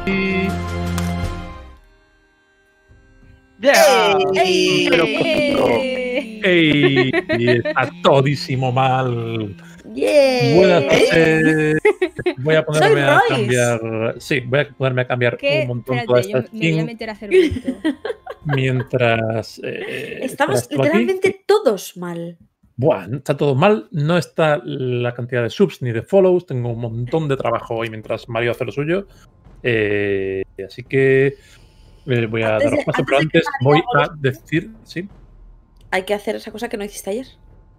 ¡Ey! ¡Ey! Está todísimo mal. ¡Yeah! Buenas noches. Voy a ponerme a Royce. cambiar. Sí, voy a ponerme a cambiar ¿Qué? un montón Espérate, toda yo esta me voy a skin meter a hacer bulto. mientras. Estamos esto aquí. literalmente todos mal. Buah, está todo mal. No está la cantidad de subs ni de follows. Tengo un montón de trabajo hoy mientras Mario hace lo suyo. Así que voy a Antes daros de- paso, antes pero de que antes Mario voy haga a decir. Sí. Hay que hacer esa cosa que no hiciste ayer.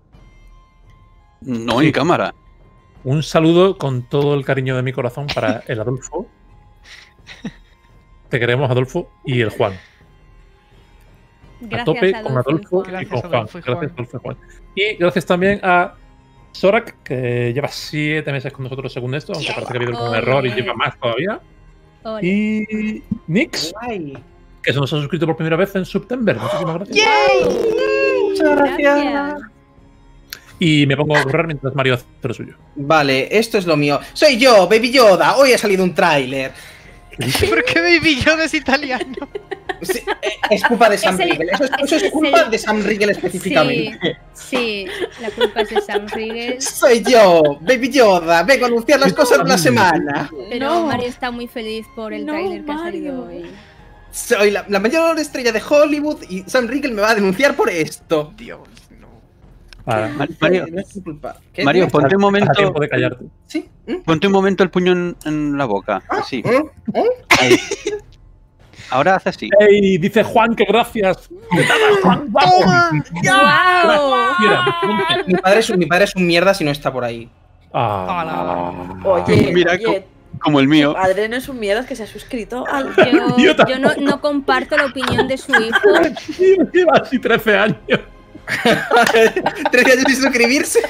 No Sí. en cámara. Un saludo con todo el cariño de mi corazón para el Adolfo. Te queremos, Adolfo, y el Juan. Gracias, A tope Adolfo con Adolfo y y Juan. con Juan. Adolfo y Juan. Gracias, Adolfo y Juan. Y gracias también a Zorak, que lleva 7 meses con nosotros según esto, aunque parece que ha habido algún error y lleva más todavía. Ole. Y Nix, Guay. que se nos ha suscrito por primera vez en September. Muchísimas gracias. Muchas Gracias. Y me pongo a currar mientras Mario hace lo suyo. Vale, esto es lo mío. Soy yo, Baby Yoda. Hoy ha salido un tráiler. ¿Por qué Baby Yoda es italiano? Sí, es culpa de Sam Es el- Riegel. Eso ese es es culpa el- de Sam Riegel específicamente. Sí, la culpa es de Sam Riegel. Soy yo, Baby Yoda. Vengo a anunciar las cosas de la semana. Pero No. Mario está muy feliz por el No, tráiler que ha salido Mario. hoy. Soy la mayor estrella de Hollywood y Sam Riegel me va a denunciar por esto. Dios, no. Para, Mario, No es mi culpa. ¿Qué? Mario, ¿Dime? ponte un a momento. tiempo de callarte. ¿Sí? Ponte un momento el puño en la boca. Así. Ahí. Ahora haz así. ¡Ey! Dice Juan que gracias. Juan, guapo. ¡Guau! Mira, Mi padre es un mierda si no está por ahí. Oye, Mira, oye, Como el tu mío. padre no es un mierda, es que se ha suscrito al... Yo no comparto la opinión de su hijo. Lleva así 13 años. 13 años sin suscribirse.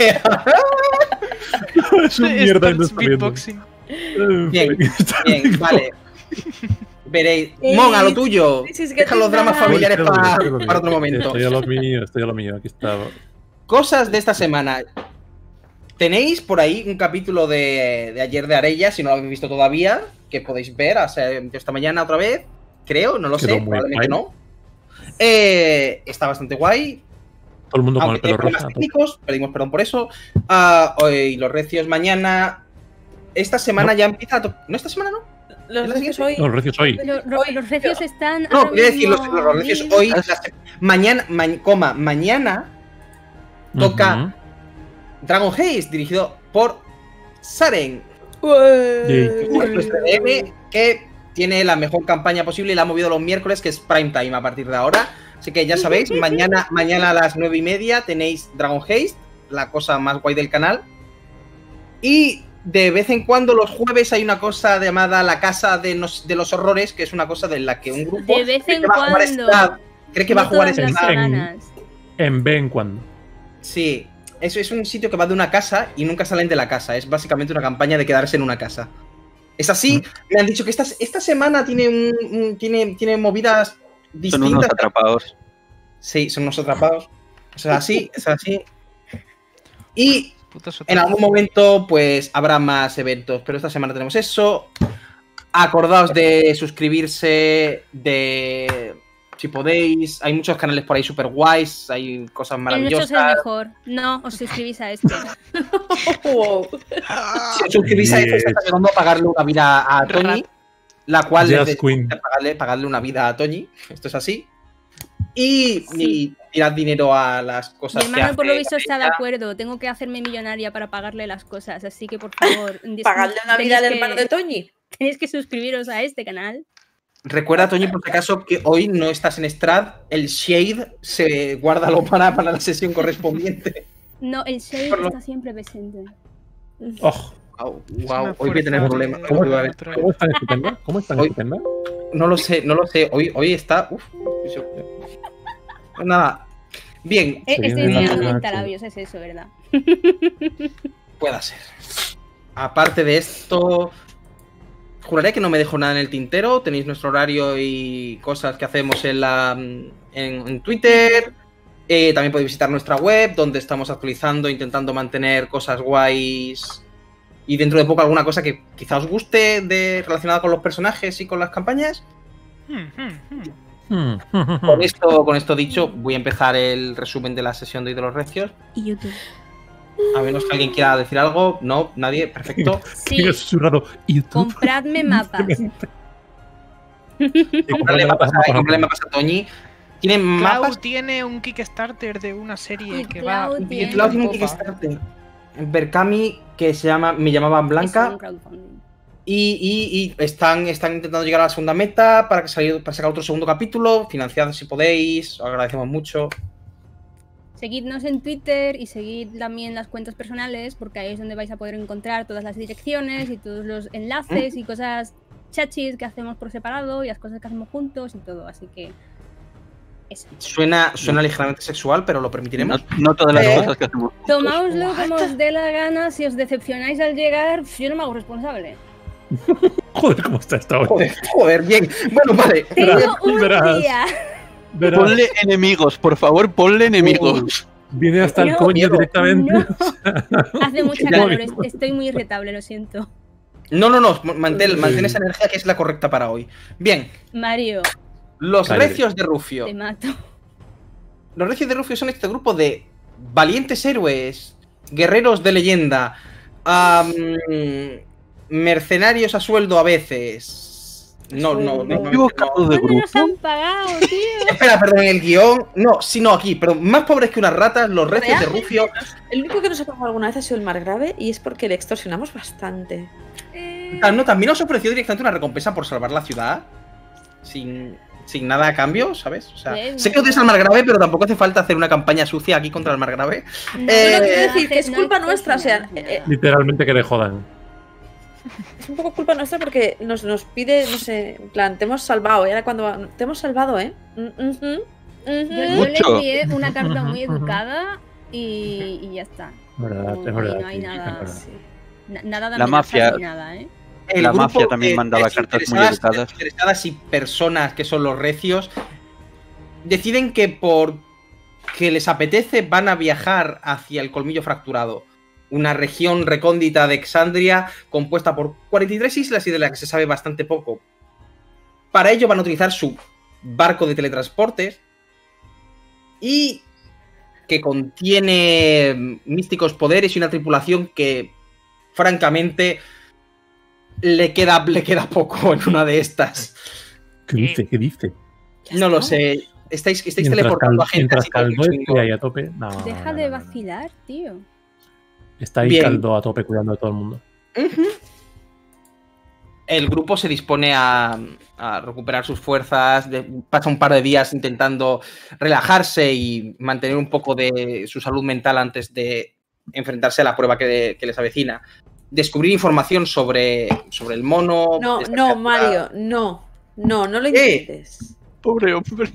Es un mierda y no Es está viendo. beatboxing. Bien, bien, vale. Veréis. Eh, Mon, a lo tuyo. this is Deja los getting dramas bad. familiares para Estoy a lo mío. otro momento. Estoy a lo mío, estoy a lo mío. Aquí está. Cosas de esta semana. Tenéis por ahí un capítulo de ayer de Arella, si no lo habéis visto todavía, que podéis ver esta mañana otra vez. Creo, no lo Quedó sé, muy probablemente guay. no. Está bastante guay. Todo el mundo con el Aunque pelo tiene rosa. problemas técnicos, pedimos perdón por eso. Hoy los recios mañana. Esta semana ya empieza a ¿No, esta semana no? Los ¿Es la recios siguiente? hoy... Los recios hoy. Los recios están. No, ahora quiero decir, los mismo recios bien. hoy. Mañana, mañana toca Ujú. Dragon Haze, dirigido por Saren. Yay. Nuestro DM, que tiene la mejor campaña posible y la ha movido los miércoles, que es prime time a partir de ahora. Así que ya sabéis, mañana a las 9:30 tenéis Dragon Haze, la cosa más guay del canal. Y de vez en cuando los jueves hay una cosa llamada La Casa de los Horrores, que es una cosa de la que un grupo De vez cree en que va a jugar cuando. Strad, cree que va a No jugar todas las Strad. semanas. En vez en cuando. Sí, eso es un sitio que va de una casa y nunca salen de la casa. Es básicamente una campaña de quedarse en una casa. Es así. Me han dicho que esta semana tiene tiene movidas Son distintas. unos atrapados. Sí, son unos atrapados. O sea, así, es así. Y Putos en algún momento, pues, habrá más eventos. Pero esta semana tenemos eso. Acordaos de suscribirse, si podéis. Hay muchos canales por ahí super guays. Hay cosas El nuestro maravillosas. es el mejor. No, os suscribís a este. Wow. Si os suscribís a esto, Yes. está ayudando a pagarle una vida a Toñi, la cual Yes, necesita Queen. pagarle una vida a Toñi. Esto es así. Y tirad dinero a las Mi cosas que hermano, por lo hace visto, está de ella. acuerdo. Tengo que hacerme millonaria para pagarle las cosas. Así que, por favor, Pagarle una vida al tenéis hermano que- de Toñi. Tenéis que suscribiros a este canal. Recuerda, Toñi, por si acaso, que hoy no estás en Strad. El Shade se guárdalo para la sesión correspondiente. No, el Shade Por lo- está siempre presente. Oh, Wow, hoy voy a tener problemas. ¿Cómo, Hoy va a haber- ¿Cómo están estupenda? ¿Cómo están Hoy- estupenda? No lo sé. Hoy está. Pues nada. Bien, Se Estoy viene enseñando la- mentalabios, es eso, ¿verdad? pueda ser. Aparte de esto, juraré que no me dejo nada en el tintero. Tenéis nuestro horario y cosas que hacemos en Twitter. También podéis visitar nuestra web, donde estamos actualizando, intentando mantener cosas guays y dentro de poco alguna cosa que quizá os guste relacionada con los personajes y con las campañas. Con esto dicho, voy a empezar el resumen de la sesión de Ídolos Recios. Y YouTube. A menos que alguien quiera decir algo. No, nadie. Perfecto. Sí, Qué susurrado. YouTube. compradme mapas. Comprarle mapas a Toñi. Tienen Clau mapas. tiene un Kickstarter de una serie Y que Clau va tiene- bien. Clau tiene un popa. Kickstarter en Berkami que se llama Me llamaban Es Blanca. un crowdfunding. Y están intentando llegar a la segunda meta para sacar otro segundo capítulo. Financiad si podéis. Os agradecemos mucho. Seguidnos en Twitter y seguid también las cuentas personales, porque ahí es donde vais a poder encontrar todas las direcciones y todos los enlaces y cosas chachis que hacemos por separado y las cosas que hacemos juntos y todo. Así que eso. Suena ligeramente sexual, pero lo permitiremos. No todas las cosas que hacemos. Tomáoslo como os dé la gana. Si os decepcionáis al llegar, yo no me hago responsable. Joder, cómo está esta hoy. Joder, bien. Bueno, vale. Tengo un verás. día. Verás, Ponle enemigos, por favor, ponle enemigos. viene hasta el No, coño miedo. directamente. No. Hace mucha Ya calor. mismo. Estoy muy irritable, lo siento. No, mantén esa energía que es la correcta para hoy. Bien, Mario, los Cállate. Recios de Rufio. te mato. Los Recios de Rufio son este grupo de valientes héroes, guerreros de leyenda, mercenarios a sueldo a veces. No. Me he equivocado de ¿Dónde nos grupo. han pagado, tío? Espera, perdón, el guión. No, aquí, pero más pobres que unas ratas, los Recios de Rufio. El único que nos ha pagado alguna vez ha sido el Margrave y es porque le extorsionamos bastante. No, también os ofreció directamente una recompensa por salvar la ciudad. Sin nada a cambio, ¿sabes? O sea, Bien, sé que odias al Margrave, pero tampoco hace falta hacer una campaña sucia aquí contra el Margrave. No, Yo quiero Eh, decir que es no culpa es nuestra, o sea, personal. Literalmente que le jodan. es un poco culpa nuestra porque nos pide, no sé, en plan, te hemos salvado, y ahora cuando te hemos salvado, ¿eh? Yo le Mucho. envié una carta muy educada y ya está. Verdad, No, es verdad. no hay sí, nada. es verdad. Nada de La amenazas mafia- ni nada, ¿eh? El La grupo mafia también de mandaba cartas muy educadas. Interesadas y personas que son los Recios deciden que porque les apetece van a viajar hacia el Colmillo Fracturado, una región recóndita de Exandria compuesta por 43 islas y de la que se sabe bastante poco. Para ello van a utilizar su barco de teletransportes y que contiene místicos poderes y una tripulación que, francamente, le queda poco en una de estas. ¿Qué dice? ¿Qué dice? Ya No lo estamos. sé. Estáis teleportando a gente Mientras así como Caldo swing. esté ahí a tope. No, Deja no, de no, no. vacilar, tío. Está ahí Bien. Caldo a tope cuidando de todo el mundo. Ujú. El grupo se dispone a recuperar sus fuerzas, pasa un par de días intentando relajarse y mantener un poco de su salud mental antes de enfrentarse a la prueba que les avecina. Descubrir información sobre el mono. No, esta no, criatura. Mario, no lo ¿Qué? intentes. Pobre hombre.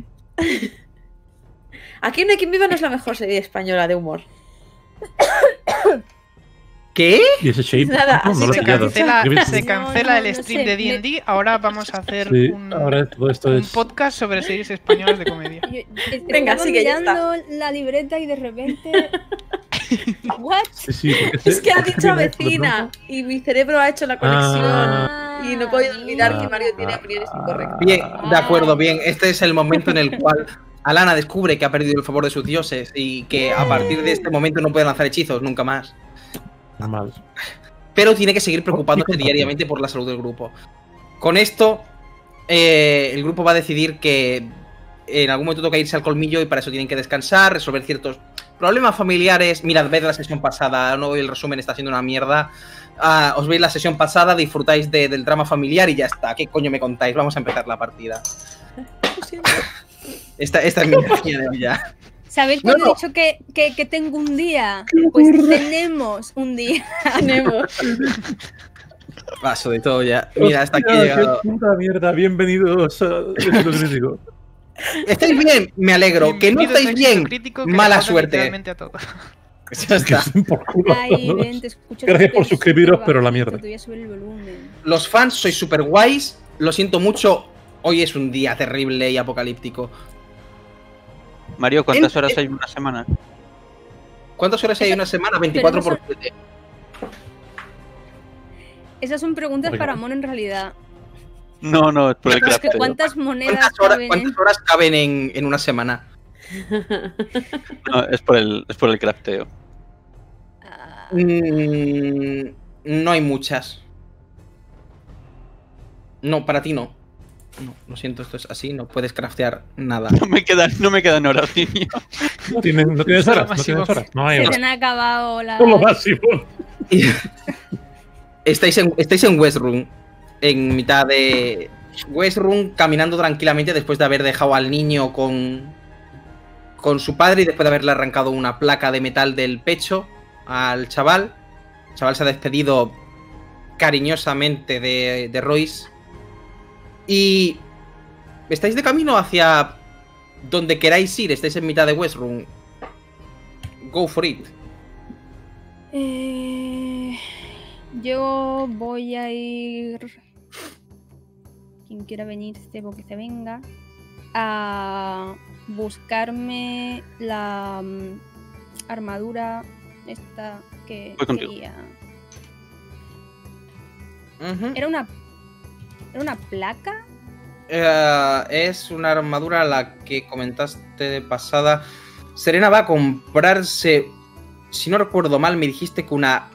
Aquí no hay quien viva no es la mejor serie española de humor. ¿Qué? Y ese shape. Nada, no, así no lo he se pillado. Cancela, ¿Qué ves? se cancela No, el no stream sé, de D&D. Ahora vamos a hacer Sí, un, ahora todo esto un es. podcast sobre series españolas de comedia. Venga, estaba sigue, ya mirando la libreta y de repente... ¿What? Sí, sí, porque Es que ha porque dicho viene de vecina pronto. y mi cerebro ha hecho la conexión. Ah, Y no he podido olvidar que amigo. Mario tiene opiniones incorrectas. Bien, de acuerdo, bien. Este es el momento en el cual Alana descubre que ha perdido el favor de sus dioses y que a partir de este momento no puede lanzar hechizos nunca más. Normal. Pero tiene que seguir preocupándose diariamente por la salud del grupo. Con esto, el grupo va a decidir que en algún momento toca irse al colmillo y para eso tienen que descansar, resolver ciertos problemas familiares. Mirad, ved la sesión pasada, no el resumen está siendo una mierda. Os veis la sesión pasada, disfrutáis del drama familiar y ya está. ¿Qué coño me contáis? Vamos a empezar la partida. Lo siento. Esta es mi energía de hoy ya. ¿Sabéis No, cuando no. he dicho que tengo un día? Pues tenemos un día. Tenemos. Paso de todo ya. Mira, hasta aquí he Hostia, llegado. qué puta mierda. Bienvenidos a Éxito Crítico. ¿Estáis bien? Me alegro. Que no Bienvenidos estáis a Éxito bien. Crítico, que Mala le jodan suerte. literalmente a todo. Ya está. Que por culo. Ay, ven, te escucho Gracias por súper suscribiros, pero la bajito, mierda. te voy a subir el volumen. Los fans sois super guays. Lo siento mucho. Hoy es un día terrible y apocalíptico. Mario, ¿cuántas horas hay en una semana? ¿Cuántas horas hay en una semana? 24 por 7. Esas son preguntas Oiga. para Mono en realidad. No, no, es por el Pero es que crafteo. ¿cuántas monedas ¿Cuántas caben? horas caben en una semana? No, es por el crafteo. Ah, No hay muchas. No, para ti no. No, lo siento, esto es así, no puedes craftear nada. No me quedan horas, niño. No tienes Solo horas, no masivo. tienes horas. No hay se te horas. han acabado las... Solo máximo. Y- estáis en Westruun, en mitad de Westruun, caminando tranquilamente después de haber dejado al niño con su padre y después de haberle arrancado una placa de metal del pecho al chaval. El chaval se ha despedido cariñosamente de Royce. Y estáis de camino hacia donde queráis ir. Estáis en mitad de Westruun. Go for it. Yo voy a ir... Quien quiera venir, Cebo, que se venga. A buscarme la armadura esta que Voy contigo. quería. Ujú. ¿Era una placa? Es una armadura la que comentaste de pasada. Serena va a comprarse, si no recuerdo mal, me dijiste que una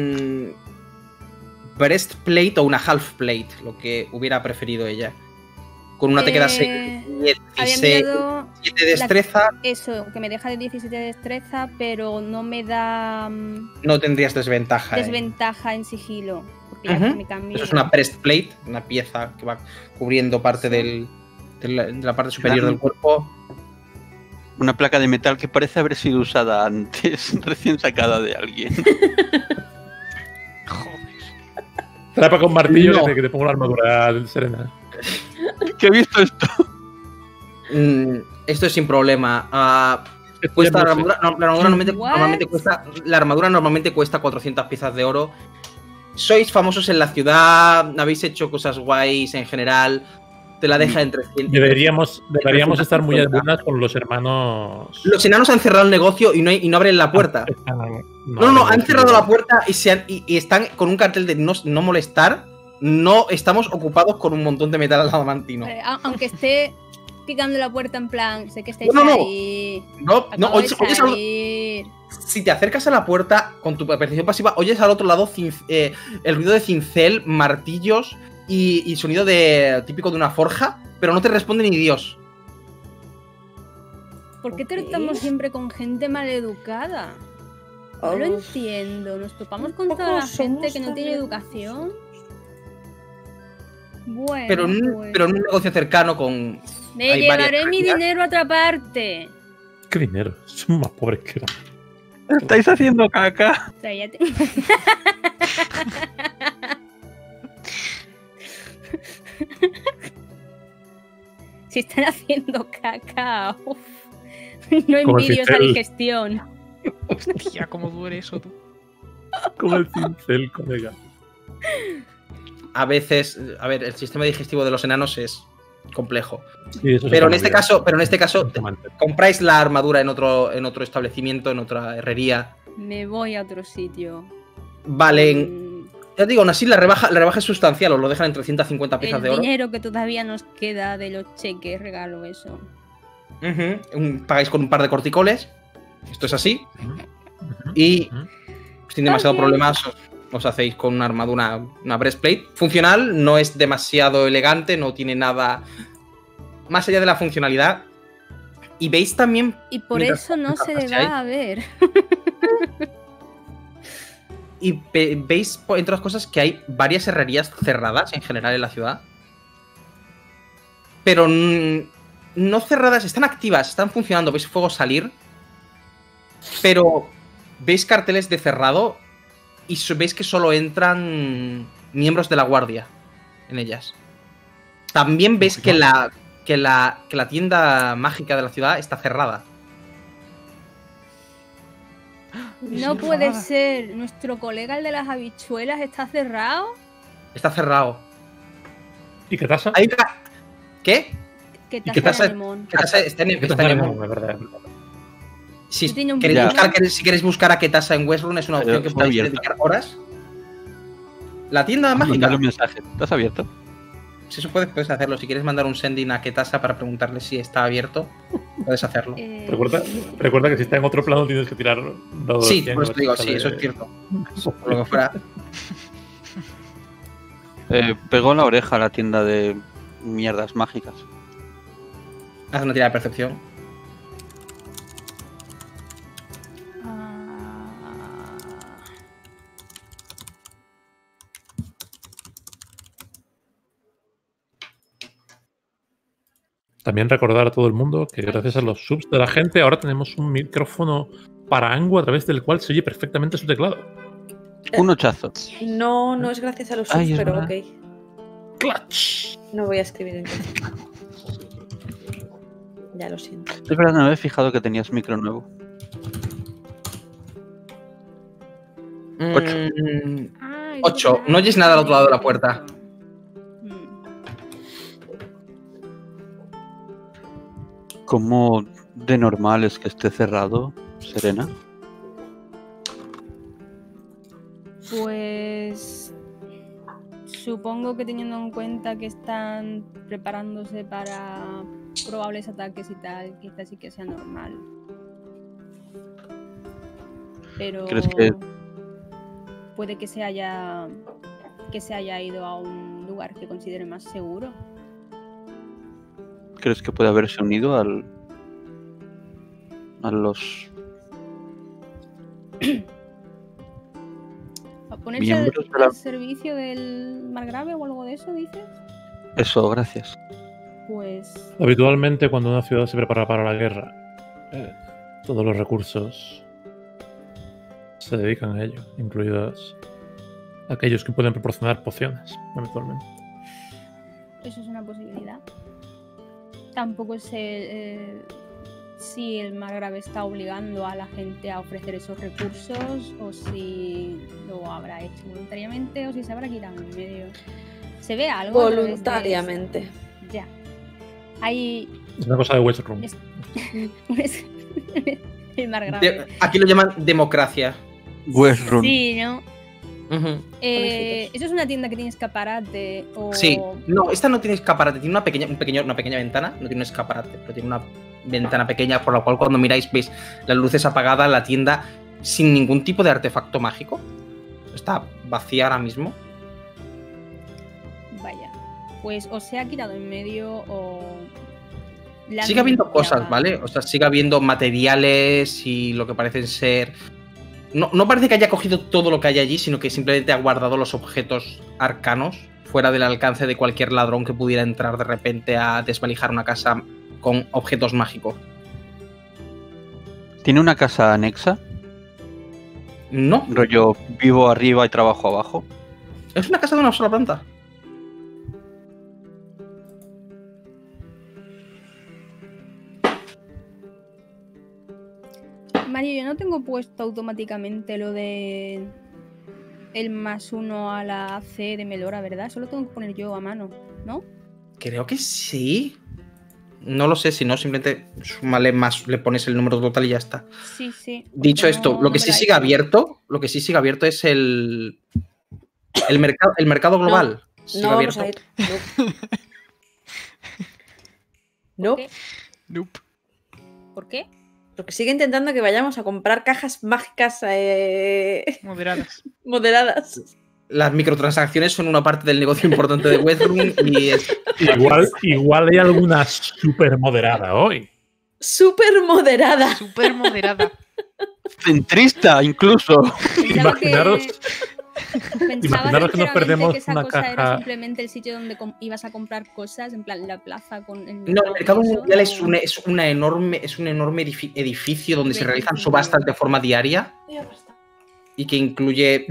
breastplate o una half plate, lo que hubiera preferido ella. Con una te quedase Había 16 mirado 7 de destreza, eso, que me deja de 17 de destreza, pero no me da no tendrías desventaja. desventaja en sigilo. Porque ya Ujú. me cambio. Eso es una breastplate, una pieza que va cubriendo parte de la parte superior del cuerpo. Una placa de metal que parece haber sido usada antes, recién sacada de alguien. Joder. Trapa con martillo No. que te pongo la armadura del Serena. ¿Qué he visto esto? Esto es sin problema. Esto Cuesta ya la no sé. armadura, no, What? la armadura normalmente cuesta 400 piezas de oro. Sois famosos en la ciudad, habéis hecho cosas guays en general. Te la deja en 300. Deberíamos estar muy 350. buenas con los hermanos. Los enanos han cerrado el negocio y no abren la puerta. No, han cerrado la puerta y están con un cartel de no molestar. No estamos ocupados con un montón de metal adamantino. Aunque esté picando la puerta en plan, sé que estáis No. ahí. No, Acabo oyes de al- salir. si te acercas a la puerta con tu percepción pasiva, oyes al otro lado el ruido de cincel, martillos y sonido típico de una forja, pero no te responde ni Dios. ¿Por qué Ok. tratamos siempre con gente maleducada? No lo Oh. entiendo. ¿Nos topamos con Un toda la poco gente somos que no tiene también. educación? Bueno, Pero en pues, un negocio cercano con... me hay varias llevaré mi áreas. dinero a otra parte. ¿Qué dinero? Son más pobres que era. ¿Estáis haciendo caca? O sea, ya te... Si están haciendo caca, uf. No Como el envidio esa cincel. digestión. Hostia, cómo duele eso, tú. Como el cincel, colega. A veces, a ver, el sistema digestivo de los enanos es complejo. Sí, eso se Pero en me este olvida. caso, Exactamente. compráis la armadura en otro establecimiento, en otra herrería. Me voy a otro sitio. Valen, ya digo, aún así la rebaja es sustancial, os lo dejan en 350 piezas El de oro. dinero que todavía nos queda de los cheques, regalo eso. Pagáis con un par de corticoles. Esto es así. Ujú. Y Ujú. sin demasiado Ok. problemas os hacéis con una armadura, una breastplate. Funcional, no es demasiado elegante, no tiene nada más allá de la funcionalidad. Y veis también, Y por Mientras eso no se le pasáis. va a ver. veis, entre otras cosas, que hay varias herrerías cerradas en general en la ciudad. Pero no cerradas, están activas, están funcionando, veis fuego salir. Pero veis carteles de cerrado y veis que solo entran miembros de la guardia en ellas. También veis que la tienda mágica de la ciudad está cerrada. No puede ser. Nuestro colega, el de las habichuelas, está cerrado. Está cerrado. ¿Y qué tasa? Hay una... ¿Qué? ¿Qué qué taza pasa? de limón? Está en ¿Qué está tasa? en No, Emon. es verdad. Si Tiene un queréis, brillo. si queréis buscar a qué tasa en Westruun, es una opción Pero que está podéis abierta. dedicar horas. La tienda mágica. Mandarle un mensaje. ¿Te has abierto? Si eso puedes hacerlo. Si quieres mandar un sending a Ketasa para preguntarle si está abierto, puedes hacerlo. Recuerda que si está en otro plano tienes que tirar dados de Sí, 100, por eso te digo, sale- sí, eso es cierto. Por lo que fuera. Pegó la oreja a la tienda de mierdas mágicas. Haz una tirada de percepción. También recordar a todo el mundo que gracias a los subs de la gente ahora tenemos un micrófono para Angu a través del cual se oye perfectamente su teclado. Un ochazo. No, no es gracias a los Ay, subs, es pero verdad. ok. ¡Clutch! No voy a escribir en casa. Ya lo siento. Es verdad, no me he fijado que tenías micro nuevo. 8. No oyes nada al otro lado de la puerta. ¿Cómo de normal es que esté cerrado, Serena? Pues supongo que teniendo en cuenta que están preparándose para probables ataques y tal, quizás sí que sea normal. Pero ¿Crees que- puede que se haya ido a un lugar que considere más seguro. ¿Crees que puede haberse unido a los ¿A ponerse miembros de la- al servicio del margrave o algo de eso, dices? Eso, gracias. Pues Habitualmente cuando una ciudad se prepara para la guerra, todos los recursos se dedican a ello, incluidos aquellos que pueden proporcionar pociones, habitualmente. eso es una posibilidad. Tampoco sé si el margrave está obligando a la gente a ofrecer esos recursos o si lo habrá hecho voluntariamente o si se habrá quitado en medio. ¿Se ve algo? a través de- Voluntariamente. Ya. Hay Es una cosa de West Room. Es- el margrave. Aquí lo llaman democracia. West Room. Sí, ¿no? Ujú. ¿Eso es una tienda que tiene escaparate o...? Sí, no, esta no tiene escaparate, tiene una pequeña ventana, no tiene un escaparate, pero tiene una ventana pequeña por la cual cuando miráis veis las luces apagadas, la tienda sin ningún tipo de artefacto mágico. Está vacía ahora mismo. Vaya. Pues o se ha quitado en medio o... la han Sigue habiendo limpiado. cosas, ¿vale? O sea, sigue habiendo materiales y lo que parecen ser... No parece que haya cogido todo lo que hay allí, sino que simplemente ha guardado los objetos arcanos fuera del alcance de cualquier ladrón que pudiera entrar de repente a desvalijar una casa con objetos mágicos. ¿Tiene una casa anexa? No, Rollo vivo arriba y trabajo abajo. es una casa de una sola planta. Mario, yo no tengo puesto automáticamente lo de... el +1 a la AC de Melora, ¿verdad? Eso lo tengo que poner yo a mano, ¿no? Creo que sí. No lo sé, si no, simplemente súmale más, le pones el número total y ya está. Sí, sí. Dicho porque esto, no- lo no que me sí la he sigue hecho. abierto, lo que sí sigue abierto es el mercado global. Sigue No vamos abierto. a ir. No. ¿Por qué? Nope. ¿Por qué? Porque sigue intentando que vayamos a comprar cajas mágicas Moderadas. moderadas. Las microtransacciones son una parte del negocio importante de Westroom y es... Igual hay alguna súper moderada hoy. Súper moderada. Súper moderada. Centrista, incluso. Pensaba Imaginaros- Pensaba imaginaros que nos sinceramente perdemos que esa una cosa caja- era simplemente el sitio donde ibas a comprar cosas, en plan la plaza con el... No, el mercado eso, mundial es o- un enorme edificio donde se realizan Edificio. subastas de forma diaria y que incluye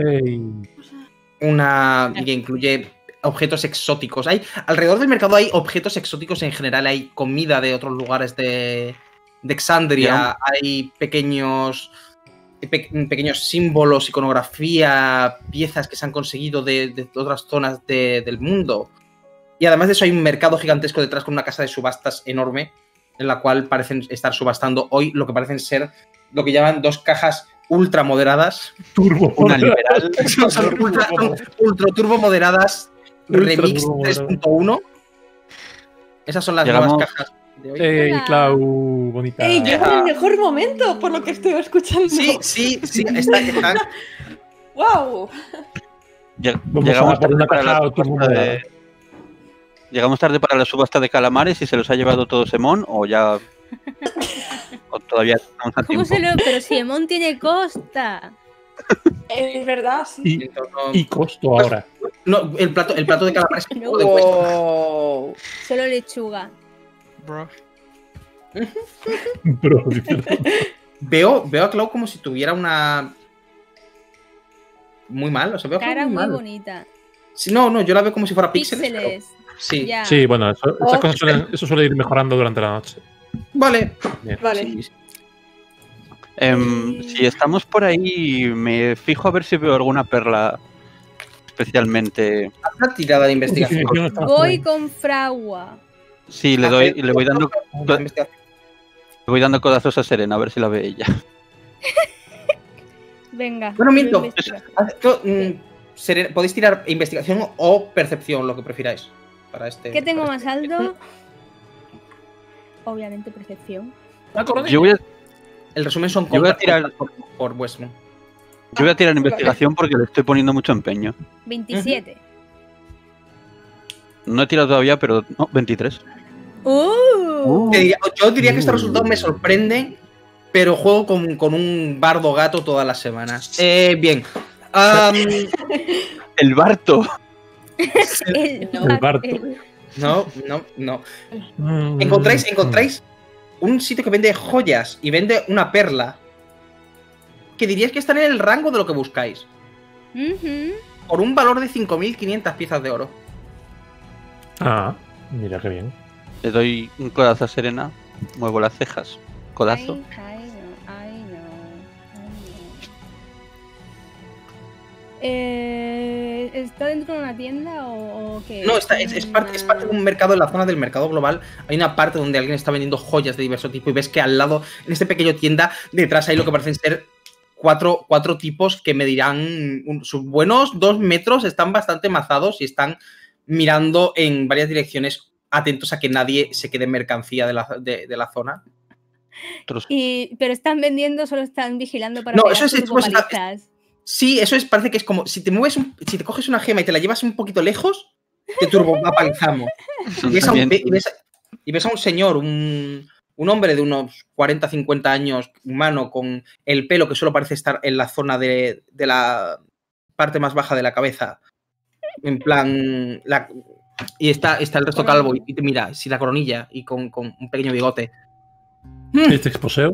objetos exóticos. Alrededor del mercado hay objetos exóticos en general, hay comida de otros lugares de Exandria, hay pequeños símbolos, iconografía, piezas que se han conseguido de otras zonas del mundo. Y además de eso hay un mercado gigantesco detrás con una casa de subastas enorme en la cual parecen estar subastando hoy lo que parecen ser lo que llaman dos cajas ultra moderadas. Turbo. Una liberal. Son ultra turbo moderadas. Remix 3.1. Esas son las Llegamos- nuevas cajas de hoy. Ey, Hola. Clau, bonita. ¡Ey, llega en el mejor momento! Por lo que estoy escuchando. Sí, están. ¡Wow! Vamos Llegamos a por una tarde para caja la turbo subasta moderada. Llegamos tarde para la subasta de calamares y se los ha llevado todo Semón o ya. O todavía estamos a ¿Cómo tiempo. se lo...? Pero si Emon tiene costa. Es verdad, sí. Y costo ahora. No, el plato de calamares es un No. poco de hueso. Wow. Solo lechuga. Bro. Bro, dice, Veo a Clau como si tuviera una. Muy mal, o sea, veo a Clau Cara muy muy mal. bonita. Sí, no, yo la veo como si fuera píxeles. pero- Píxeles. Sí. Ya. Sí, bueno, esas cosas eso suele ir mejorando durante la noche. Vale. Bien. Vale. Sí. Si estamos por ahí, me fijo a ver si veo alguna perla especialmente. Haz una tirada de investigación. Definición está Voy muy- con fragua. Sí, le voy dando Investigación. codazos a Serena a ver si la ve ella. Venga. Bueno, yo miento. investigo. Podéis tirar investigación o percepción, lo que prefiráis. Para este. ¿Qué tengo para más alto? Obviamente percepción. Yo voy a, El resumen son Yo voy a compras tirar- por vuestro. yo voy a tirar investigación porque le estoy poniendo mucho empeño. 27. No he tirado todavía, pero no, 23. Yo diría que este resultado me sorprende, pero juego con un bardo gato todas las semanas. Bien. El Barto. El Barto. No. Mm. Encontráis un sitio que vende joyas y vende una perla que diríais que está en el rango de lo que buscáis. Ujú. Por un valor de 5.500 piezas de oro. Ah, mira qué bien. Le doy un codazo a Serena. Muevo las cejas. Codazo. Ay, no. ¿Está dentro de una tienda o qué? No, es parte de un mercado, en la zona del mercado global. Hay una parte donde alguien está vendiendo joyas de diverso tipo y ves que al lado, en este pequeño tienda, detrás hay lo que parecen ser cuatro tipos que medirán sus buenos 2 metros, están bastante mazados y están mirando en varias direcciones, atentos a que nadie se quede en mercancía de la zona. Pero están vendiendo, solo están vigilando para No, pegar eso es turbopalizas. Sí, eso es, parece que es como si te mueves, si te coges una gema y te la llevas un poquito lejos, te turbopalizamos. Y ves a un señor, un hombre de unos 40-50 años, humano, con el pelo que solo parece estar en la zona de la parte más baja de la cabeza. En plan. Y está el resto calvo y te mira, sin la coronilla y con un pequeño bigote. Este exposeo.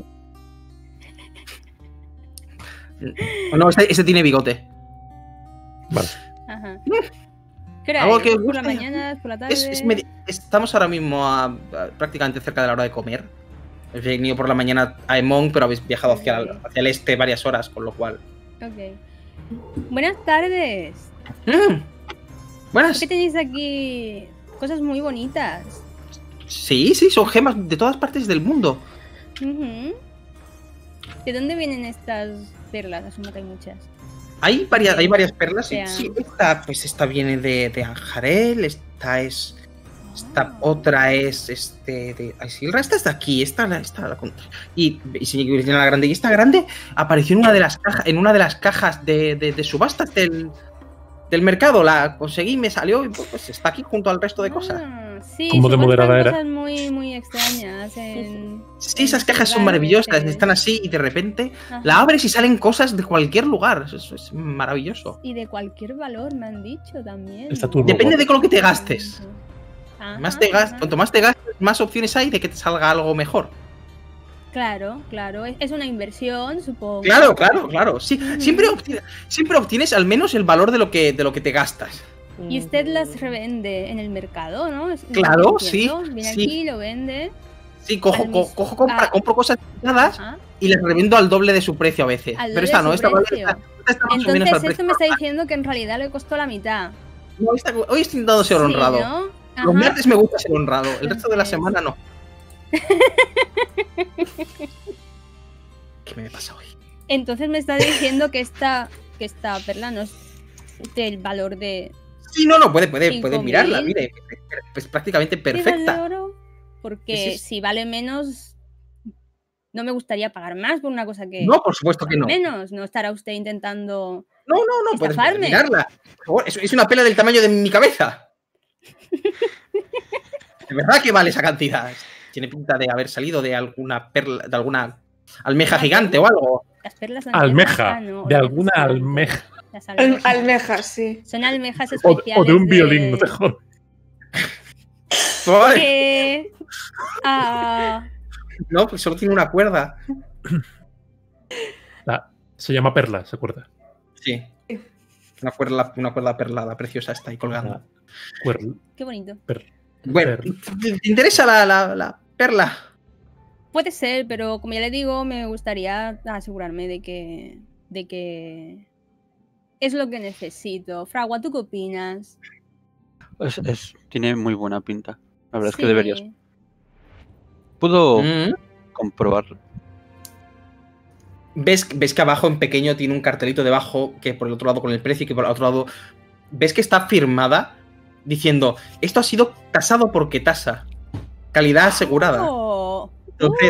No, este tiene bigote. Vale. Ajá. ¿Qué hora Algo es? que os ¿Por la guste. mañana? ¿Por la tarde? Estamos ahora mismo prácticamente cerca de la hora de comer. He venido por la mañana a Emon, pero habéis viajado hacia el este varias horas, con lo cual. Ok. Buenas tardes. Buenas. ¿Qué tenéis aquí? Cosas muy bonitas. Sí, son gemas de todas partes del mundo. Ujú. ¿De dónde vienen estas perlas? Asumo que hay muchas. Hay varias perlas. Sea- Sí, esta viene de Anjarel, esta otra es de Isilra, esta es de aquí, esta la y señor la grande, y esta grande apareció en una de las cajas de subastas del mercado, la conseguí, me salió y pues está aquí junto al resto de cosas. Sí, ¿Cómo de subastan moderada era? cosas muy, muy extrañas. Sí, esas cajas son maravillosas, están así y de repente la abres y salen cosas de cualquier lugar, eso es maravilloso. Y de cualquier valor, me han dicho también. Está turbo. Depende de con lo que te gastes. Ajá, Cuanto más te gastes, más opciones hay de que te salga algo mejor. Claro. Es una inversión, supongo. Claro. Sí, siempre obtienes al menos el valor de lo que te gastas. Y usted las revende en el mercado, ¿no? Claro, Entiendo. sí, Viene sí. aquí, lo vende. Sí, compro cosas limitadas Ajá. y las revendo al doble de su precio a veces. Al Pero doble esta de no, su esta precio. está más o menos al Entonces, esto precio. me está diciendo que en realidad le costó la mitad. No, hoy estoy intentando ser honrado. Sí, ¿no? Ajá. Los martes me gusta ser honrado, el resto de la semana no. ¿Qué me pasa hoy? Entonces me está diciendo que esta perla no es del valor de Sí, no, puede 5.000. mirarla, mire, es prácticamente piezas perfecta. de oro, porque Sí. si vale menos, no me gustaría pagar más por una cosa que No, por supuesto que no. menos. No estará usted intentando No, puedes estafarme. mirarla. Por favor, es una pela del tamaño de mi cabeza. De verdad que vale esa cantidad. Tiene pinta de haber salido de alguna perla, de alguna almeja ¿Una gigante perla? o algo. Las perlas son Almeja. no, De alguna son almeja. las almejas. Almejas, sí. Son almejas O especiales. de un violín, no te jodas. Ay, que- Ah, no, pues solo tiene una cuerda. Se llama Perla, ¿se acuerda? Sí. Una cuerda perlada, preciosa, está ahí colgando. Cuerl- qué bonito. Bueno, Perla. ¿te interesa la perla? Puede ser, pero como ya le digo, me gustaría asegurarme de que es lo que necesito. Fragua, ¿tú qué opinas? Tiene muy buena pinta. La verdad es que Sí. deberías. Puedo Mm. comprobarlo. ¿Ves que abajo en pequeño tiene un cartelito debajo que por el otro lado con el precio y que por el otro lado ves que está firmada diciendo esto ha sido tasado por Ketasa, calidad asegurada. Oh. Entonces,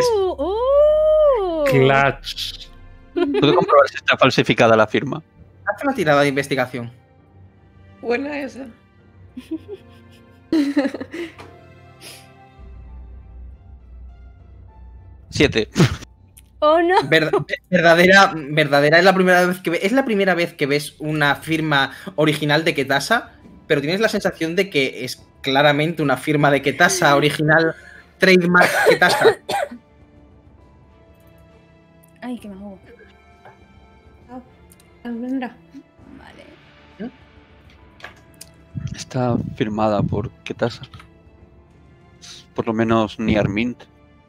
Clutch. Puedo comprobar si está falsificada la firma. haz una tirada de investigación. Buena esa. Siete. Oh, no. Verdadera es la primera vez que ves una firma original de Ketasa, pero tienes la sensación de que es claramente una firma de Ketasa original, trademark Ketasa. Ay, que me ahogo. Almendra. Vale. Está firmada por Ketasa. Por lo menos ni Armint.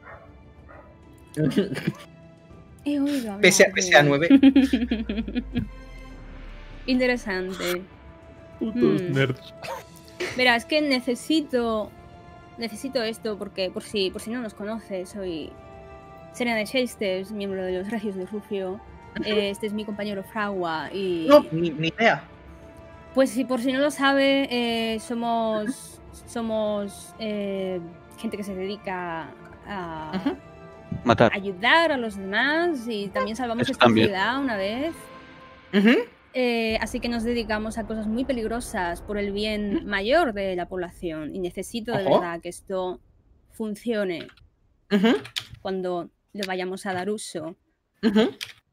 He oído hablar Pese a de- 9. Interesante. Putos Hmm. nerds. Verá, es que necesito esto porque por si no nos conoce, soy Serena de Shasters, miembro de los Regios de Rufio. Este es mi compañero Fragua y No, ni idea. pues si por si no lo sabe, somos gente que se dedica a Ujú. Matar. ayudar a los demás y también salvamos Eso esta también. ciudad una vez. Ujú. Así que nos dedicamos a cosas muy peligrosas por el bien mayor de la población y necesito de Ojo. verdad que esto funcione Ujú. cuando le vayamos a dar uso. Ujú.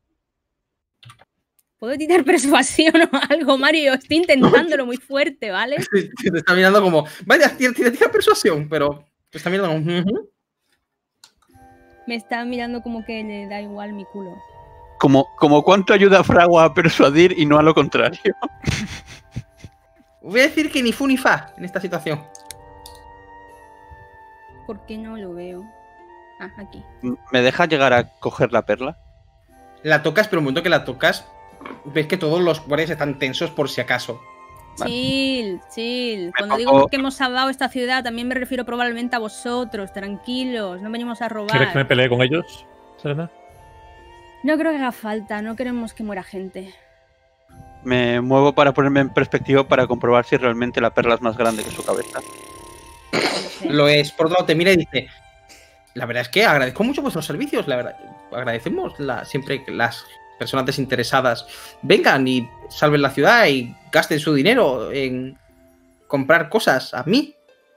¿Puedo tirar persuasión o algo, Mario? Estoy intentándolo muy fuerte, ¿vale? Te está mirando como, vaya, tira persuasión, pero te está mirando como, ujú. Me está mirando como que le da igual mi culo. Como cuánto ayuda a Fragua a persuadir y no a lo contrario. Voy a decir que ni fu ni fa en esta situación. ¿Por qué no lo veo? Ah, aquí. ¿Me deja llegar a coger la perla? La tocas, pero un momento que la tocas, ves que todos los guardias están tensos por si acaso. Vale. Chill, chill. Cuando pongo- digo que hemos salvado esta ciudad, también me refiero probablemente a vosotros. Tranquilos, no venimos a ¿Quieres que me robar. pelee con ellos, Serena? No creo que haga falta, no queremos que muera gente. Me muevo para ponerme en perspectiva para comprobar si realmente la perla es más grande que su cabeza. No sé. Lo es. Por otro lado, te mira y dice, la verdad es que agradezco mucho vuestros servicios, la verdad. Agradecemos siempre que las personas desinteresadas vengan y salven la ciudad y gasten su dinero en comprar cosas a mí.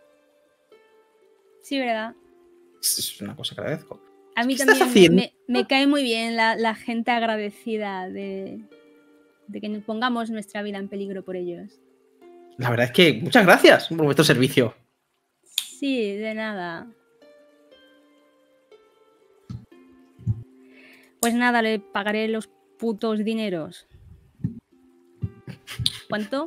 Sí, ¿verdad? Es una cosa que agradezco. A mí ¿Qué estás también haciendo? me cae muy bien la gente agradecida de que nos pongamos nuestra vida en peligro por ellos. La verdad es que muchas gracias por vuestro servicio. Sí, de nada. Pues nada, le pagaré los putos dineros. ¿Cuánto?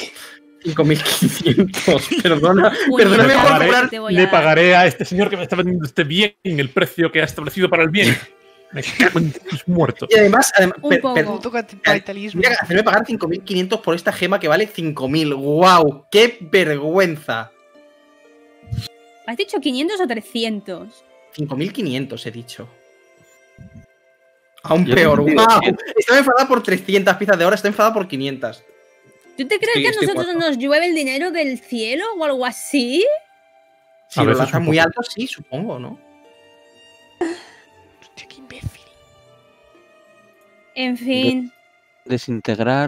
5.500. Perdona, Puñetero, perdóname por pagaré- cobrar. te voy a Le dar. pagaré a este señor que me está vendiendo este bien el precio que ha establecido para el bien. Me cago en tus muertos. Y además Un poco. Puto capitalismo. mira, hacerme pagar 5.500 por esta gema que vale 5.000. ¡Wow! ¡Qué vergüenza! ¿Has dicho 500 o 300? 5.500 he dicho. Aún Yo peor. también digo ¡Wow! 100. Estaba enfadada por 300 piezas de oro, está enfadada por 500. ¿Tú te crees que a Estoy nosotros cuatro. nos llueve el dinero del cielo o algo así? Si A lo veces lanzas un muy poco. alto, sí, supongo, ¿no? Hostia, qué imbécil. En fin. Desintegrar.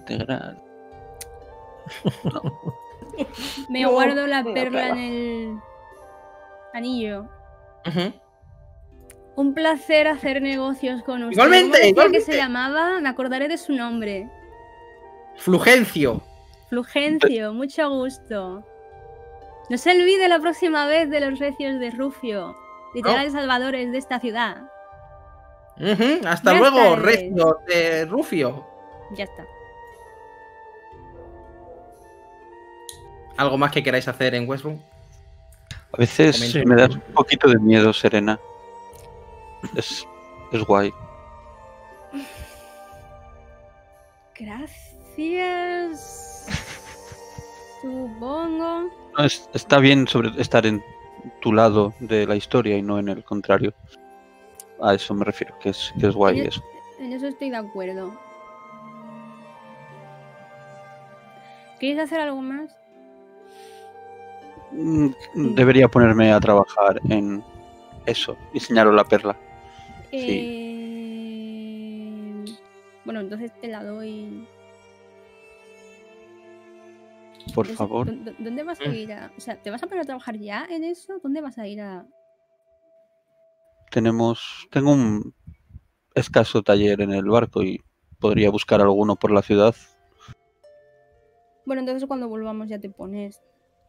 Me No, guardo la una perla perla. en el anillo. Ujú. Un placer hacer negocios con usted. Igualmente, ¿Cómo decía que igualmente. se llamaba? Me acordaré de su nombre. Flugencio. Flugencio, mucho gusto. No se olvide la próxima vez de los recios de Rufio, literales salvadores de esta ciudad. Ujú. Hasta Buenas luego, tardes. recio de Rufio. Ya está. ¿Algo más que queráis hacer en Westbrook? A veces Sí. me das un poquito de miedo, Serena. Es guay. Gracias. Supongo. No, está bien estar en tu lado de la historia y no en el contrario. A eso me refiero, que es guay eso. En eso estoy de acuerdo. ¿Queréis hacer algo más? Debería ponerme a trabajar en eso, diseñaros la perla. Bueno, entonces te la doy. Por Entonces, favor. ¿Dónde vas a ir a...? O sea, ¿te vas a poner a trabajar ya en eso? ¿Dónde vas a ir a...? Tengo un escaso taller en el barco y podría buscar alguno por la ciudad. Bueno, entonces cuando volvamos ya te pones.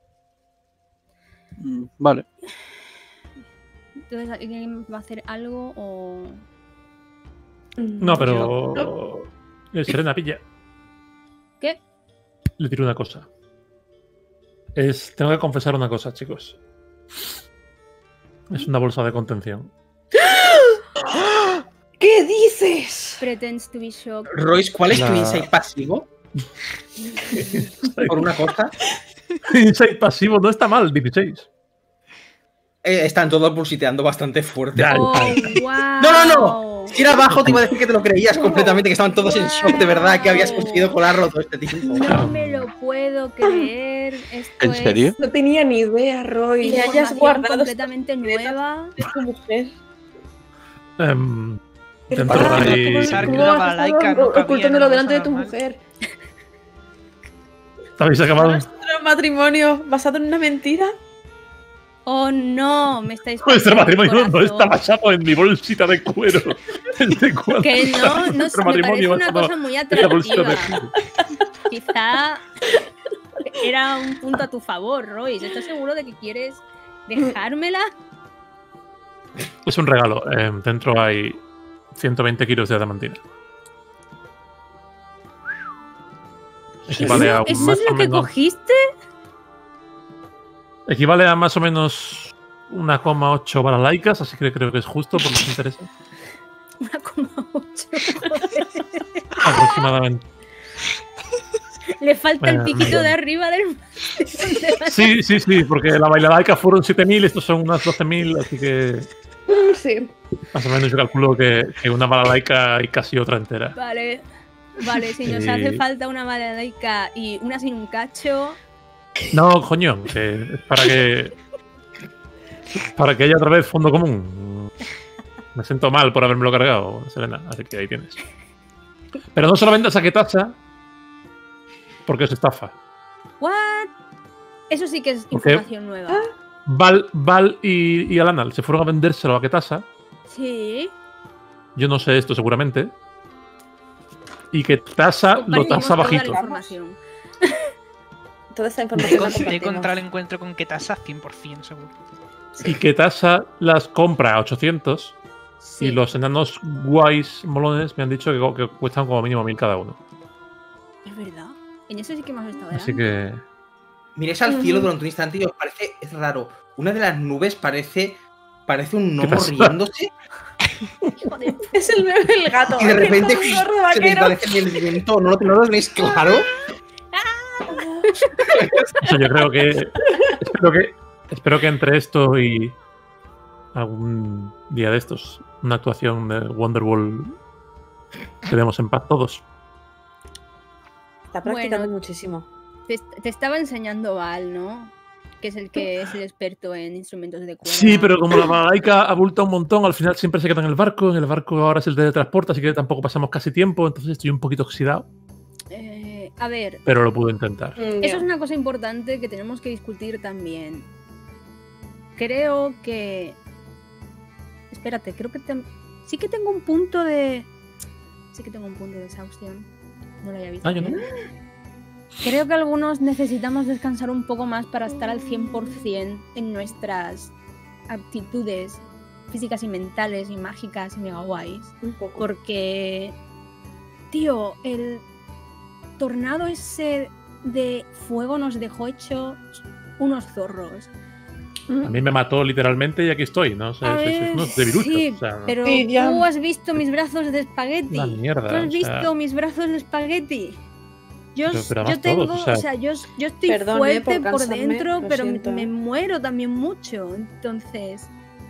Vale. Entonces, ¿alguien va a hacer algo o...? No, pero. Serena, pilla. ¿Qué? Le tiro una cosa. Tengo que confesar una cosa, chicos. Es una bolsa de contención. ¿Qué dices? Pretends to be shocked. Royce, ¿cuál es tu La- insight pasivo? Por una cosa. Insight pasivo no está mal, 16. Están todos bullshiteando bastante fuerte. Ya. ¡Oh, wow! No, no, no. Si era abajo te iba a decir que te lo creías completamente, que estaban todos en shock de verdad, que habías conseguido colarlo todo este tiempo. No me lo puedo creer. Esto ¿En serio? No tenía ni idea, Roy. Es Ya hayas información guardado completamente nueva. de tu mujer. Dentro ¿Verdad? hay- ¿Cómo- Pensar que cómo una has balalaika estado no cabía en ocultándolo una delante de bolsa tu normal? mujer? ¿Habéis acabado? ¿Nuestro matrimonio basado en una mentira? Oh no, me estáis Nuestro partiendo el matrimonio no corazón. está basado en mi bolsita de cuero. ¿Desde cuándo? Que no, Nuestro me parece matrimonio una basado cosa muy en la bolsita atractiva. de cuero. Quizá era un punto a tu favor, Royce. ¿Estás seguro de que quieres dejármela? Es un regalo. Dentro hay 120 kilos de adamantina. Equivale a ¿Eso más es lo o que menos- cogiste? Equivale a más o menos 1,8 balalaicas, así que creo que es justo por los intereses. 1,8. Aproximadamente. Le falta el Bueno, piquito no. de arriba del... Sí, porque la bailalaica fueron 7.000, estos son unas 12.000, así que Sí. más o menos yo calculo que una balalaica hay casi otra entera. Vale, si nos Sí. hace falta una balalaika y una sin un cacho... No, coño, que es para que haya otra vez fondo común. Me siento mal por habérmelo cargado, Serena, así que ahí tienes. Pero no solo vendas a que tasa, porque es estafa. ¿What? Eso sí que es Ok. información nueva. Val y Alanal se fueron a vendérselo a que tasa. Sí. Yo no sé esto seguramente. Y que tasa lo Compartimos tasa toda la bajito. información. Toda esta De, información la de compartimos. contra el encuentro con Ketasa, 100% seguro. Y que tasa las compra a 800. Sí. Y los enanos guays molones me han dicho que cuestan como mínimo 1.000 cada uno. Es verdad. En eso sí que hemos estado Así delante. que. Miréis al cielo durante un instante y os parece, es raro. Una de las nubes parece un gnomo pasa? riéndose Hijo de... Es el meme del gato. y de repente Un gorro se vaquero. desvanece el viento. ¿No lo tenéis claro? O sea, yo creo que. Espero que entre esto y algún día de estos una actuación de Wonderwall que demos en paz todos. Está practicando Bueno. muchísimo. Te estaba enseñando Val, ¿no? Que es el que es el experto en instrumentos de cuerda. Sí, pero como la Malaika abulta un montón, al final siempre se queda en el barco. En el barco ahora es el teletransporte, así que tampoco pasamos casi tiempo, entonces estoy un poquito oxidado. A ver, Pero lo pude intentar. eso es una cosa importante que tenemos que discutir también. Creo que... Espérate, creo que sí que tengo un punto de... Sí que tengo un punto de exhaustión. No lo había visto. Ah, yo no. Creo que algunos necesitamos descansar un poco más para estar al 100% en nuestras aptitudes físicas y mentales y mágicas y mega guays. Un poco. Porque, tío, el tornado ese de fuego nos dejó hechos unos zorros. A mí me mató literalmente y aquí estoy, ¿no? O sea, A sois ver, unos debiluchos. sí, o sea, no. pero Sí, ya. tú has visto mis brazos de espagueti. Una mierda, Tú has o sea. visto mis brazos de espagueti. Yo Pero además tengo, todos, o sea. yo estoy Perdone fuerte por por cansarme, dentro, lo pero siento, me ¿eh? muero también mucho. Entonces,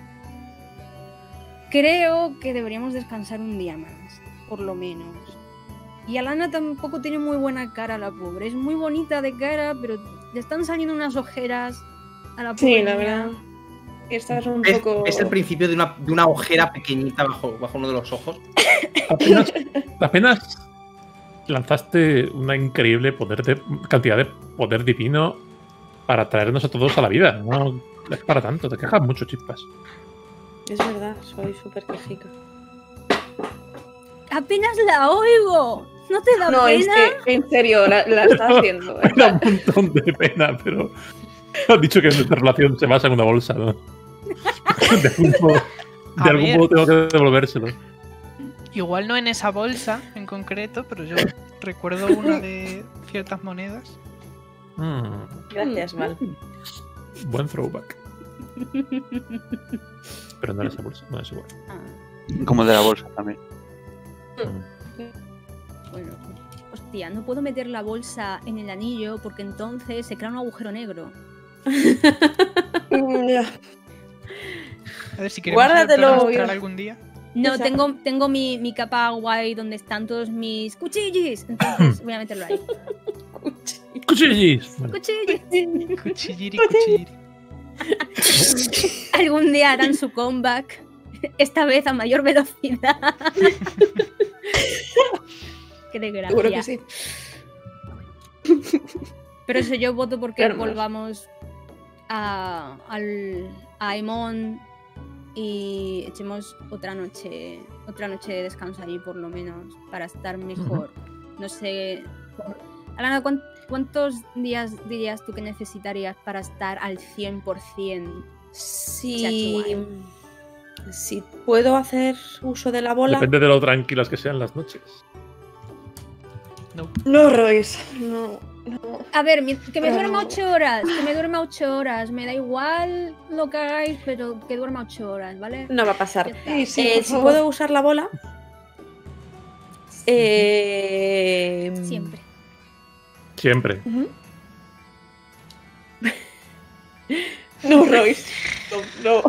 creo que deberíamos descansar un día más, por lo menos. Y Alana tampoco tiene muy buena cara, la pobre. Es muy bonita de cara, pero le están saliendo unas ojeras a la pobre. Sí, la niña. verdad. Esta es un Es, poco. es el principio de una ojera pequeñita bajo uno de los ojos. Apenas lanzaste una increíble cantidad de poder divino para traernos a todos a la vida. No es para tanto, te quejas mucho, chispas. Es verdad, soy súper quejica. Apenas la oigo. ¿No te da No, es pena? que en serio, la está haciendo. Me da un montón de pena, pero has dicho que nuestra relación se basa en una bolsa, ¿no? De algún modo tengo que devolvérselo. Igual no en esa bolsa en concreto, pero yo recuerdo una de ciertas monedas. Gracias, Mal. Buen throwback. Pero no era esa bolsa, no es igual. Ah, Como de la bolsa también. bueno. Hostia, no puedo meter la bolsa en el anillo porque entonces se crea un agujero negro. A ver si queremos Guárdatelo, mostrar yo. algún día. No, Exacto. tengo mi capa guay donde están todos mis cuchillos. Entonces voy a meterlo ahí. ¡Cuchillis! Bueno, ¡Cuchillos! Cuchilliri, cuchilliri. Algún día harán su comeback. Esta vez a mayor velocidad. Qué desgracia. Seguro que sí. Pero eso yo voto porque Hermoso. volvamos a Aemon y echemos otra noche de descanso allí por lo menos para estar mejor. No sé, Alana, ¿cuántos días dirías tú que necesitarías para estar al 100%? Si puedo hacer uso de la bola. depende de lo tranquilas que sean las noches. No, Royce. No. A ver, que me duerma 8 horas, que me duerma 8 horas. Me da igual lo que hagáis, pero que duerma 8 horas, ¿vale? No va a pasar. Ya está. Si puedo usar la bola. Siempre. Siempre. Ujú. No, Royce. No.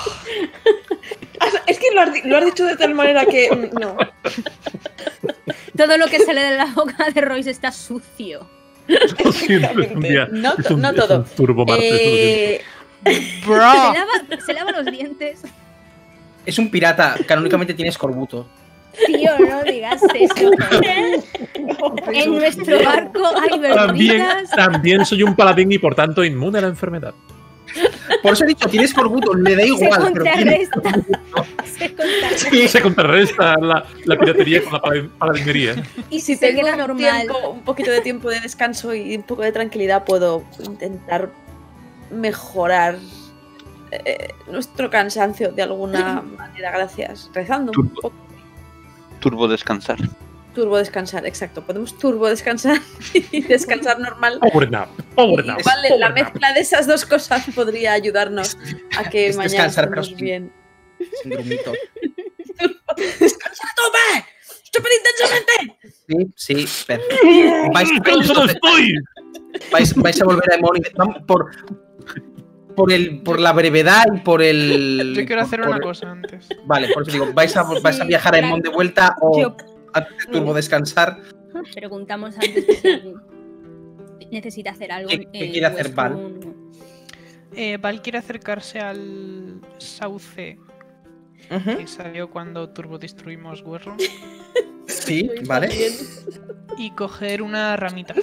Es que lo has dicho de tal manera que. No. Todo lo que sale de la boca de Royce está sucio. Lo siento, es un día. No, es un, no es todo. un turbo martes, lo siento. Bro. Se lava los dientes. Es un pirata, canónicamente tiene escorbuto. Tío, no digas eso. En nuestro barco hay verduras. También soy un paladín y por tanto inmune a la enfermedad. Por eso he dicho, tiene escorbuto, le da Se igual, pero tiene... contrarresta. Se contrarresta. Sí, Se contrarresta la piratería con la paladinería. Y Si se tengo queda normal. un poquito de tiempo de descanso y un poco de tranquilidad, puedo intentar mejorar nuestro cansancio de alguna manera. Gracias. Rezando un Turbo. poco. Turbo descansar. Turbo descansar, exacto. Podemos turbo descansar y descansar normal. Power nap. Power nap. Vale, la power nap. mezcla de esas dos cosas podría ayudarnos a que Es mañana descansar, pero estemos sí. bien. Es un grumito. ¡Descansa a tope! ¡Súper intensamente! Sí, perfecto. ¡Cansado estoy! Vais a volver a Emon y vamos por... por la brevedad y por el... Yo quiero hacer por- una cosa antes. Vale, por eso digo, ¿vais a viajar a Emon de vuelta o Yo a Turbo descansar? preguntamos antes que si necesita hacer algo. ¿Qué quiere hacer Val? Val quiere acercarse al Sauce Ujú. que salió cuando turbo destruimos Werron Sí, vale. y coger una ramita.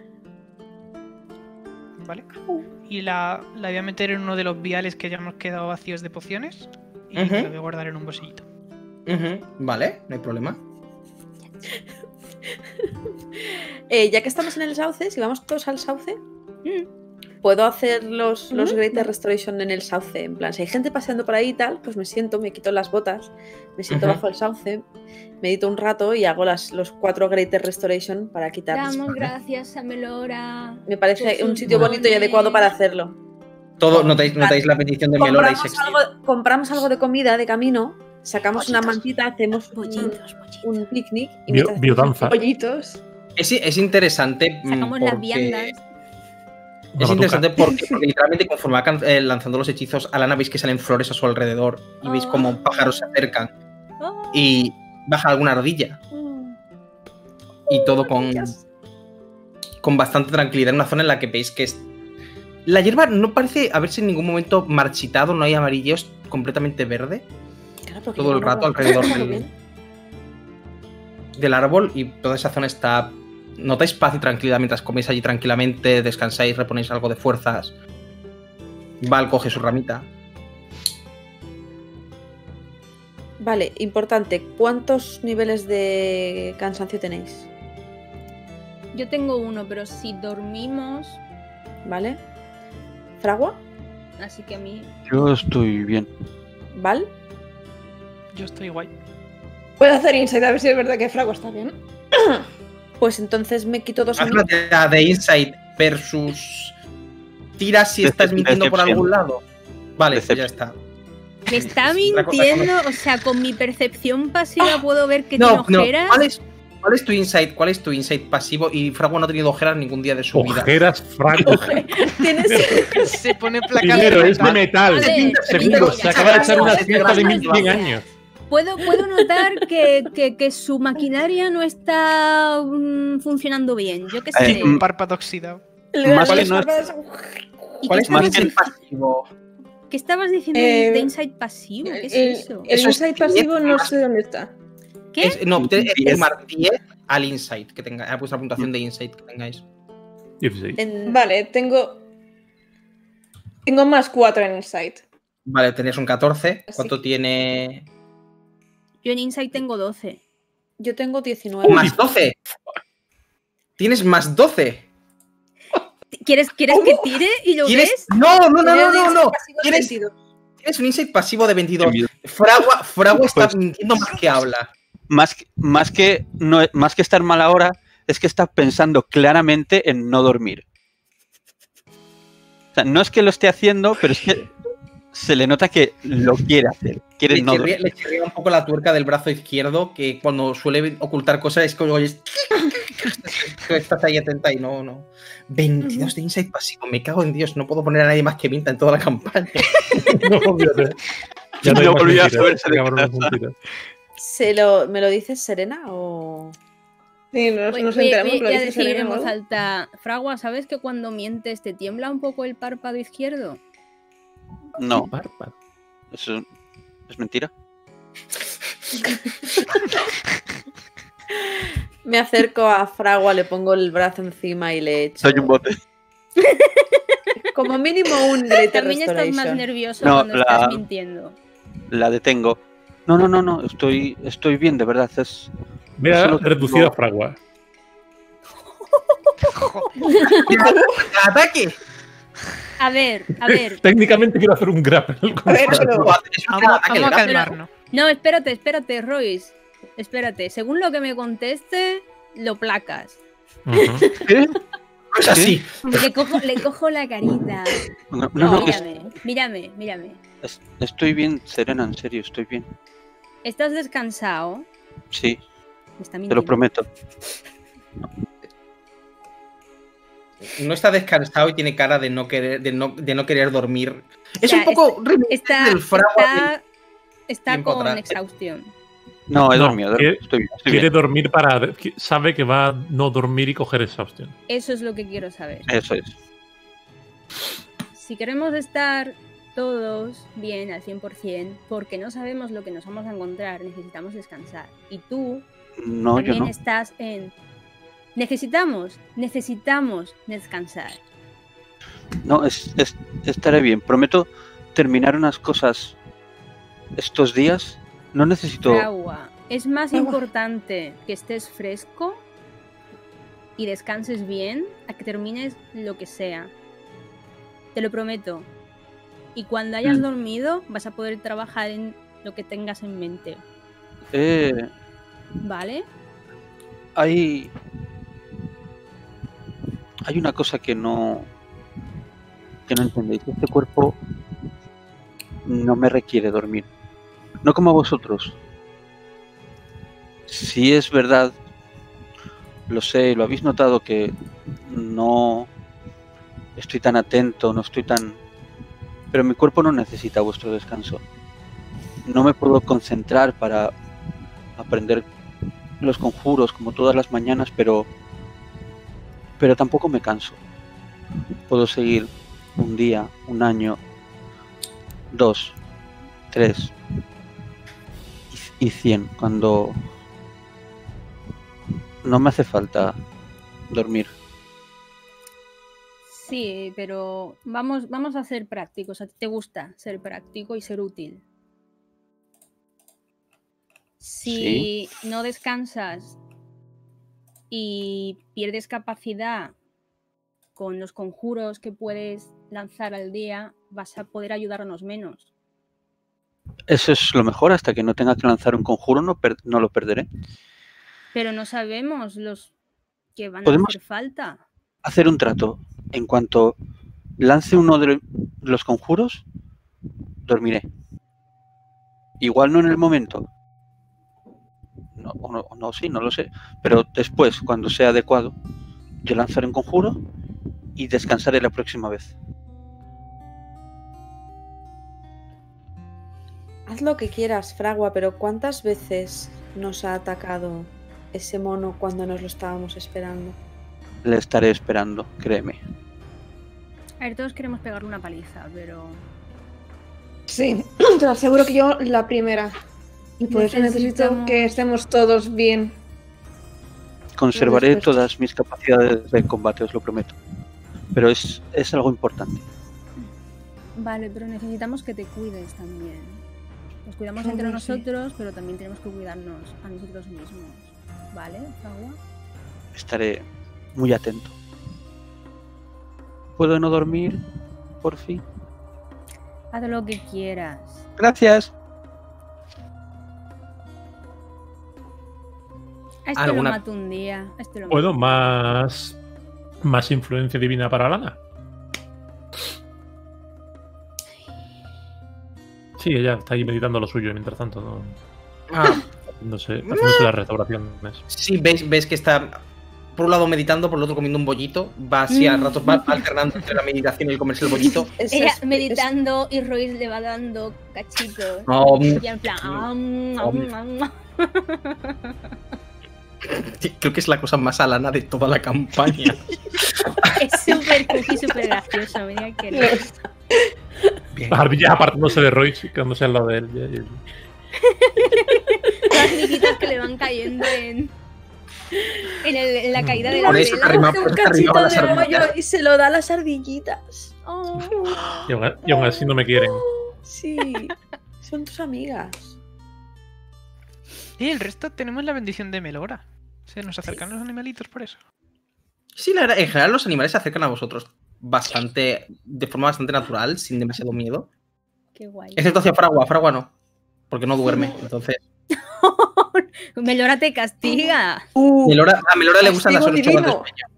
¿Vale? Y la voy a meter en uno de los viales que ya hemos quedado vacíos de pociones y Ujú. la voy a guardar en un bolsillito. Ujú, vale, no hay problema. Ya que estamos en el sauce, si vamos todos al sauce, puedo hacer los Greater Restoration en el sauce. En plan, si hay gente paseando por ahí y tal, pues me siento, me quito las botas, me siento Ujú. bajo el sauce, medito un rato y hago los 4 Greater Restoration para quitarlas. Damos gracias a Melora. Me parece por un sus sitio bonito y dones. adecuado para hacerlo. Todo, notáis la petición de Melora y Sextil. Compramos algo de comida de camino, sacamos una Pollitos. mantita, hacemos Pollitos. un picnic y Bio- mientras biodanza. Pollitos. Es interesante. Sacamos las porque- viandas. Es interesante porque literalmente conforme va lanzando los hechizos, Alana veis que salen flores a su alrededor y veis como pájaros se acercan Oh, y baja alguna ardilla y todo con bastante tranquilidad en una zona en la que veis que la hierba no parece haberse en ningún momento marchitado, no hay amarilleo, es completamente verde Claro, porque todo el yo rato no- alrededor Muy bien. del árbol y toda esa zona está... Notáis paz y tranquilidad mientras coméis allí tranquilamente, descansáis, reponéis algo de fuerzas. Val coge su ramita. Vale, importante. ¿Cuántos niveles de cansancio tenéis? yo tengo uno, pero si dormimos, ¿Vale? ¿Fragua? así que a mí. Yo estoy bien. ¿Val? Yo estoy guay. Puedo hacer insight a ver si es verdad que Frago está bien. Pues entonces me quito 2 a Haz mí. una tirada de insight versus... Tiras si estás mintiendo por Decepción. algún lado. Vale, pues ya Decepción. está. Me está La cosa- mintiendo, o sea, con mi percepción pasiva puedo ver que No, tiene no. ojeras. ¿Cuál es tu insight? ¿Cuál es tu insight pasivo? Y Fragua no ha tenido ojeras ningún día de su vida. Ojeras Franco. Tienes... Se pone placa Primero es de metal. A ver, Segundo, mira, se acaba de echar una mira, siesta de mira, 1100 mira. años. Puedo notar que su maquinaria no está funcionando bien. Yo qué sé. Eh, Un párpado oxidado. Más que Los no- párpados- ¿Y ¿Cuál qué es tu más estabas, que- insight pasivo? qué estabas diciendo Eh, de insight pasivo? ¿Qué es eso? El Eso es insight 10 pasivo no más. sé dónde está. ¿Qué? No, es 10. sumar 10 al insight que tengáis, a vuestra puntuación de insight que tengáis. 16. Vale, tengo más 4 en insight. Vale, tenéis un 14. Sí. ¿Cuánto tiene? Yo en insight tengo 12. Yo tengo 19. ¡Más 12! ¿Tienes más 12? ¿Quieres que tire y lo ¿Tienes? ves? No. Pasivo de ¿Tienes? 22. Tienes un insight pasivo de 22. Qué miedo. Fragua está Pues- mintiendo más que habla. Más que estar mal ahora, es que está pensando claramente en no dormir. O sea, no es que lo esté haciendo, pero es que se le nota que lo quiere hacer. Quiere no dormir. Le chirría un poco la tuerca del brazo izquierdo, que cuando suele ocultar cosas es como oyes. Estás ahí atenta y no. 22 de insight pasivo, me cago en Dios, no puedo poner a nadie más que minta en toda la campaña. No, olvídate. Ya no hay No más volví a mentiras, saberse de acabaron las casa. mentiras. ¿Me lo dices Serena o...? Sí, nos Voy enteramos que lo a dice decir Serena, en voz ¿no? alta. Fragua, ¿sabes que cuando mientes te tiembla un poco el párpado izquierdo? No, Párpado. eso es mentira. Me acerco a Fragua, le pongo el brazo encima y le echo... Soy un bote. Como mínimo un Greater También estás más Restoration. nervioso No, cuando estás mintiendo. La detengo. No. Estoy bien, de verdad. Mira, Solo- reducida fragua. ¡Ataque! A ver. Técnicamente quiero hacer un grapple. A ver, pero- Vamos a calmarnos. No, espérate, Royce. Espérate. Según lo que me conteste, lo placas. Ujú. ¿Qué? Es así. Le cojo la carita. No, Mírame. estoy bien, Serena, en serio, estoy bien. ¿Estás descansado? Sí, Me está te mintiendo. lo prometo. no está descansado y tiene cara de no querer dormir. Es Ya, un poco Está, del fragua. está tiempo con atrás. exhaustión. No, he No, dormido. Estoy bien. Quiere dormir sabe que va a no dormir y coger exhaustión. Eso es lo que quiero saber. Eso es. Si queremos estar todos bien al 100%, porque no sabemos lo que nos vamos a encontrar, necesitamos descansar. Y tú No, yo también no. estás en... Necesitamos descansar. No, estaré bien. Prometo terminar unas cosas estos días. No necesito... Agua. Es más importante que estés fresco y descanses bien a que termines lo que sea. Te lo prometo. Y cuando hayas dormido vas a poder trabajar en lo que tengas en mente. ¿Vale? Hay una cosa que no entendéis. Este cuerpo no me requiere dormir. No como a vosotros. Si es verdad, lo sé, lo habéis notado que no estoy tan atento, no estoy tan... Pero mi cuerpo no necesita vuestro descanso. No me puedo concentrar para aprender los conjuros como todas las mañanas, pero tampoco me canso. Puedo seguir un día, un año, 2, 3 y 100 cuando no me hace falta dormir. Sí, pero vamos a ser prácticos. ¿A ti te gusta ser práctico y ser útil? Si no descansas y pierdes capacidad con los conjuros que puedes lanzar al día, vas a poder ayudarnos menos. Eso es lo mejor, hasta que no tenga que lanzar un conjuro no lo perderé. Pero no sabemos los que van a ¿Podemos hacer falta. hacer un trato? En cuanto lance uno de los conjuros, dormiré. Igual no en el momento. No, sí, no lo sé. Pero después, cuando sea adecuado, yo lanzaré un conjuro y descansaré la próxima vez. Haz lo que quieras, Fragua, pero ¿cuántas veces nos ha atacado ese mono cuando nos lo estábamos esperando? Le estaré esperando, créeme. A ver, todos queremos pegarle una paliza, pero... Sí, te lo aseguro que yo la primera. Y por eso necesito Necesitamos- que estemos todos bien. Conservaré Dispuestos. todas mis capacidades de combate, os lo prometo. Pero es algo importante. Vale, pero necesitamos que te cuides también. Nos cuidamos Claro, entre sí. nosotros, pero también tenemos que cuidarnos a nosotros mismos. ¿Vale, Fragua? Estaré muy atento. ¿Puedo no dormir? Por fin. Haz lo que quieras. Gracias. A este ¿Alguna- lo mato un día. A este lo ¿Puedo mato. más influencia divina para Lana? Sí, ella está ahí meditando lo suyo mientras tanto, ¿no? Haciéndose las restauraciones. Sí, ves que está por un lado meditando, por el otro comiendo un bollito. Va así a ratos, va alternando entre la meditación y el comerse el bollito. Ella meditando y Royce le va dando cachitos. No, Y en plan... creo que es la cosa más alana de toda la campaña. Es súper cookie, súper gracioso. Me diga que no. Bien. Las ardillas apartándose de Roy, quedándose al lado de él. Las miguitas que le van cayendo en la caída de la Por eso vela. arriba- Coge por un eso arriba cachito las de ardillas. rollo y se lo da a las ardillitas. Oh. Y aún así no me quieren. Sí, son tus amigas. Y el resto tenemos la bendición de Melora. Se nos acercan los animalitos por eso. Sí, la verdad, en general los animales se acercan a vosotros de forma bastante natural, sin demasiado miedo. Qué guay. Excepto hacia Fragua. Fragua no, porque no duerme. Entonces, Melora te castiga. a Melora le gustan las Castigo horas de divino. sueño.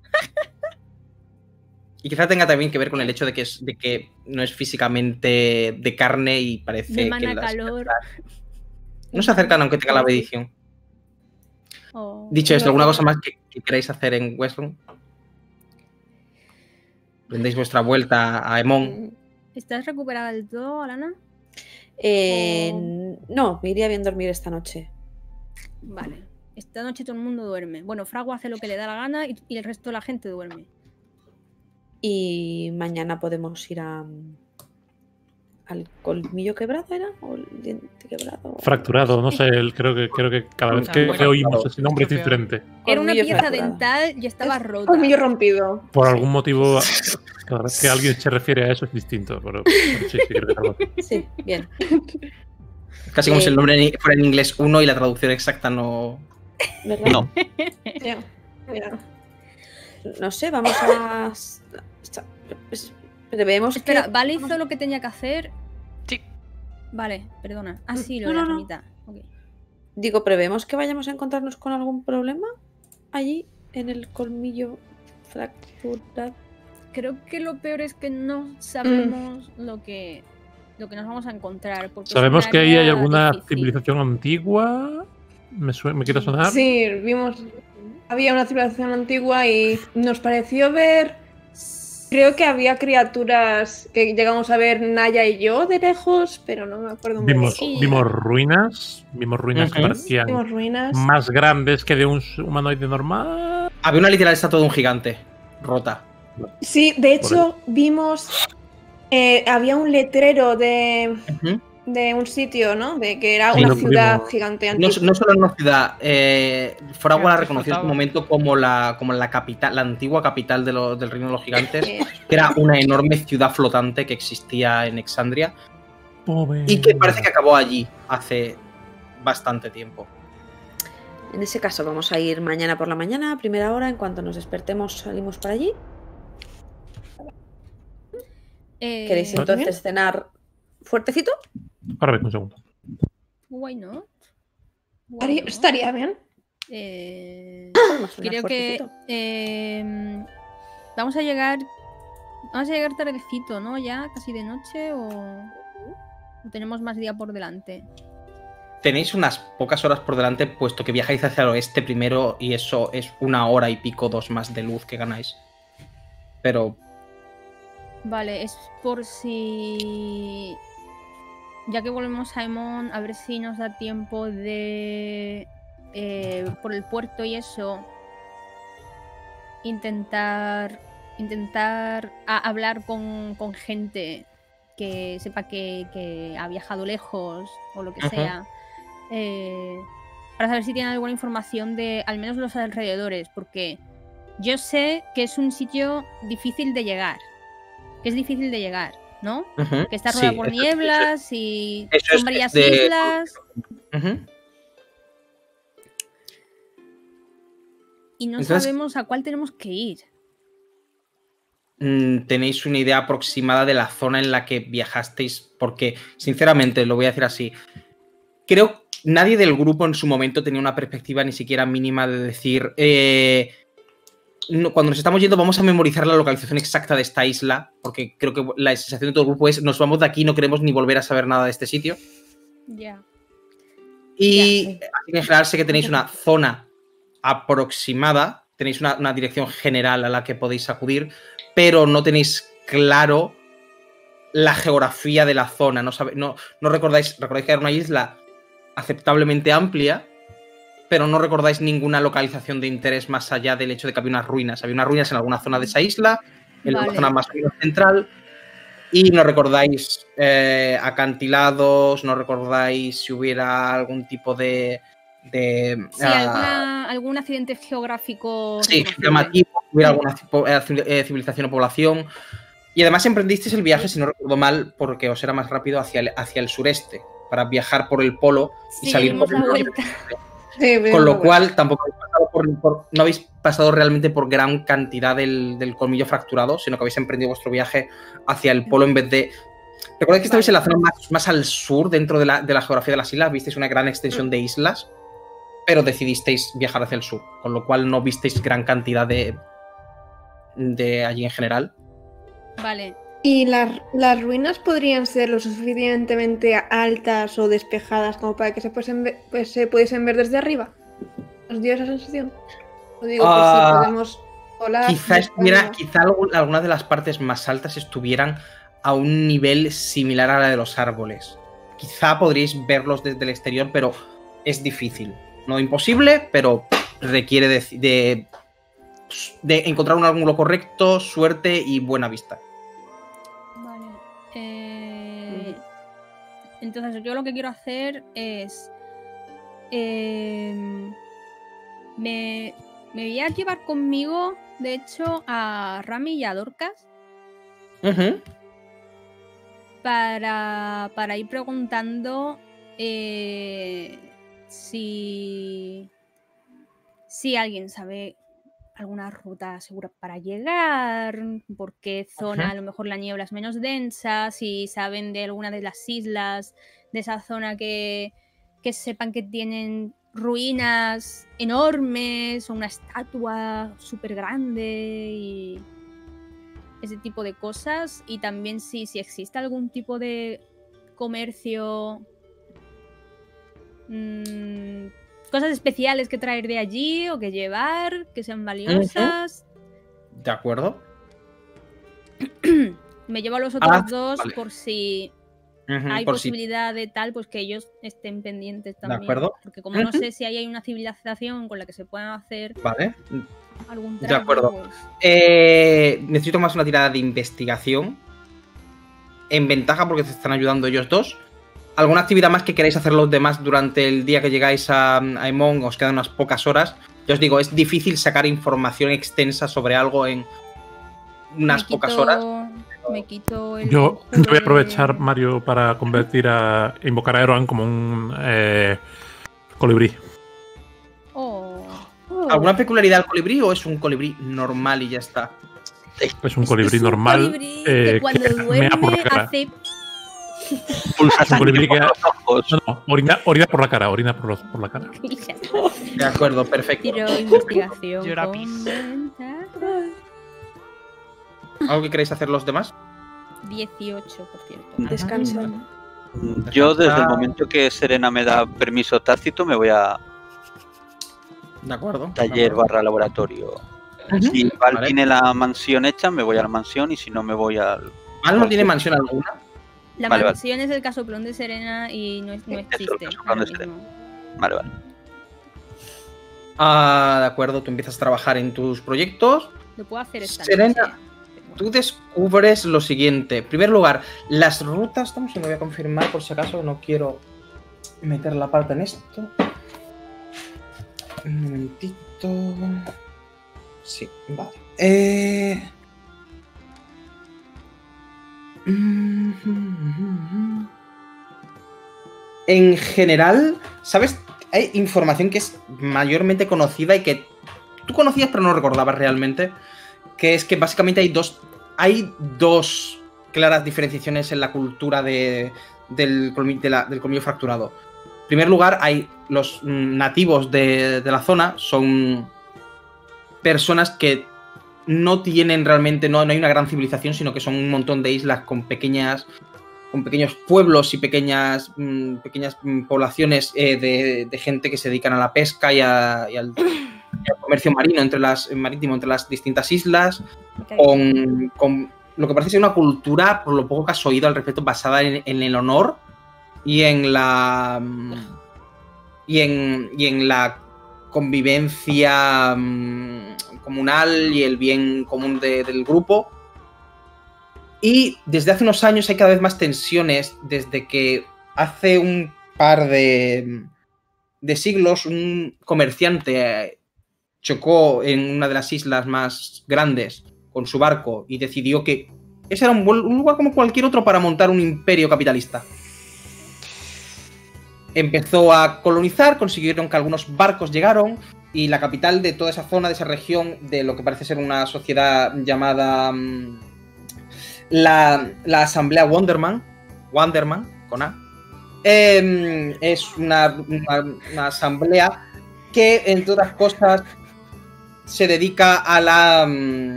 Y quizá tenga también que ver con el hecho de que no es físicamente de carne y parece Me que emana las- calor. no se acercan aunque tenga la bendición. Oh. Dicho esto, ¿alguna cosa más que queráis hacer en Westron? Prendéis vuestra vuelta a Emon. ¿Estás recuperada del todo, Alana? No, me iría bien dormir esta noche. Vale. Esta noche todo el mundo duerme. Bueno, Frago hace lo que le da la gana y el resto de la gente duerme. Y mañana podemos ir al colmillo quebrado, ¿era? ¿O el diente quebrado? Fracturado, no sé, creo que cada vez que oímos ese nombre es diferente. Era una Colmillo pieza fracturado. dental y estaba rota. Colmillo rompido. Por algún motivo, cada vez que alguien se refiere a eso es distinto, pero sí, creo que es algo así. Sí, bien. Casi como si el nombre fuera en inglés 1 y la traducción exacta no... ¿Verdad? No. Ya, mira. No sé, vamos a... Prevemos Espera, que... ¿Vale hizo lo que tenía que hacer? Sí. Vale, perdona. Ah, sí, lo No, de la no, no. ramita. Ok. Digo, ¿prevemos que vayamos a encontrarnos con algún problema allí en el colmillo fracturado? Creo que lo peor es que no sabemos lo que nos vamos a encontrar. Porque es Sabemos un que ahí hay área alguna difícil. civilización antigua. Me quiere sonar. Sí, vimos. Había una civilización antigua y nos pareció ver. Creo que había criaturas que llegamos a ver Naya y yo de lejos, pero no me acuerdo muy bien. Sí. Vimos ruinas que Ujú. parecían Vimos ruinas. más grandes que de un humanoide normal. Había una literal estatua de un gigante rota. Sí, de hecho, vimos. Había un letrero de un sitio, ¿no? De que era Sí, una lo ciudad vimos. gigante No, antigua. no solo en una ciudad, Fragua la reconoció en su flotaba. momento como la capital, la antigua capital del Reino de los Gigantes, Eh, que era una enorme ciudad flotante que existía en Exandria Pobre. y que parece que acabó allí hace bastante tiempo. En ese caso vamos a ir mañana por la mañana, a primera hora, en cuanto nos despertemos salimos para allí. ¿Queréis Muy entonces cenar fuertecito? Ahora ven un segundo. Why not? estaría bien. Podemos cenar Creo que fuertecito. vamos a llegar tardecito, ¿no? Ya casi de noche o tenemos más día por delante. Tenéis unas pocas horas por delante, puesto que viajáis hacia el oeste primero y eso es 1 hora y pico, 2 más de luz que ganáis. Pero Vale, es por si ya que volvemos a Emon, a ver si nos da tiempo de por el puerto y eso intentar hablar con gente que sepa que ha viajado lejos o lo que Ujú. sea, para saber si tienen alguna información de al menos los alrededores, porque yo sé que es un sitio difícil de llegar, ¿no? ujú, Que está sí, rodeada por eso- nieblas y eso son es varias de- islas ujú. y no Entonces- sabemos a cuál tenemos que ir. Tenéis una idea aproximada de la zona en la que viajasteis, porque, sinceramente, lo voy a decir así, creo que nadie del grupo en su momento tenía una perspectiva ni siquiera mínima de decir, cuando nos estamos yendo vamos a memorizar la localización exacta de esta isla, porque creo que la sensación de todo el grupo es, nos vamos de aquí, no queremos ni volver a saber nada de este sitio. Ya. Y así que en general sé que tenéis una zona aproximada, tenéis una dirección general a la que podéis acudir, pero no tenéis claro la geografía de la zona. No recordáis que era una isla aceptablemente amplia, pero no recordáis ninguna localización de interés más allá del hecho de que había unas ruinas. Había unas ruinas en alguna zona de esa isla, en Vale. la zona más o menos central, y no recordáis acantilados, no recordáis si hubiera algún tipo de Sí, algún accidente geográfico. sí, reconocible. llamativo, hubiera alguna civilización o población. Y además emprendisteis el viaje, si no recuerdo mal, porque os era más rápido hacia el sureste, para viajar por el polo y Sí, salir dimos por la el vuelta. Sí, bien, Con lo bueno. cual, tampoco habéis pasado no habéis pasado realmente por gran cantidad del colmillo fracturado, sino que habéis emprendido vuestro viaje hacia el polo en vez de... Recordad que estabais en la zona más al sur, dentro de la geografía de las islas, visteis una gran extensión de islas, pero decidisteis viajar hacia el sur, con lo cual no visteis gran cantidad de allí en general. Vale. ¿Y las ruinas podrían ser lo suficientemente altas o despejadas como para que se pudiesen ver desde arriba? ¿Os dio esa sensación? Os digo, pues si podemos Hola. Quizá algunas de las partes más altas estuvieran a un nivel similar a la de los árboles. Quizá podríais verlos desde el exterior, pero es difícil. No imposible, pero requiere de encontrar un ángulo correcto, suerte y buena vista. Vale. Entonces, yo lo que quiero hacer es... me voy a llevar conmigo, de hecho, a Rami y a Dorcas para ir preguntando si alguien sabe alguna ruta segura para llegar, por qué zona a lo mejor la niebla es menos densa, si saben de alguna de las islas de esa zona que sepan que tienen ruinas enormes o una estatua súper grande y ese tipo de cosas. Y también si existe algún tipo de comercio, cosas especiales que traer de allí o que llevar, que sean valiosas. De acuerdo. Me llevo a los otros dos vale. por si hay posibilidad de tal, pues que ellos estén pendientes también. De acuerdo. Porque como no sé si ahí hay una civilización con la que se puedan hacer algún trato. De acuerdo. Pues... necesito más una tirada de investigación. En ventaja porque te están ayudando ellos dos. ¿Alguna actividad más que queráis hacer los demás durante el día que llegáis a Emon? Os quedan unas pocas horas. Yo os digo, es difícil sacar información extensa sobre algo en unas pocas horas. Me quito el... Yo voy a aprovechar, Mario, para invocar a Eroan como un colibrí. ¿Alguna peculiaridad del colibrí o es un colibrí normal y ya está? Es un colibrí normal. Colibrí que cuando duerme hace... Es un colibrí que orina por la cara, por la cara. De acuerdo, perfecto. Tiro investigación. ¿Algo que queréis hacer los demás? 18, por cierto. Descansa. Yo desde el momento que Serena me da permiso tácito me voy a de acuerdo, taller / laboratorio. Si Val tiene la mansión hecha, me voy a la mansión, y si no, me voy al... ¿Val no tiene mansión alguna? La mansión es el casoplón de Serena y no existe. Vale. De acuerdo, tú empiezas a trabajar en tus proyectos. Lo puedo hacer esta Serena, noche. tú descubres lo siguiente. En primer lugar, las rutas... Estamos, me voy a confirmar por si acaso, no quiero meter la pata en esto. Un momentito... Sí, vale. En general, ¿sabes? Hay información que es mayormente conocida y que tú conocías pero no recordabas realmente, que es que básicamente hay dos claras diferenciaciones en la cultura del colmillo fracturado. En primer lugar, hay los nativos de la zona, son personas que no tienen realmente, no hay una gran civilización, sino que son un montón de islas con pequeños pueblos y pequeñas poblaciones de gente que se dedican a la pesca y al comercio marítimo entre las distintas islas, con lo que parece ser una cultura, por lo poco que has oído al respecto, basada en el honor y en la convivencia comunal y el bien común del grupo. Y desde hace unos años hay cada vez más tensiones, desde que hace un par de siglos un comerciante chocó en una de las islas más grandes con su barco y decidió que ese era un lugar como cualquier otro para montar un imperio capitalista. Empezó a colonizar, consiguieron que algunos barcos llegaron y la capital de toda esa zona, de esa región, de lo que parece ser una sociedad llamada la Asamblea Wanderman, con A, es una asamblea que, entre otras cosas, se dedica a la...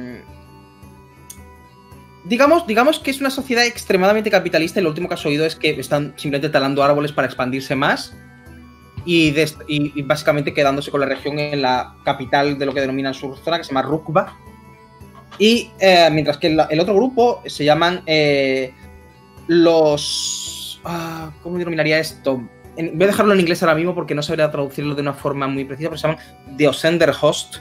Digamos que es una sociedad extremadamente capitalista y lo último que has oído es que están simplemente talando árboles para expandirse más y básicamente quedándose con la región en la capital de lo que denominan su zona, que se llama Rukba, Y mientras que el otro grupo se llaman los... ¿cómo denominaría esto? Voy a dejarlo en inglés ahora mismo porque no sabría traducirlo de una forma muy precisa, pero se llaman The Osender Host.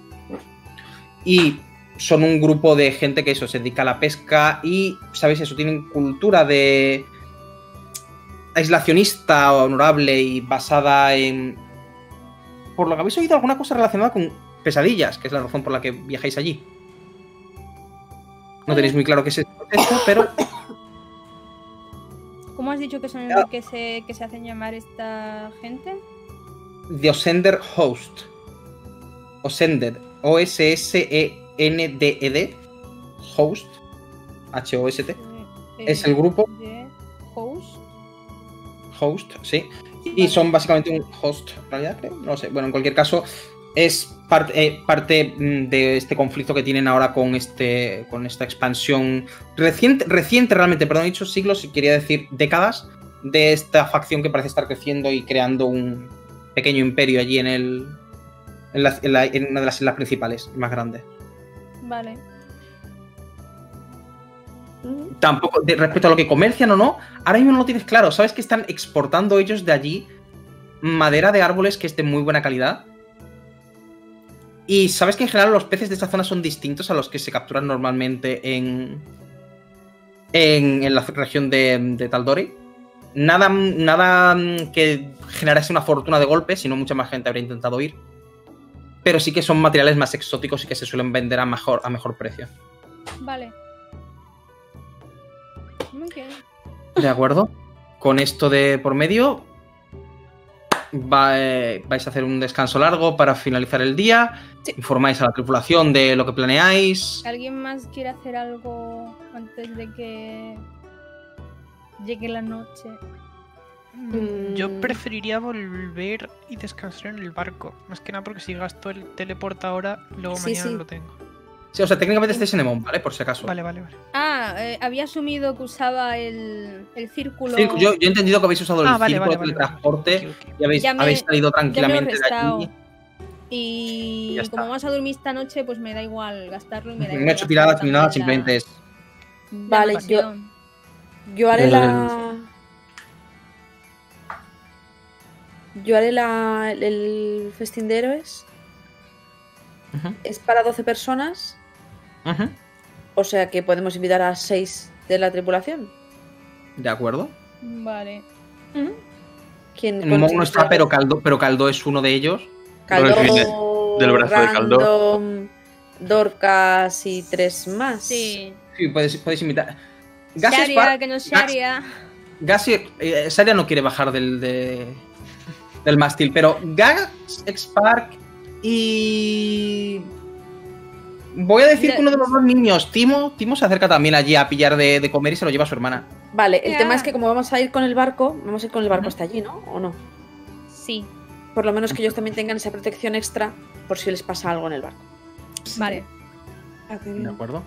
Y son un grupo de gente que eso, se dedica a la pesca y, ¿sabéis eso? Tienen cultura de aislacionista, honorable y basada en... Por lo que habéis oído, alguna cosa relacionada con pesadillas, que es la razón por la que viajáis allí. No tenéis muy claro qué es esto, pero... ¿Cómo has dicho que son que se hacen llamar esta gente? The Osender Host. Osender. O-S-S-E-N-D-E-D. Host. H-O-S-T. Es el grupo. Host. Host, sí. Y son básicamente un host, en realidad, creo. No sé. Bueno, en cualquier caso, es parte de este conflicto que tienen ahora con esta expansión reciente realmente, perdón, he dicho siglos y quería decir décadas, de esta facción que parece estar creciendo y creando un pequeño imperio allí en una de las islas principales, más grandes. Vale. Tampoco, respecto a lo que comercian o no, ahora mismo no lo tienes claro. Sabes que están exportando ellos de allí madera de árboles que es de muy buena calidad. Y sabes que en general los peces de esta zona son distintos a los que se capturan normalmente en la región de Tal'Dorei. Nada que generase una fortuna de golpe, si no mucha más gente habría intentado ir. Pero sí que son materiales más exóticos y que se suelen vender a mejor precio. Vale. Okay. De acuerdo. Con esto de por medio, vais a hacer un descanso largo para finalizar el día. Sí. Informáis a la tripulación de lo que planeáis. ¿Alguien más quiere hacer algo antes de que llegue la noche? Yo preferiría volver y descansar en el barco. Más que nada porque si gasto el teleport ahora, luego mañana lo tengo. Sí, o sea, técnicamente estáis en Emon, ¿vale? Por si acaso. Vale. Había asumido que usaba el círculo. Yo he entendido que habéis usado el círculo de transporte y habéis salido tranquilamente de allí. Y como vamos a dormir esta noche, pues me da igual gastarlo y me da igual. No he hecho tiradas ni nada, simplemente es... Vale, yo haré la... Yo haré el festín de héroes. Es para 12 personas. O sea que podemos invitar a 6 de la tripulación. De acuerdo. Vale. Mon no está, pero Caldo es uno de ellos. Caldo, del brazo de Caldo. Dorcas y 3 más. Sí. Sí, podéis invitar. Sharia, que no es Sharia. Sharia no quiere bajar del mástil, pero Gas, Spark y... Voy a decir que uno de los dos niños, Timo se acerca también allí a pillar de comer y se lo lleva a su hermana. Vale, el tema es que como vamos a ir con el barco, hasta allí, ¿no? ¿O no? Sí. Por lo menos que ellos también tengan esa protección extra por si les pasa algo en el barco. Vale. De acuerdo.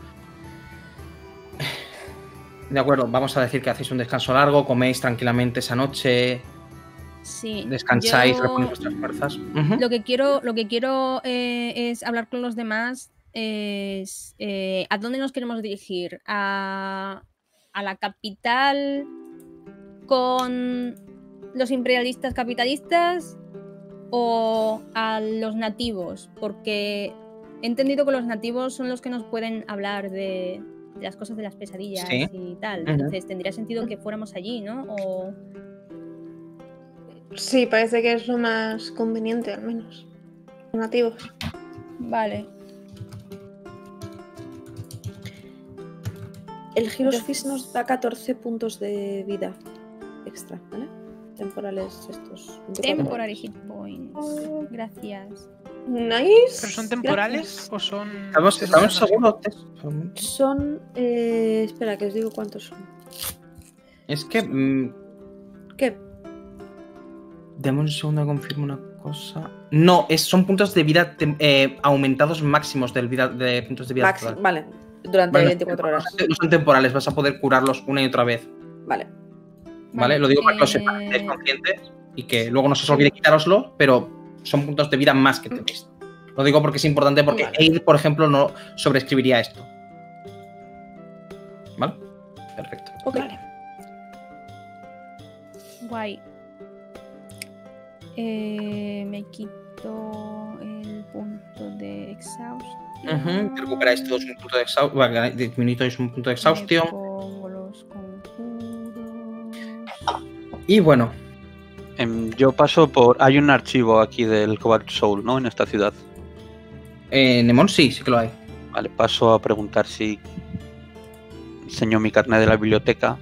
De acuerdo, vamos a decir que hacéis un descanso largo, coméis tranquilamente esa noche. Sí. Descansáis, reponéis vuestras fuerzas. Lo que quiero es hablar con los demás. ¿A dónde nos queremos dirigir? ¿A la capital con los imperialistas capitalistas o a los nativos? Porque he entendido que los nativos son los que nos pueden hablar de las cosas de las pesadillas y tal. Entonces tendría sentido que fuéramos allí, ¿no? Sí, parece que es lo más conveniente, al menos. Los nativos. Vale. El Heroes Feast nos da 14 puntos de vida extra, ¿vale? Temporales estos. Temporary hit points. Gracias. Nice. ¿Pero son temporales o son...? Estamos seguros. Son... espera, que os digo cuántos son. Es que... ¿Qué? Dame un segundo, confirmo una cosa. No, son puntos de vida aumentados máximos de puntos de vida. Vale, durante 24 horas. No son temporales, vas a poder curarlos una y otra vez. Vale. Vale, lo digo para que lo sepáis, seáis conscientes y que luego no se os olvide quitároslo, pero son puntos de vida más que tenéis. Lo digo porque es importante, porque Eir, por ejemplo, no sobreescribiría esto. ¿Vale? Perfecto. Vale. Guay. Me quito el punto de exhaustión. Recuperáis todos un punto de exhaustión. Disminuís un punto de exhaustión. Me pongo los conjuros. Y bueno. Yo paso por... Hay un archivo aquí del Cobalt Soul, ¿no? En esta ciudad. Nemón sí que lo hay. Vale, paso a preguntar si enseño mi carnet de la biblioteca.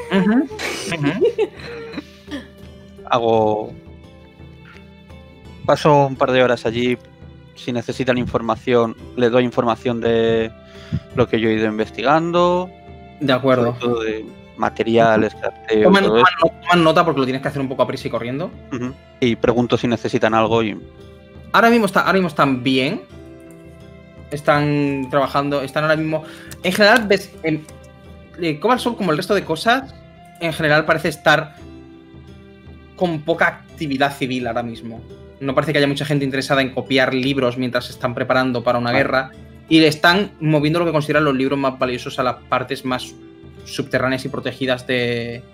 Paso un par de horas allí. Si necesitan información, le doy información de lo que yo he ido investigando. De acuerdo. Todo de materiales, crafteo, toman nota porque lo tienes que hacer un poco a prisa y corriendo. Y pregunto si necesitan algo y... Ahora mismo están bien. Están trabajando, están ahora mismo... En general, ves... Cobalt Soul, como el resto de cosas, en general parece estar con poca actividad civil ahora mismo. No parece que haya mucha gente interesada en copiar libros mientras se están preparando para una guerra. Y le están moviendo lo que consideran los libros más valiosos a las partes más subterráneas y protegidas de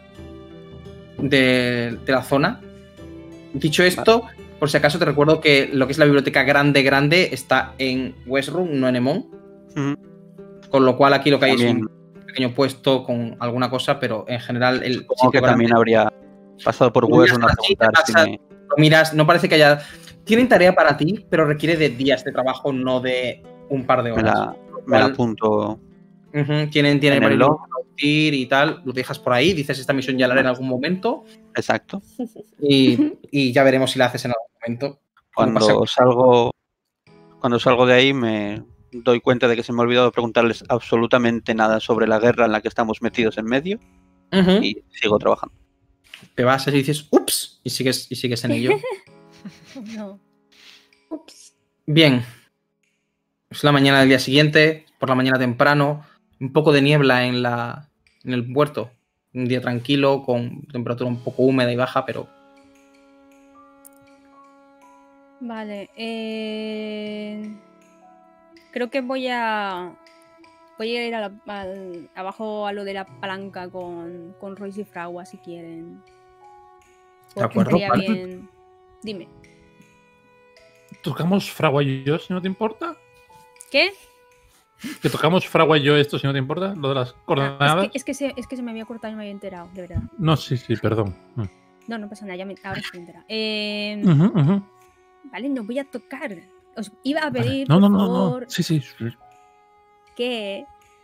la zona. Dicho esto, por si acaso te recuerdo que lo que es la biblioteca grande está en Westruun, no en Emon. Con lo cual aquí lo que hay es un pequeño puesto con alguna cosa, pero en general el sitio que también habría pasado por Westruun a preguntar si miras, no parece que haya... Tienen tarea para ti, pero requiere de días de trabajo, no de un par de horas. Me la apunto. Tienen para ir y tal, lo dejas por ahí, dices esta misión ya la haré en algún momento. Exacto. Y ya veremos si la haces en algún momento. Cuando salgo de ahí me doy cuenta de que se me ha olvidado preguntarles absolutamente nada sobre la guerra en la que estamos metidos en medio y sigo trabajando. Te vas y dices ups y sigues en ello. No. Ups. Bien. Es la mañana del día siguiente, por la mañana temprano, un poco de niebla en el puerto. Un día tranquilo, con temperatura un poco húmeda y baja, pero... Vale. Creo que voy a ir abajo a lo de la palanca con Royce y Fragua si quieren. De acuerdo. Bien. Dime. ¿Tocamos Fragua y yo, si no te importa? ¿Qué? ¿Que tocamos Fragua y yo esto, si no te importa? Lo de las coordenadas. Es que se me había cortado y me había enterado, de verdad. No, sí, perdón. No pasa nada, ahora estoy enterado. Vale, no voy a tocar. Os iba a pedir, vale. por favor, Sí. que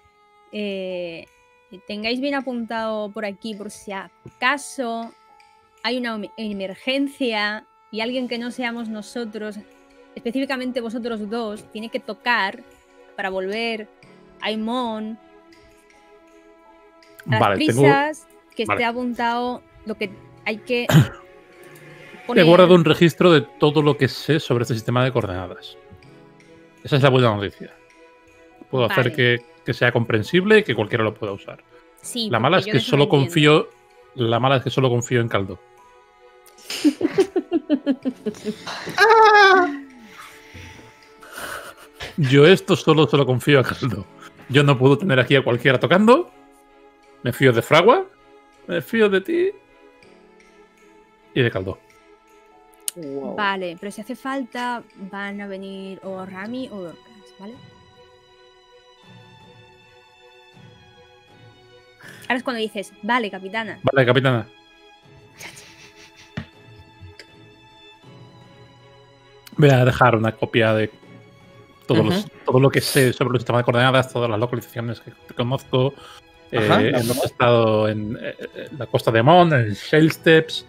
tengáis bien apuntado por aquí, por si acaso hay una emergencia y alguien que no seamos nosotros, específicamente vosotros dos, tiene que tocar para volver a Emon a las prisas, que esté apuntado lo que hay que poner. He guardado un registro de todo lo que sé sobre este sistema de coordenadas. Esa es la buena noticia. Puedo hacer que sea comprensible y que cualquiera lo pueda usar. Sí, la mala es que solo confío en Caldo. Yo esto solo confío a Caldo. Yo no puedo tener aquí a cualquiera tocando. Me fío de Fragua, me fío de ti y de Caldo. Wow. Vale, pero si hace falta van a venir o Rami o Dorcas, ¿vale? Ahora es cuando dices, vale, capitana. Vale, capitana. Voy a dejar una copia de todo lo que sé sobre los sistemas de coordenadas, todas las localizaciones que conozco. Hemos estado en la costa de Emon, en Shale Steps,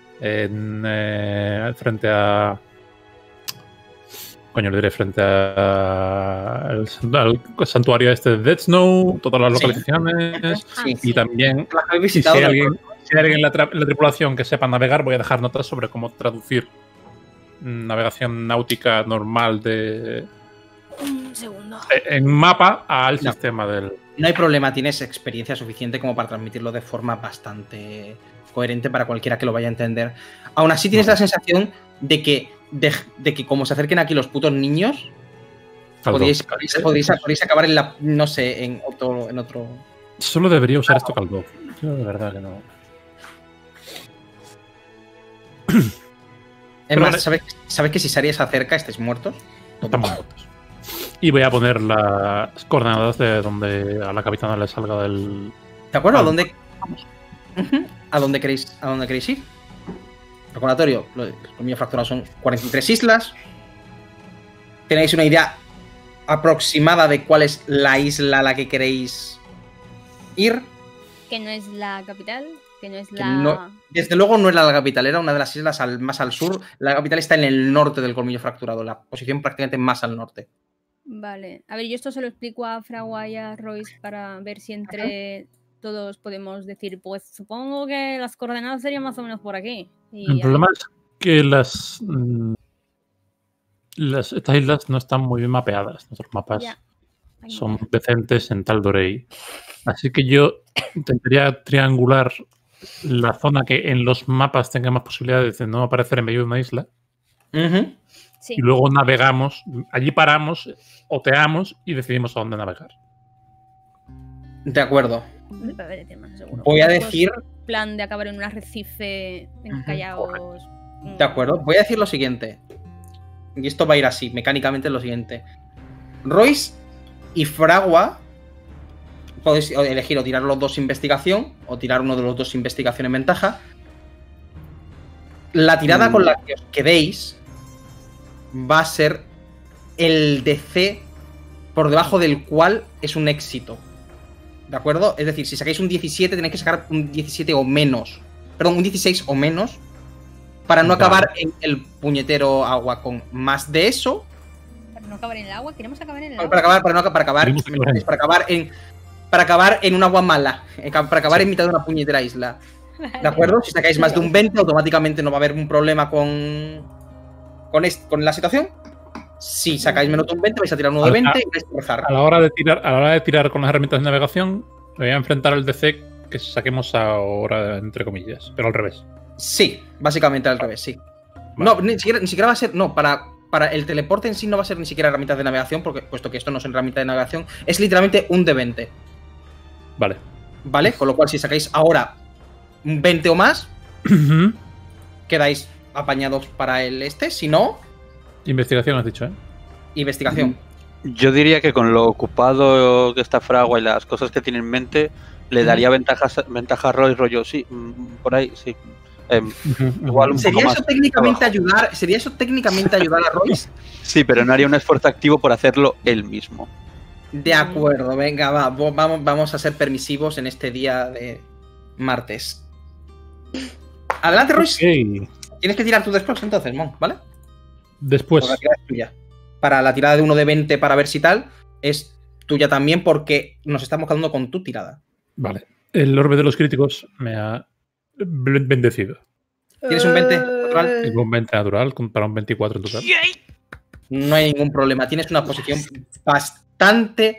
frente a... Coño, le diré, frente al santuario este de Dead Snow, todas las localizaciones. Y también, si hay alguien en la tripulación que sepa navegar, voy a dejar notas sobre cómo traducir navegación náutica normal Un segundo. En mapa al sistema del... No hay problema, tienes experiencia suficiente como para transmitirlo de forma bastante coherente para cualquiera que lo vaya a entender. Aún así tienes la sensación de que de que como se acerquen aquí los putos niños, Caldo. podéis acabar en la, no sé, en otro... Solo debería usar esto Caldo. Yo de verdad que no. Es más, ¿sabes que si Saria se acerca estáis muertos? Estamos muertos. Y voy a poner las coordenadas de donde a la capitana le salga del... ¿De acuerdo? ¿A dónde queréis ir? Recordatorio, los colmillos fracturados son 43 islas. ¿Tenéis una idea aproximada de cuál es la isla a la que queréis ir? Que no es la capital, que no es la... Desde luego no era la capital, era una de las islas más al sur. La capital está en el norte del colmillo fracturado, la posición prácticamente más al norte. Vale. A ver, yo esto se lo explico a Fragua y a Royce para ver si entre todos podemos decir, pues supongo que las coordenadas serían más o menos por aquí. Y el problema es que estas islas no están muy bien mapeadas. Nuestros mapas son decentes en Tal'Dorei. Así que yo intentaría triangular la zona que en los mapas tenga más posibilidades de no aparecer en medio de una isla. Sí. Y luego navegamos, allí paramos, oteamos y decidimos a dónde navegar. De acuerdo. Voy a decir... plan de acabar en un arrecife encallados. De acuerdo, voy a decir lo siguiente. Y esto va a ir así, mecánicamente es lo siguiente. Royce y Fragua podéis elegir o tirar los dos investigación o tirar uno de los dos investigación en ventaja. La tirada con la que os quedéis va a ser el DC por debajo del cual es un éxito. ¿De acuerdo? Es decir, si sacáis un 17 tenéis que sacar un 17 o menos. Perdón, un 16 o menos para no acabar en el puñetero agua con más de eso. ¿Para no acabar en el agua? ¿Queremos acabar en el agua? Para acabar en un agua mala. Para acabar en mitad de una puñetera isla. Vale. ¿De acuerdo? Si sacáis más de un 20, automáticamente no va a haber un problema con la situación. Si sacáis menos de un 20, vais a tirar uno de 20 y vais a rezar. A la hora de tirar con las herramientas de navegación, me voy a enfrentar al DC que saquemos ahora, entre comillas, pero al revés. Sí, básicamente al revés, sí. Vale. No, ni siquiera va a ser. No, para el teleporte en sí no va a ser ni siquiera herramientas de navegación, porque puesto que esto no es herramienta de navegación, es literalmente un de 20. Vale. ¿Vale? Con lo cual, si sacáis ahora un 20 o más, quedáis apañados para el este. Si no, Investigación has dicho, ¿eh? investigación. Yo diría que con lo ocupado que está Fragua y las cosas que tiene en mente, le daría ventaja a Roy, rollo, sí, por ahí, sí. Igual un ¿Sería poco eso más técnicamente abajo. ayudar a Royce? Sí, pero no haría un esfuerzo activo por hacerlo él mismo. De acuerdo, venga, vamos a ser permisivos en este día de martes. Adelante, Royce. Okay. Tienes que tirar tu después entonces, Mon, ¿vale? Después. Porque la tirada es tuya. Para la tirada de 1 de 20 para ver si tal, es tuya también porque nos estamos quedando con tu tirada. Vale. El orbe de los críticos me ha bendecido. ¿Tienes un 20 natural? Tengo un 20 natural para un 24 en total. No hay ningún problema. Tienes una posición bastante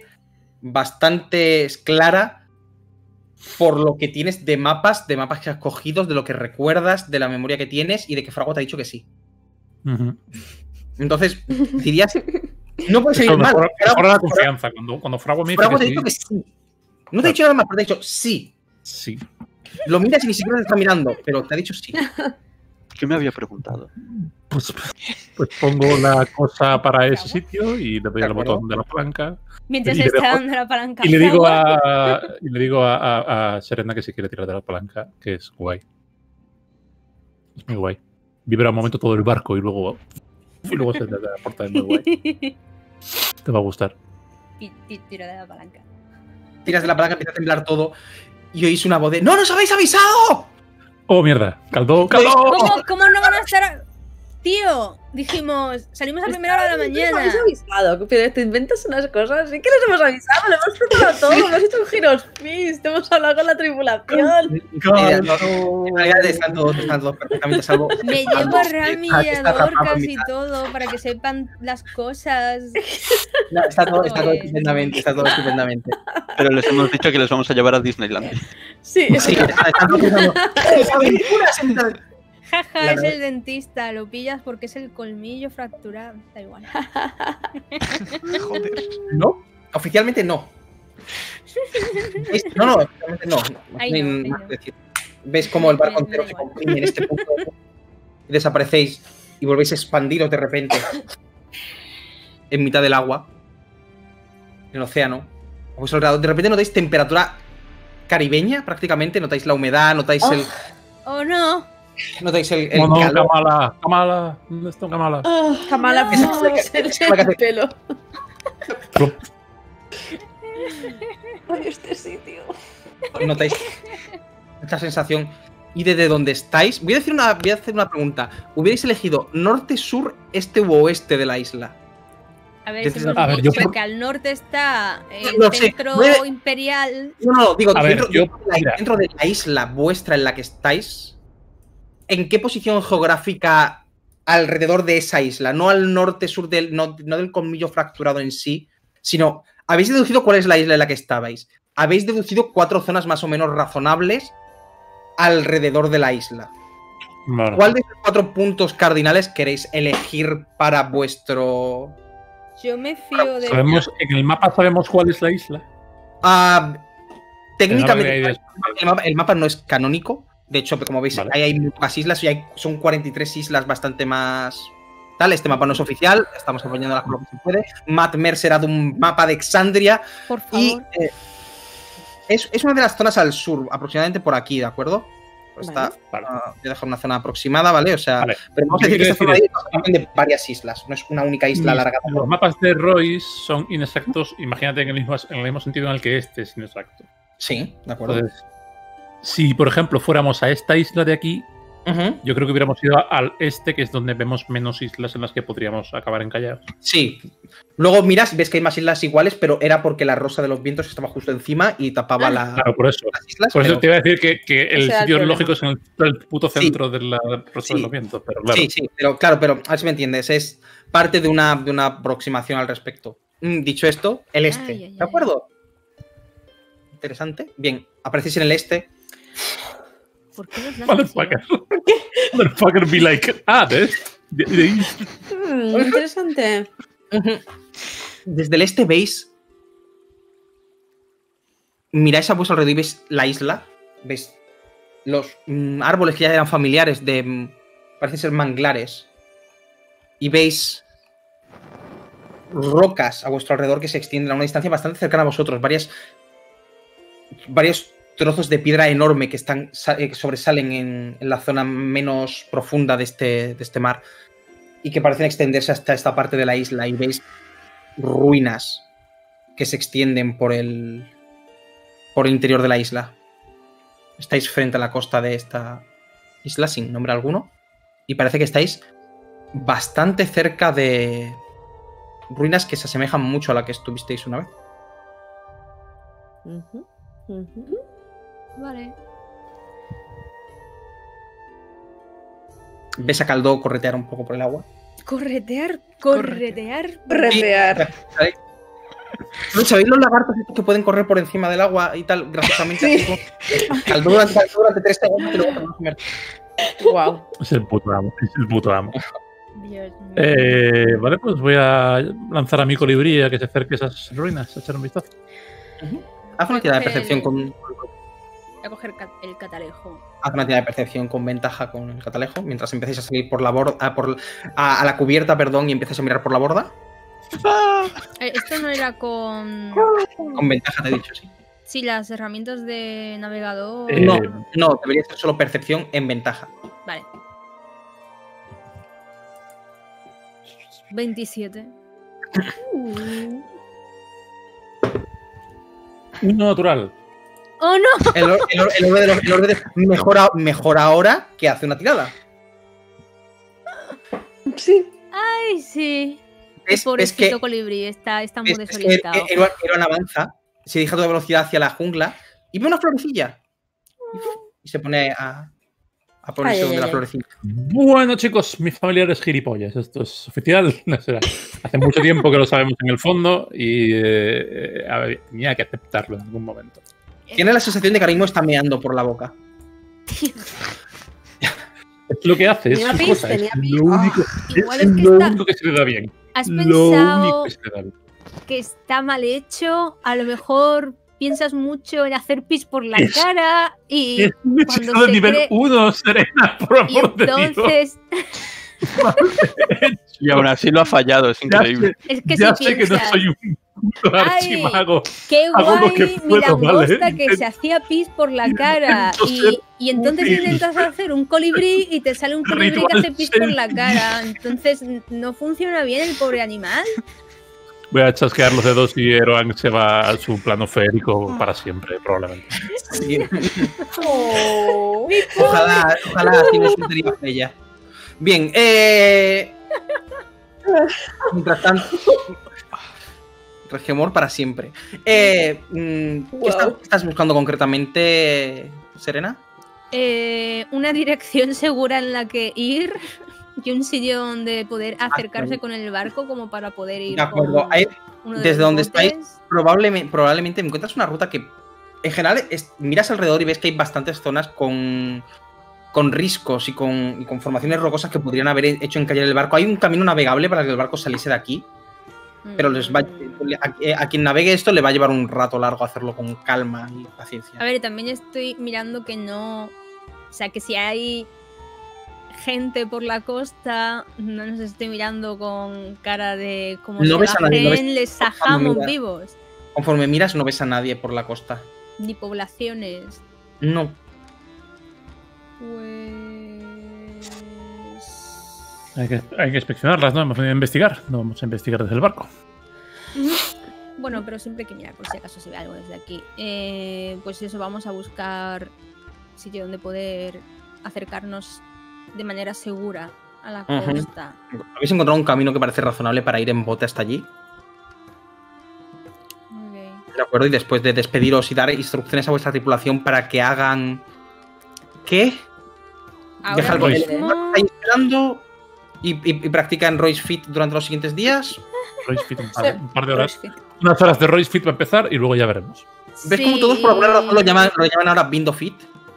clara por lo que tienes de mapas que has cogido, de lo que recuerdas, de la memoria que tienes y de que Fragua te ha dicho que sí. Entonces, dirías, no puede salir mal. Mejora la confianza. Cuando Fragua me dice Fragua te ha que dicho que sí. No te ha dicho nada más, pero te ha dicho sí. Sí. Lo miras y ni siquiera te está mirando, pero te ha dicho sí. ¿Qué me había preguntado? Pues pongo la cosa para ese sitio y le doy al botón de la palanca. Mientras Y le está dejo- dando la palanca. Y le digo a Serena que si quiere tirar de la palanca, que es guay. Es muy guay. Vibra un momento todo el barco y luego se teleporta, es muy guay. Te va a gustar. Y tiro de la palanca. Tiras de la palanca, empieza a temblar todo y oís una voz de ¡No nos habéis avisado! ¡Oh, mierda! ¡Caldo! ¿Cómo no van a estar...? Tío, dijimos, salimos a primera hora de la mañana. Nos habéis avisado, pero te inventas unas cosas. Sí que nos hemos avisado, lo hemos preparado todo, hemos hecho un giro spin, te hemos hablado con la tripulación. En realidad están todos perfectamente a salvo. Me llevo a Rami y a Dorcas y todo para que sepan las cosas. No, está todo estupendamente. Pero les hemos dicho que les vamos a llevar a Disneyland. Sí, Sí, están todos pensando, ¡aventuras! Jaja, es el dentista, lo pillas porque es el colmillo fracturado. Da igual. Joder. No, oficialmente no. No, oficialmente no. Ay, No hay no, más que decir. Veis cómo el barco entero se comprime en este punto y desaparecéis y volvéis a expandiros de repente en mitad del agua, en el océano. A vuestro alrededor. De repente notáis temperatura caribeña prácticamente, notáis la humedad, notáis el... ¡Oh, no! Notáis el No, calor. Kamala. ¿Dónde está Kamala? Kamala, No. el pelo. Ay, este sitio. Notáis esta sensación. Y desde donde estáis, voy a hacer una pregunta. ¿Hubierais elegido norte, sur, este u oeste de la isla? A ver, Desde- si hemos a ver, dicho yo- que al norte está el No sé, centro voy a- imperial. No, digo, A ver, mira. dentro de la isla vuestra en la que estáis, ¿en qué posición geográfica alrededor de esa isla? No al norte, sur del, no del colmillo fracturado en sí, sino, habéis deducido cuál es la isla en la que estabais. Habéis deducido 4 zonas más o menos razonables alrededor de la isla. Vale. ¿Cuál de esos 4 puntos cardinales queréis elegir para vuestro... Yo me fío de. Sabemos, en el mapa sabemos cuál es la isla. Técnicamente, No, el mapa no es canónico. De hecho, como veis, Vale. ahí hay muy pocas islas y son 43 islas bastante más... Tal, este mapa no es oficial, estamos apoyando las cosas que se puede. Matt Mercer ha dado un mapa de Exandria Por favor. y es una de las zonas al sur, aproximadamente por aquí, ¿de acuerdo? Está, Vale. voy a dejar una zona aproximada, ¿vale? O sea, Vale. pero vamos a Lo que decir que esta quiero zona decir ahí es de varias islas, no es una única isla alargada. Los mapas de Royce son inexactos, imagínate en el mismo sentido en el que este es inexacto. Sí, de acuerdo. Entonces, si por ejemplo fuéramos a esta isla de aquí, Ujú. yo creo que hubiéramos ido al este, que es donde vemos menos islas en las que podríamos acabar encallados. Sí. Luego miras y ves que hay más islas iguales, pero era porque la rosa de los vientos estaba justo encima y tapaba Claro, por eso. las islas. Por eso pero- te iba a decir que el Ese era el sitio problema. lógico es en el puto Sí. centro de la rosa Sí. de los vientos, pero claro. Sí, pero claro, pero a ver si me entiendes, es parte de una aproximación al respecto. Dicho esto, el este, Ay, ay, ¿de acuerdo? Interesante. Bien, aparecéis en el este. ¿Por qué los Motherfucker. Motherfucker be like, this. Interesante. Desde el este veis. Miráis a vuestro alrededor y veis la isla. Veis los árboles que ya eran familiares de. Parece ser manglares. Y veis rocas a vuestro alrededor que se extienden a una distancia bastante cercana a vosotros. Varios trozos de piedra enorme que sobresalen en la zona menos profunda de este mar y que parecen extenderse hasta esta parte de la isla, y veis ruinas que se extienden por el interior de la isla. Estáis frente a la costa de esta isla sin nombre alguno y parece que estáis bastante cerca de ruinas que se asemejan mucho a la que estuvisteis una vez. Ujú, ujú. Vale. Ves a Caldo corretear un poco por el agua. Corretear. Retear. ¿Sabéis los lagartos estos que pueden correr por encima del agua y tal? Graciosamente. Sí. Caldo durante 3 segundos y luego te vas a comer. Wow. Es el puto amo. Es el puto amo. Dios mío. Vale, pues voy a lanzar a mi colibrí a que se acerque a esas ruinas, a echar un vistazo. Haz una tirada de percepción con. Voy a coger el catalejo. Haz una tirada de percepción con ventaja con el catalejo mientras empecéis a salir por la borda. A la cubierta, perdón, y empieces a mirar por la borda. Esto no era con. Con ventaja, te he dicho, sí. Sí, las herramientas de navegador. No, debería ser solo percepción en ventaja. Vale. 27. Uno natural. ¡Oh, no! El orden de mejor ahora que hace una tirada. Sí. ¡Ay, sí! Es Pobrecito que colibrí, está muy es que desorientado. Eruan avanza, se dirige a toda velocidad hacia la jungla y ve una florecilla. Y se pone a ponerse donde la florecilla. Bueno, chicos, mi familiar es gilipollas. Esto es oficial. No será. Hace mucho tiempo que lo sabemos en el fondo y a ver, tenía que aceptarlo en algún momento. Tiene la sensación de que ahora mismo está meando por la boca. Es lo que hace, es Tenía su pis, cosa, tenía es pis. lo único, Igual es es que lo está- único que se le da bien. ¿Has Lo único pensado que se le da bien. que está mal hecho? A lo mejor piensas mucho en hacer pis por la Es- cara y Es un cuando hechizo de se nivel cree... 1, Serena, por Y amor de Dios. entonces, Y aún así lo ha fallado, es increíble. es que Ya si sé que no piensas, soy un puto ¡ay! archimago. ¡Qué Hago lo guay que mi puedo, langosta ¿vale? que se hacía pis por la cara! Intento ser Y entonces útil. intentas hacer un colibrí y te sale un colibrí que Ritual hace pis por la selfie. cara. Entonces no funciona bien el pobre animal. Voy a chasquear los dedos y Eroan se va a su plano feérico para siempre, probablemente. Sí. Oh. Ojalá así no sentiría ella. Bien, mientras tanto. Regemor para siempre. ¿Qué estás buscando concretamente, Serena? Una dirección segura en la que ir y un sitio donde poder acercarse vale. con el barco como para poder ir De acuerdo. con Ahí, uno de desde los donde estáis, botes. probablemente encuentras una ruta que, en general, miras alrededor y ves que hay bastantes zonas con riscos y con formaciones rocosas que podrían haber hecho encallar el barco. Hay un camino navegable para que el barco saliese de aquí, pero a quien navegue esto le va a llevar un rato largo hacerlo con calma y paciencia. A ver, también estoy mirando que no... O sea, que si hay gente por la costa, no nos estoy mirando con cara de como No se ves a nadie, no bajen, les sajamos mira. vivos. Conforme miras no ves a nadie por la costa. Ni poblaciones. No. Pues... Hay que inspeccionarlas, ¿no? Hemos venido a investigar. No vamos a investigar desde el barco. Bueno, pero siempre hay que mirar por si acaso se ve algo desde aquí. Pues eso, vamos a buscar sitio donde poder acercarnos de manera segura a la Ujú. costa. ¿Habéis encontrado un camino que parece razonable para ir en bote hasta allí? Ok. De acuerdo, y después de despediros y dar instrucciones a vuestra tripulación para que hagan... ¿Qué? Deja Ahora el mismo... estáis esperando y practican Royce Fit durante los siguientes días. Royce Fit, un par de horas. CrossFit. Unas horas de Royce Fit va a empezar y luego ya veremos. ¿Ves cómo todos por alguna razón lo llaman ahora Bindo Fit?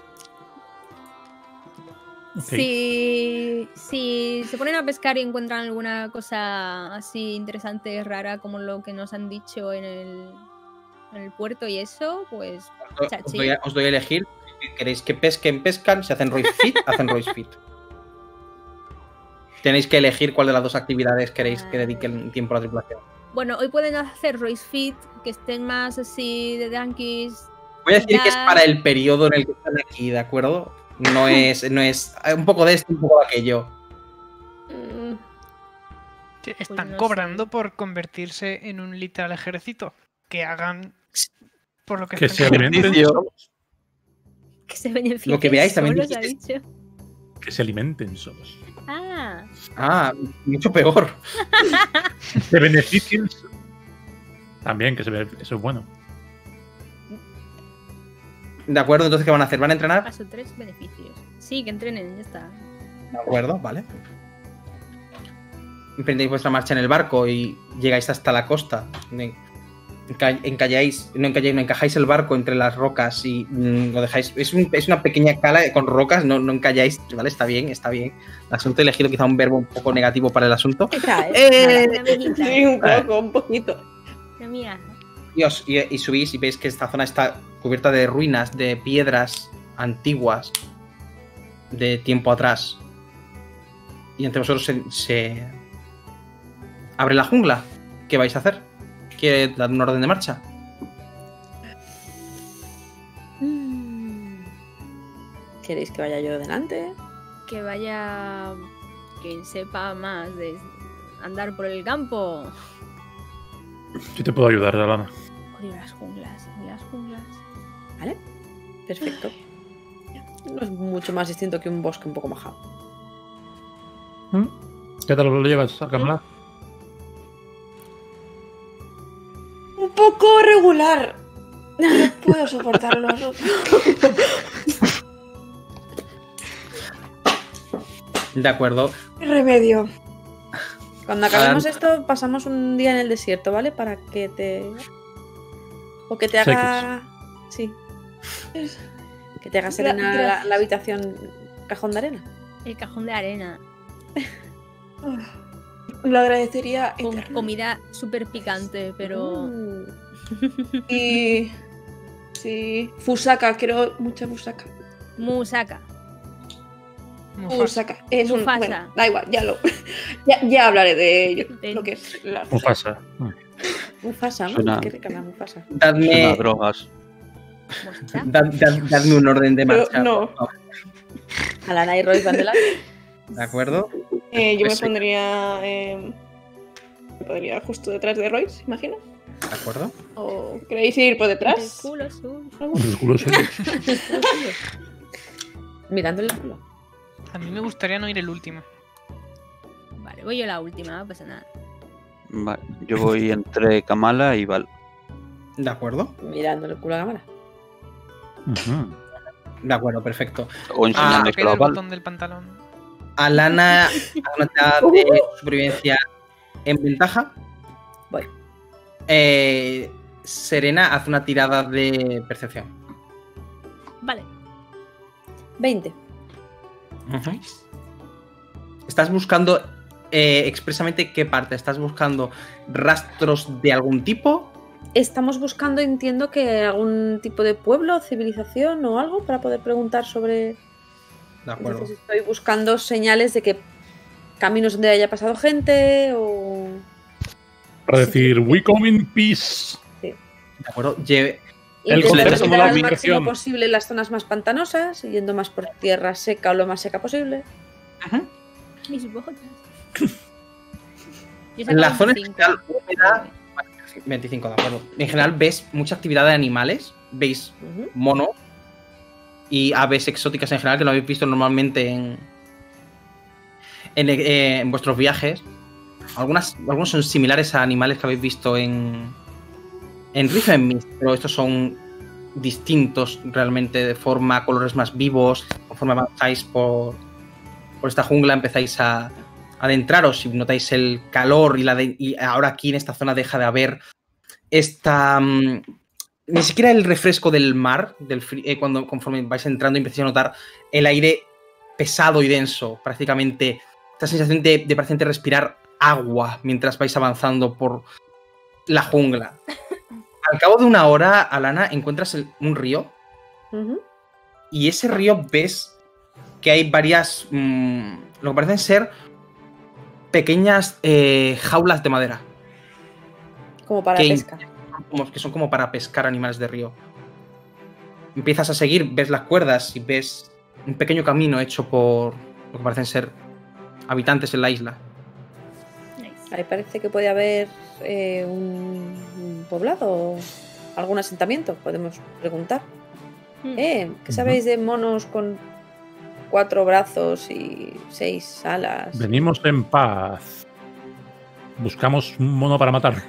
Ok. Si se ponen a pescar y encuentran alguna cosa así interesante, rara, como lo que nos han dicho en el puerto y eso, pues chachi. Os doy a elegir. Si queréis que pescan, si hacen Royce Fit, hacen Royce Fit. Tenéis que elegir cuál de las dos actividades queréis que dediquen tiempo a la tripulación. Bueno, hoy pueden hacer Royce Fit, que estén más así de tranquis. Voy a decir que es para el periodo en el que están aquí, ¿de acuerdo? No es un poco de esto, un poco de aquello. Están no cobrando sé. por convertirse en un literal ejército. Que hagan por lo que Que se estén alimenten Ejercicio. solos. Que se beneficien. Lo que veáis también solos, ha dijiste. dicho. Que se alimenten solos. Ah, Ah, mucho peor. Se beneficien. También, eso es bueno. De acuerdo, entonces ¿qué van a hacer? ¿Van a entrenar? paso 3 beneficios. Sí, que entrenen, ya está. De acuerdo, vale. Emprendéis vuestra marcha en el barco y llegáis hasta la costa. Encajáis el barco entre las rocas y lo dejáis. Es una pequeña cala con rocas, no encalláis, ¿vale? Está bien. El asunto he elegido quizá un verbo un poco negativo para el asunto. ¿Qué tal? Una amiguita, Sí, un poquito. una mía. Y subís y veis que esta zona está cubierta de ruinas, de piedras antiguas de tiempo atrás. Y entre vosotros se abre la jungla. ¿Qué vais a hacer? ¿Quiere dar un orden de marcha? ¿Queréis que vaya yo delante? Que vaya quien sepa más de andar por el campo. Yo te puedo ayudar, Dalana. Odio las junglas, ¿Vale? Perfecto. No es mucho más distinto que un bosque un poco majado. ¿Qué tal lo llevas a Kamla? Un poco regular. No puedo soportarlo. De acuerdo. ¿Qué remedio? Cuando acabemos esto, pasamos un día en el desierto, ¿vale? Para que te... O que te haga... Sí. Que te haga Serena la habitación cajón de arena. El cajón de arena. Lo agradecería. Con comida súper picante, pero... Y... Sí. Fusaka, quiero mucha fusaka. Musaka. Fusaka. Es un... Mufasa. Bueno, da igual, ya hablaré de ello. Lo que es la Mufasa. Mufasa, ¿no? Suena- Qué rica la Mufasa. Suena a Dadme, drogas. Musaka. dadme un orden de Pero marcha. no. por favor, Alana y Royce van delante. ¿De acuerdo? Yo me Sí. pondría... me pondría justo detrás de Royce, imagino. ¿De acuerdo? ¿O queréis ir por El detrás? culo sur. El culo suyo. Mirándole el culo. A mí me gustaría no ir el último. Vale, voy yo la última, no pasa nada. Vale, yo voy entre Kamala y Val. ¿De acuerdo? Mirándole el culo a la cámara. Ujú. De acuerdo, perfecto. O enseñando Toqué el a Val. botón del pantalón. Alana, haz una tirada de supervivencia en ventaja. Voy. Serena, haz una tirada de percepción. Vale. 20. ¿Estás buscando expresamente qué parte? ¿Estás buscando rastros de algún tipo? Estamos buscando, entiendo que algún tipo de pueblo, civilización o algo para poder preguntar sobre... De acuerdo. Entonces estoy buscando señales de que caminos donde haya pasado gente o... Para decir, we come in peace. De acuerdo. El Intentar concepto de evitar la al máximo migración. posible las zonas más pantanosas, yendo más por tierra seca o lo más seca posible. Mis botas. Yo En la saco zona 25. especial húmeda, 25, de acuerdo. En general ves mucha actividad de animales. Veis Ujú. monos y aves exóticas en general que no habéis visto normalmente en vuestros viajes. Algunos son similares a animales que habéis visto en Riven Mist, pero estos son distintos realmente de forma, colores más vivos. Conforme avanzáis por esta jungla empezáis a adentraros y notáis el calor y ahora aquí en esta zona deja de haber esta... ni siquiera el refresco del mar, conforme vais entrando empezáis a notar el aire pesado y denso, prácticamente esta sensación de prácticamente respirar agua mientras vais avanzando por la jungla. Al cabo de una hora, Alana, encuentras un río Ujú. y ese río ves que hay varias, lo que parecen ser pequeñas jaulas de madera Como para que pesca. que son como para pescar animales de río. Empiezas a seguir, ves las cuerdas y ves un pequeño camino hecho por lo que parecen ser habitantes en la isla. Nice. Ahí parece que puede haber un poblado o algún asentamiento. Podemos preguntar. ¿Qué sabéis de monos con 4 brazos y 6 alas? Venimos en paz. Buscamos un mono para matar.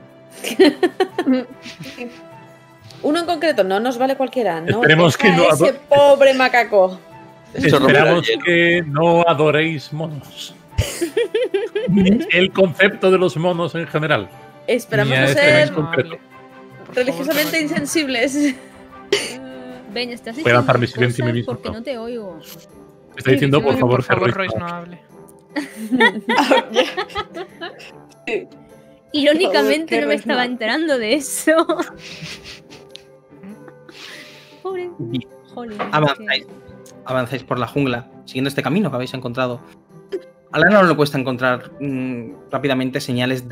Uno en concreto, no nos vale cualquiera. No, Esperemos que deja no ese pobre macaco. Eso romperá el Esperamos hielo. que no adoréis monos. Ni el concepto de los monos en general. Esperamos Ni a no este ser en concreto. Por favor, religiosamente que no- insensibles. Ben, estás Voy a lanzar mi diciendo silencio y mi cosas mismo. porque no te oigo. Está diciendo, por que favor, por favor, que Royce Royce no hable. Irónicamente Joder, no me qué estaba resma. enterando de eso. Pobre. Jolín, Avanzáis por la jungla, siguiendo este camino que habéis encontrado. A Lana no le cuesta encontrar rápidamente señales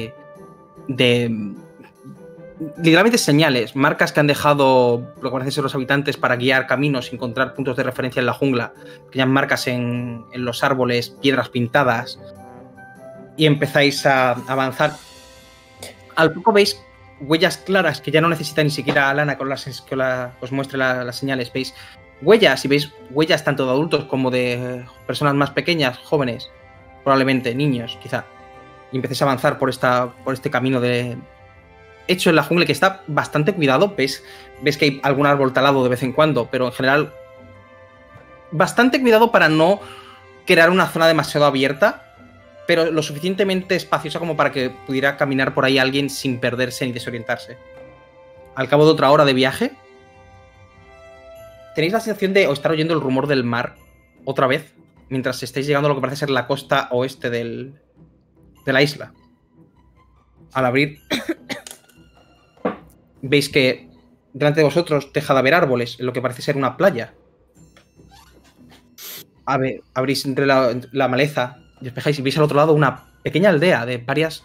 literalmente señales, marcas que han dejado lo que parecen ser los habitantes para guiar caminos y encontrar puntos de referencia en la jungla, pequeñas marcas en los árboles, piedras pintadas, y empezáis a avanzar. Al poco veis huellas claras que ya no necesita ni siquiera Alana que os muestre las señales. Veis huellas y veis huellas tanto de adultos como de personas más pequeñas, jóvenes, probablemente niños, quizá. Y empecéis a avanzar por este camino hecho en la jungla que está bastante cuidado. Ves que hay algún árbol talado de vez en cuando, pero en general bastante cuidado para no crear una zona demasiado abierta, pero lo suficientemente espaciosa como para que pudiera caminar por ahí alguien sin perderse ni desorientarse. Al cabo de otra hora de viaje, tenéis la sensación de estar oyendo el rumor del mar otra vez, mientras estáis llegando a lo que parece ser la costa oeste de la isla. Al abrir, veis que delante de vosotros deja de haber árboles en lo que parece ser una playa. Abrís entre la maleza y despejáis y veis al otro lado una pequeña aldea de varias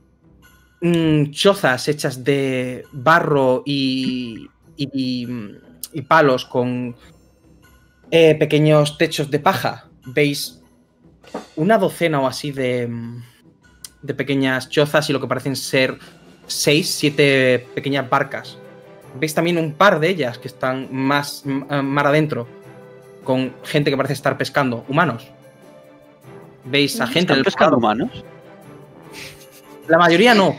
chozas hechas de barro y palos con pequeños techos de paja. Veis una docena o así de pequeñas chozas y lo que parecen ser 6, 7 pequeñas barcas. Veis también un par de ellas que están más mar adentro, con gente que parece estar pescando, humanos. Veis a gente ¿Están pescando humanos? La mayoría no.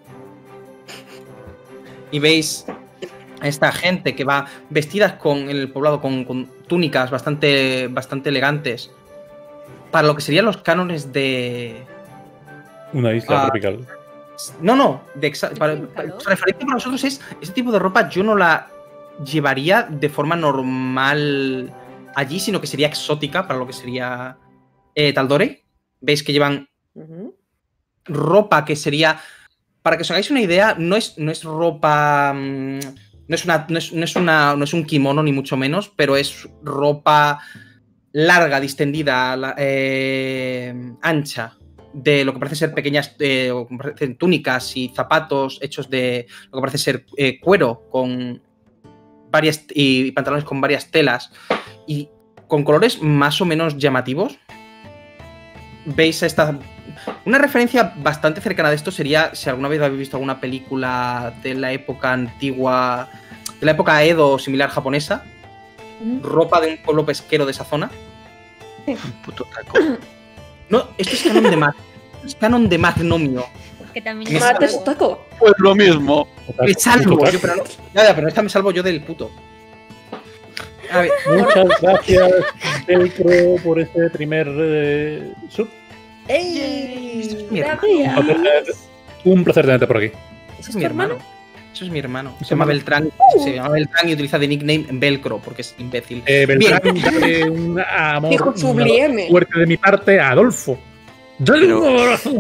Y veis a esta gente que va vestidas en el poblado con túnicas bastante elegantes para lo que serían los cánones de... Una isla tropical. No. Referente para nosotros es... Este tipo de ropa yo no la llevaría de forma normal allí, sino que sería exótica para lo que sería Tal'Dorei. Veis que llevan ropa que sería... Para que os hagáis una idea, no es ropa... No es un kimono, ni mucho menos, pero es ropa larga, distendida, ancha, de lo que parece ser pequeñas túnicas y zapatos hechos de lo que parece ser cuero, con varias y pantalones con varias telas y con colores más o menos llamativos. Veis una referencia bastante cercana de esto sería si alguna vez habéis visto alguna película de la época antigua, de la época Edo o similar japonesa, ropa de un pueblo pesquero de esa zona. Un puto taco. No, esto es canon de Matt. Es canon de Magnomio. Que también Matt es taco. Pues lo mismo. Me salvo yo, pero no. Nada, pero esta me salvo yo del puto. A ver. Muchas gracias, Velcro, por este primer sub. ¡Ey! Gracias. Un placer tenerte por aquí. Ese es mi hermano. Eso es mi hermano. Se llama Beltrán. Se llama Beltrán y utiliza de nickname Velcro porque es imbécil. Beltrán, dale un amor Hijo sublime. fuerte de mi parte a Adolfo. Dale un abrazo.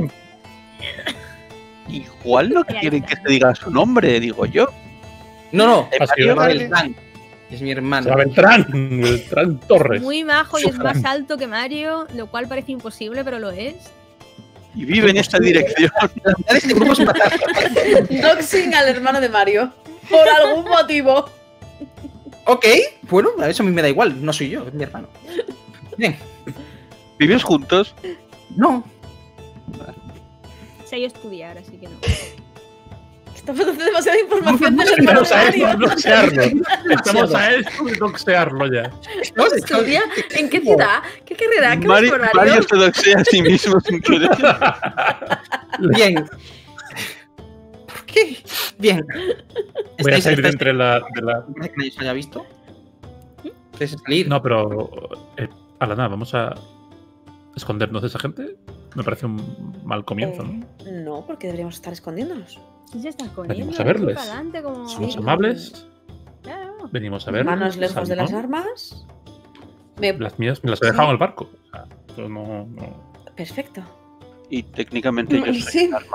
Igual no quieren que se diga su nombre, digo yo. No. Se Así llama vale. Beltrán. Es mi hermano. Se llama Beltrán Torres. muy majo y es más alto que Mario, lo cual parece imposible, pero lo es. Y vive en esta dirección. Este grupo es un matar. Doxing al hermano de Mario. Por algún motivo. Ok, bueno, a eso a mí me da igual. No soy yo, es mi hermano. Bien. ¿Vivís juntos? No. Sé yo estudiar, así que no. Estamos dando demasiada información del hermano Estamos de a esto de Mario. doxearlo. Estamos a esto de doxearlo ya. ¿Estudia? ¿En qué ciudad? ¿Qué carrera? ¿Qué Mario horario? se doxea a sí mismo sin querer. Bien. ¿Por qué? Bien. Voy a salir de entre la... ¿Que nadie os haya visto? ¿Quieres salir? No, pero... a la nada, vamos a escondernos de esa gente. Me parece un mal comienzo, ¿no? No, porque deberíamos estar escondiéndonos. Sí, se está escondiendo. Venimos a verles. para adelante como... Somos amables. Claro. Venimos a verles. Manos lejos de las ¿no? armas. Las mías me las he dejado en el barco. O sea, esto no... Perfecto. Y técnicamente yo soy Sí. un arma.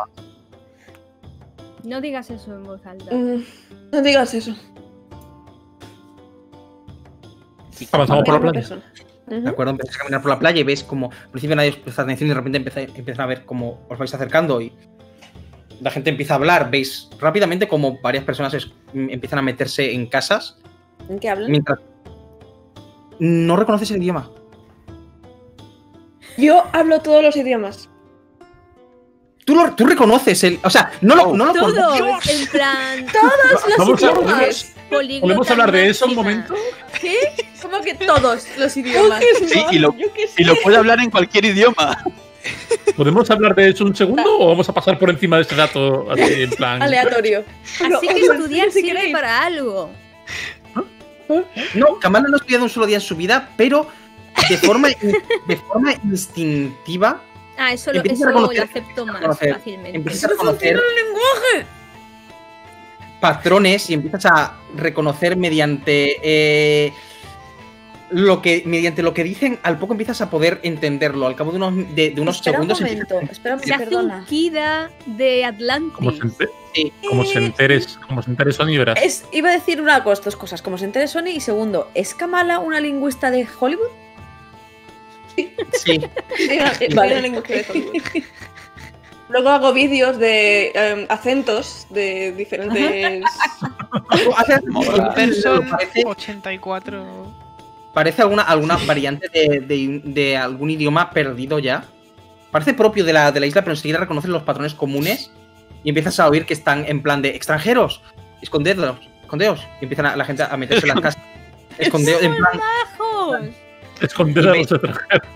No digas eso en voz alta. No digas eso. Avanzamos por la Una playa. persona. ¿De acuerdo? Empezáis a caminar por la playa y veis como al principio nadie os presta atención y de repente empiezan a ver cómo os vais acercando y la gente empieza a hablar. Veis rápidamente como varias personas empiezan a meterse en casas ¿En qué hablan? mientras no reconoces el idioma. Yo hablo todos los idiomas. Tú reconoces el... O sea, no lo Todos, conoces. en plan... Vamos a... políglota ¿Podemos hablar de eso un máxima. momento? ¿Qué? ¿Cómo que todos los idiomas? Sí, y lo puede hablar en cualquier idioma. ¿Podemos hablar de eso un segundo o vamos a pasar por encima de ese dato así en plan... Aleatorio. Así que estudiar si sirve queréis. para algo. No, Kamal no ha estudiado un solo día en su vida, pero de forma instintiva Ah, eso Empiezas a lo conocer- acepto más conocer- fácilmente. empiezas a conocer patrones y empiezas a reconocer mediante mediante lo que dicen, al poco empiezas a poder entenderlo. Al cabo de unos Espera segundos. un momento, espera un Se momento, hace un perdona. Kida de Atlantis. Como se entere Sony, verás. Iba a decir dos cosas. Como se entere Sony, y segundo, ¿es Kamala una lingüista de Hollywood? Sí. Vale. Luego hago vídeos de acentos de diferentes. Person Parece- 84. Parece alguna variante de algún idioma perdido ya. Parece propio de la isla, pero enseguida reconocen los patrones comunes y empiezas a oír que están en plan de extranjeros, escondeos. Y empiezan la gente a meterse en las casas. Escondeos, en plan. ¡Bajos! Esconder a los extranjeros.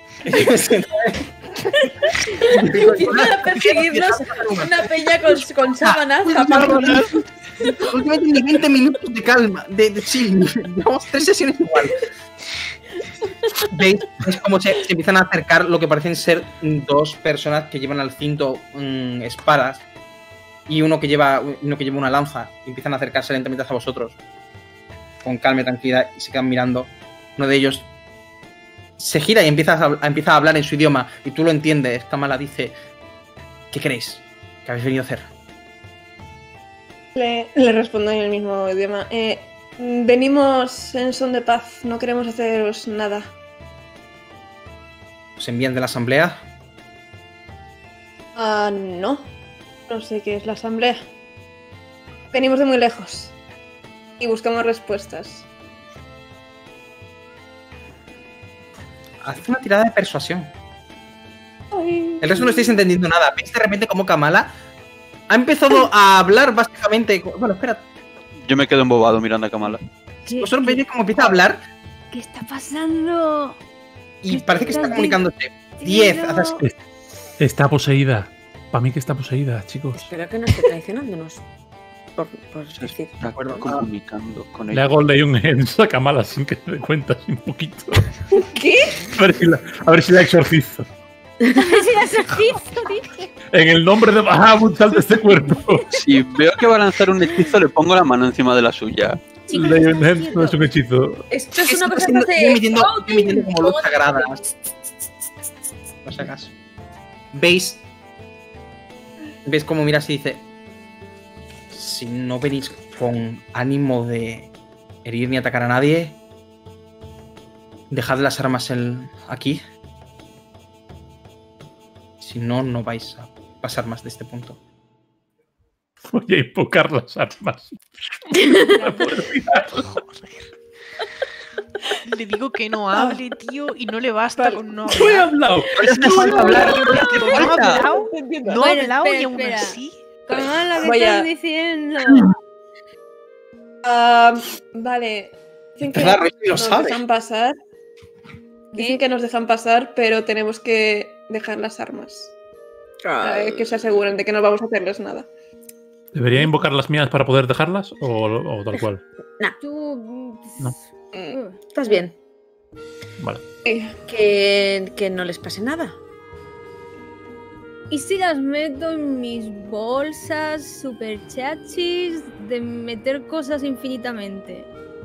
Empiezan a perseguirnos una peña con sábanas, tapándonos. Últimamente ni 20 minutos de calma, de chill. Llevamos 3 sesiones igual. ¿Veis? Es como se empiezan a acercar lo que parecen ser 2 personas que llevan al cinto espadas y uno que lleva una lanza. Y empiezan a acercarse lentamente hacia vosotros. Con calma y tranquilidad y se quedan mirando. Uno de ellos se gira y empieza a hablar en su idioma y tú lo entiendes. Kamala dice: ¿qué queréis? ¿Qué habéis venido a hacer? Le respondo en el mismo idioma. Venimos en son de paz, no queremos haceros nada. ¿Os envían de la asamblea? No. No sé qué es la asamblea. Venimos de muy lejos. Y buscamos respuestas. Haz una tirada de persuasión. Ay. El resto no estáis entendiendo nada. Veis de repente como Kamala ha empezado a hablar básicamente. Bueno, espera. Yo me quedo embobado mirando a Kamala. Vosotros veis cómo empieza a hablar ¿Qué está pasando? y parece que está comunicándose. 10. Está poseída. Para mí que está poseída, chicos. Espero que no esté traicionándonos. Por Se decir. está comunicando con Le ella. hago Leon en esa Kamala sin que se dé cuenta, así un poquito. ¿Qué? A ver si la exorcizo. Si la exorcizo, dije. En el nombre de Bahamut, sal de este cuerpo. Si veo que va a lanzar un hechizo, le pongo la mano encima de la suya. Chicos, Leon es Hand no es un hechizo. Esto es una cosa que Estoy hace. emitiendo como luz sagrada. No sé acaso. ¿Veis cómo miras y dice: si no venís con ánimo de herir ni atacar a nadie, dejad las armas aquí. Si no, no vais a pasar más de este punto. Voy a invocar las armas. Le digo que no hable, tío, y no le basta Vale. con no No he hablar. hablado. No hablar. No ha hablado, no ha Bueno, hablado espera, y aún espera. así. Kamala, ¿qué Voy a- estás diciendo? Vale. Dicen que Verdad, Rosie lo nos sabe. dejan pasar. Dicen que nos dejan pasar, pero tenemos que dejar las armas. Que se aseguren de que no vamos a hacerles nada. ¿Debería invocar las mías para poder dejarlas? ¿O tal cual? Tú. No. Estás bien. Vale. Que no les pase nada. ¿Y si las meto en mis bolsas super chachis de meter cosas infinitamente?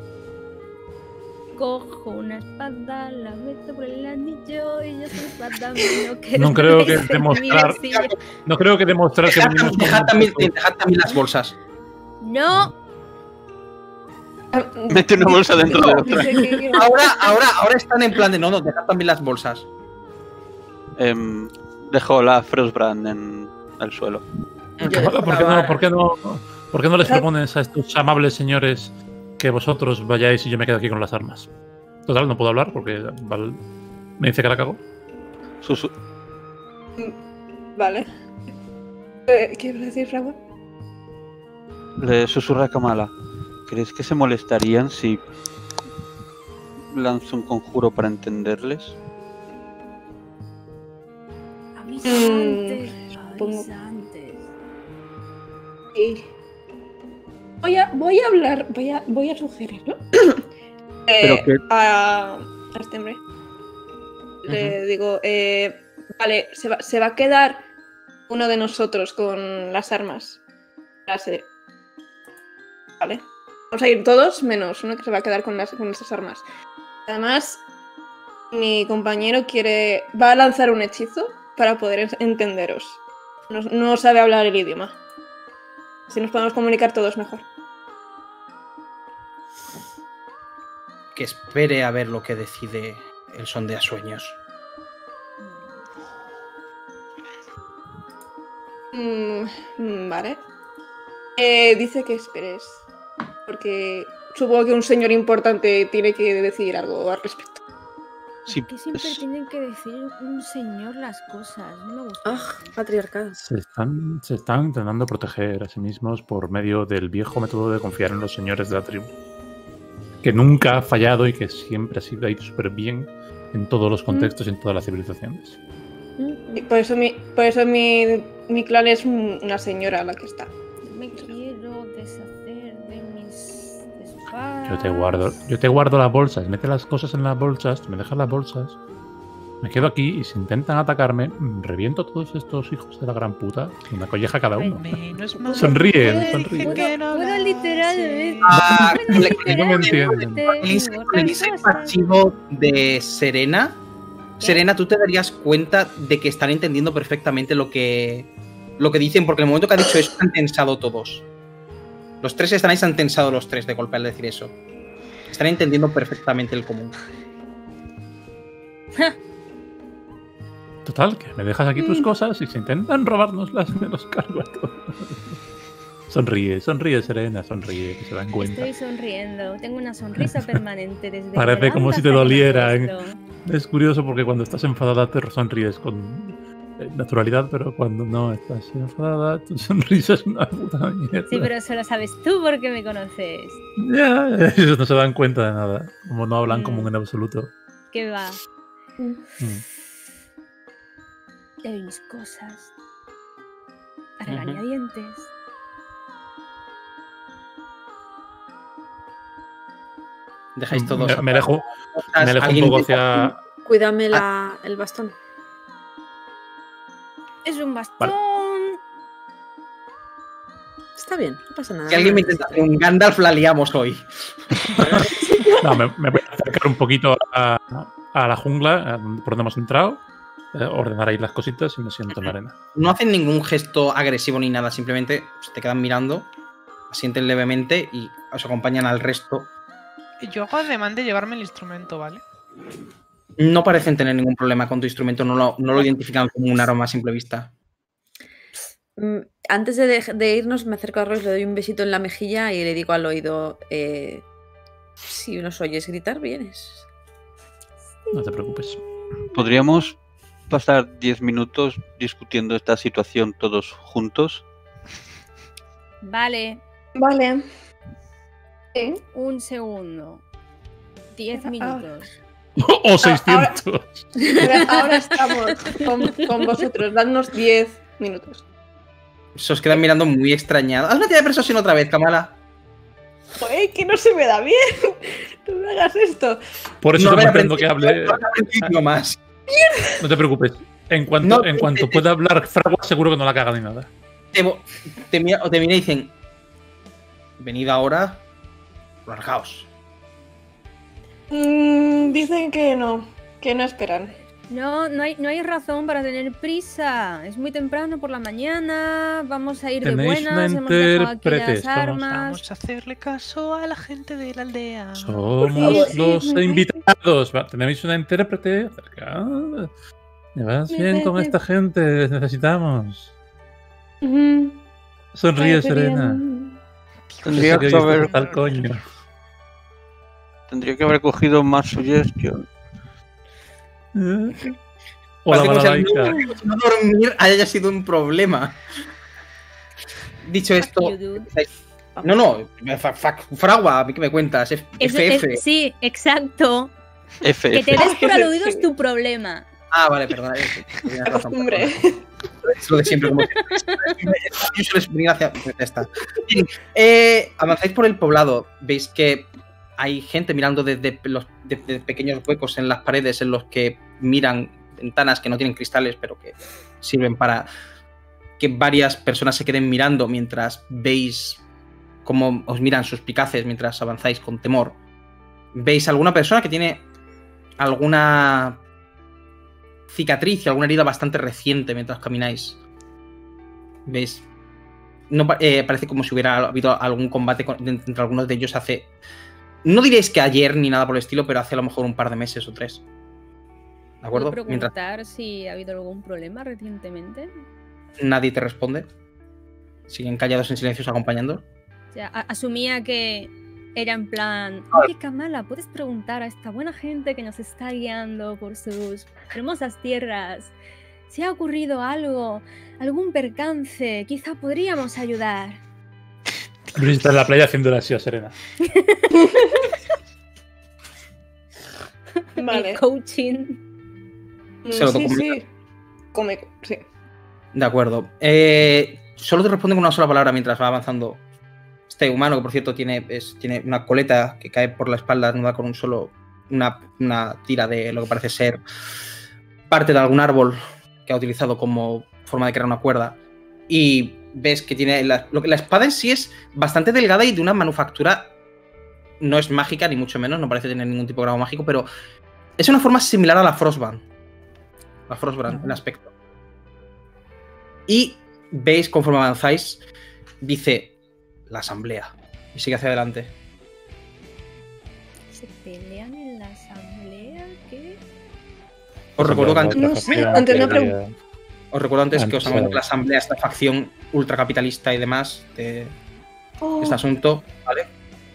Cojo una espada, la meto por el anillo y yo soy espada. No creo que demostrar. No creo que demostrar que venimos con Dejad un también puto- las bolsas. No. Mete una bolsa dentro de otra. Ahora están en plan de no, dejad también las bolsas. Dejo la Frostbrand en el suelo. ¿Por qué no les propones a estos amables señores que vosotros vayáis y yo me quedo aquí con las armas? Total, no puedo hablar porque Val me dice que la cago. Vale. ¿Qué ibas a decir, Fragua? Le susurra a Kamala. ¿Crees que se molestarían si lanzo un conjuro para entenderles? Avisa antes. supongo. Avisa antes. Sí. Voy a hablar, voy a sugerir, ¿no? Pero que... A este hombre. Le digo, vale, se va a quedar uno de nosotros con las armas. Vale. Vamos a ir todos, menos uno que se va a quedar con esas armas. Además, mi compañero va a lanzar un hechizo para poder entenderos. No sabe hablar el idioma. Así nos podemos comunicar todos mejor. Que espere a ver lo que decide el sondeasueños. Vale. Dice que esperes. Porque supongo que un señor importante tiene que decir algo al respecto. Sí, Que siempre tienen que decir un señor las cosas. No me gusta. Patriarcado. Se están intentando proteger a sí mismos por medio del viejo método de confiar en los señores de la tribu. Que nunca ha fallado y que siempre ha sido ahí súper bien en todos los contextos y en todas las civilizaciones. Y por eso mi clan es una señora la que está. Me quiero deshacer de mis espadas. Yo te guardo las bolsas, mete las cosas en las bolsas, me dejas las bolsas, me quedo aquí y si intentan atacarme, reviento a todos estos hijos de la gran puta, una colleja cada uno. Menos mal. Sonríen. Puedo literalmente. No me entienden. Con el índice pasivo de Serena, Serena, tú te darías cuenta de que están entendiendo perfectamente lo que dicen, porque en el momento que ha dicho eso han tensado todos. Los tres están ahí, se han tensado los tres de golpe al decir eso. Están entendiendo perfectamente el común. Total, que me dejas aquí tus cosas y si intentan robárnoslas me los cargo a todos. Sonríe, Serena, sonríe, que se dan cuenta. Estoy sonriendo, tengo una sonrisa permanente desde. Parece como si te doliera. Es curioso porque cuando estás enfadada te sonríes con naturalidad, pero cuando no estás enfadada tu sonrisa es una puta mierda. Sí, pero eso lo sabes tú porque me conoces. Ya, ellos no se dan cuenta de nada, como no hablan común en absoluto. ¿Qué va? Le doy mis cosas. A regañadientes. Dejáis todos. Me alejo un poco hacia. Cuídame el bastón. Es un bastón. Vale. Está bien, no pasa nada. Si alguien me intenta hacer un Gandalf, la liamos hoy. No, me voy a acercar un poquito a la jungla, por donde hemos entrado. Ordenar ahí las cositas y me siento en la arena. No hacen ningún gesto agresivo ni nada, simplemente se te quedan mirando, asienten levemente y os acompañan al resto. Yo hago ademán de llevarme el instrumento, ¿vale? No parecen tener ningún problema con tu instrumento, no lo identifican como un arma a simple vista. Antes de irnos me acerco a Royce, le doy un besito en la mejilla y le digo al oído, si nos oyes gritar, vienes. No te preocupes. ¿Podríamos pasar 10 minutos discutiendo esta situación todos juntos? Vale. Vale. Un segundo. 10 minutos. O 600. Ahora estamos con vosotros. Dadnos 10 minutos. Se os quedan mirando muy extrañados. Haz una tira de persuasión otra vez, Kamala. Joder, que no se me da bien. No me hagas esto. Por eso te pretendo que hable. No más. No te preocupes. En cuanto pueda hablar Fragua, seguro que no la caga ni nada. Te mira y dicen: venid ahora, largaos. Dicen que no esperan. No hay razón para tener prisa. Es muy temprano por la mañana. Vamos a ir de Tenéis buenas. una Hemos dejado aquí intérprete, las armas. Vamos a hacerle caso a la gente de la aldea. Somos los invitados. Tenéis una intérprete. Acerca. ¿Me vas bien con esta gente? Necesitamos. Sonríe, Serena. Tendría que haber al coño. Tendría que haber cogido más suggestion. Hola, Parece como si Balalaika. no dormir haya sido un problema. Dicho esto, no, Fragua, ¿a mí qué me cuentas? FF. Sí, exacto. FF. Que te des por aludido es tu problema. Ah, vale, perdona. La costumbre. Es lo de siempre. Como yo suelo venir hacia. Ya está. Bien, avanzáis por el poblado. Veis que hay gente mirando desde pequeños huecos en las paredes en los que miran ventanas que no tienen cristales, pero que sirven para que varias personas se queden mirando mientras veis cómo os miran suspicaces mientras avanzáis con temor. Veis alguna persona que tiene alguna cicatriz y alguna herida bastante reciente mientras camináis. ¿Veis? No, parece como si hubiera habido algún combate entre algunos de ellos hace... No diréis que ayer ni nada por el estilo, pero hace a lo mejor un par de meses o 3. ¿De acuerdo? ¿Puedo preguntar si ha habido algún problema recientemente? Nadie te responde. Siguen callados en silencio acompañando. O sea, asumía que era en plan, oye Kamala, ¿puedes preguntar a esta buena gente que nos está guiando por sus hermosas tierras si ha ocurrido algo, algún percance? Quizá podríamos ayudar. Luis está en la playa haciendo así a Serena. Vale. El coaching. Se lo Sí, documenta. sí. Sí. De acuerdo. Solo te responde con una sola palabra mientras va avanzando. Este humano, que por cierto tiene una coleta que cae por la espalda, desnuda con una tira de lo que parece ser parte de algún árbol que ha utilizado como forma de crear una cuerda. Y ves que tiene la espada en sí es bastante delgada y de una manufactura. No es mágica, ni mucho menos, no parece tener ningún tipo de grado mágico, pero es una forma similar a la Frostbrand. La Frostbrand en aspecto. Y veis, conforme avanzáis, dice la asamblea. Y sigue hacia adelante. ¿Se pelean en la asamblea? ¿Qué? Os recuerdo que antes, No sé, antes no pregunté. os recuerdo antes que os Antes, hablamos de la asamblea, esta facción ultracapitalista y demás, de Oh, este asunto, ¿vale?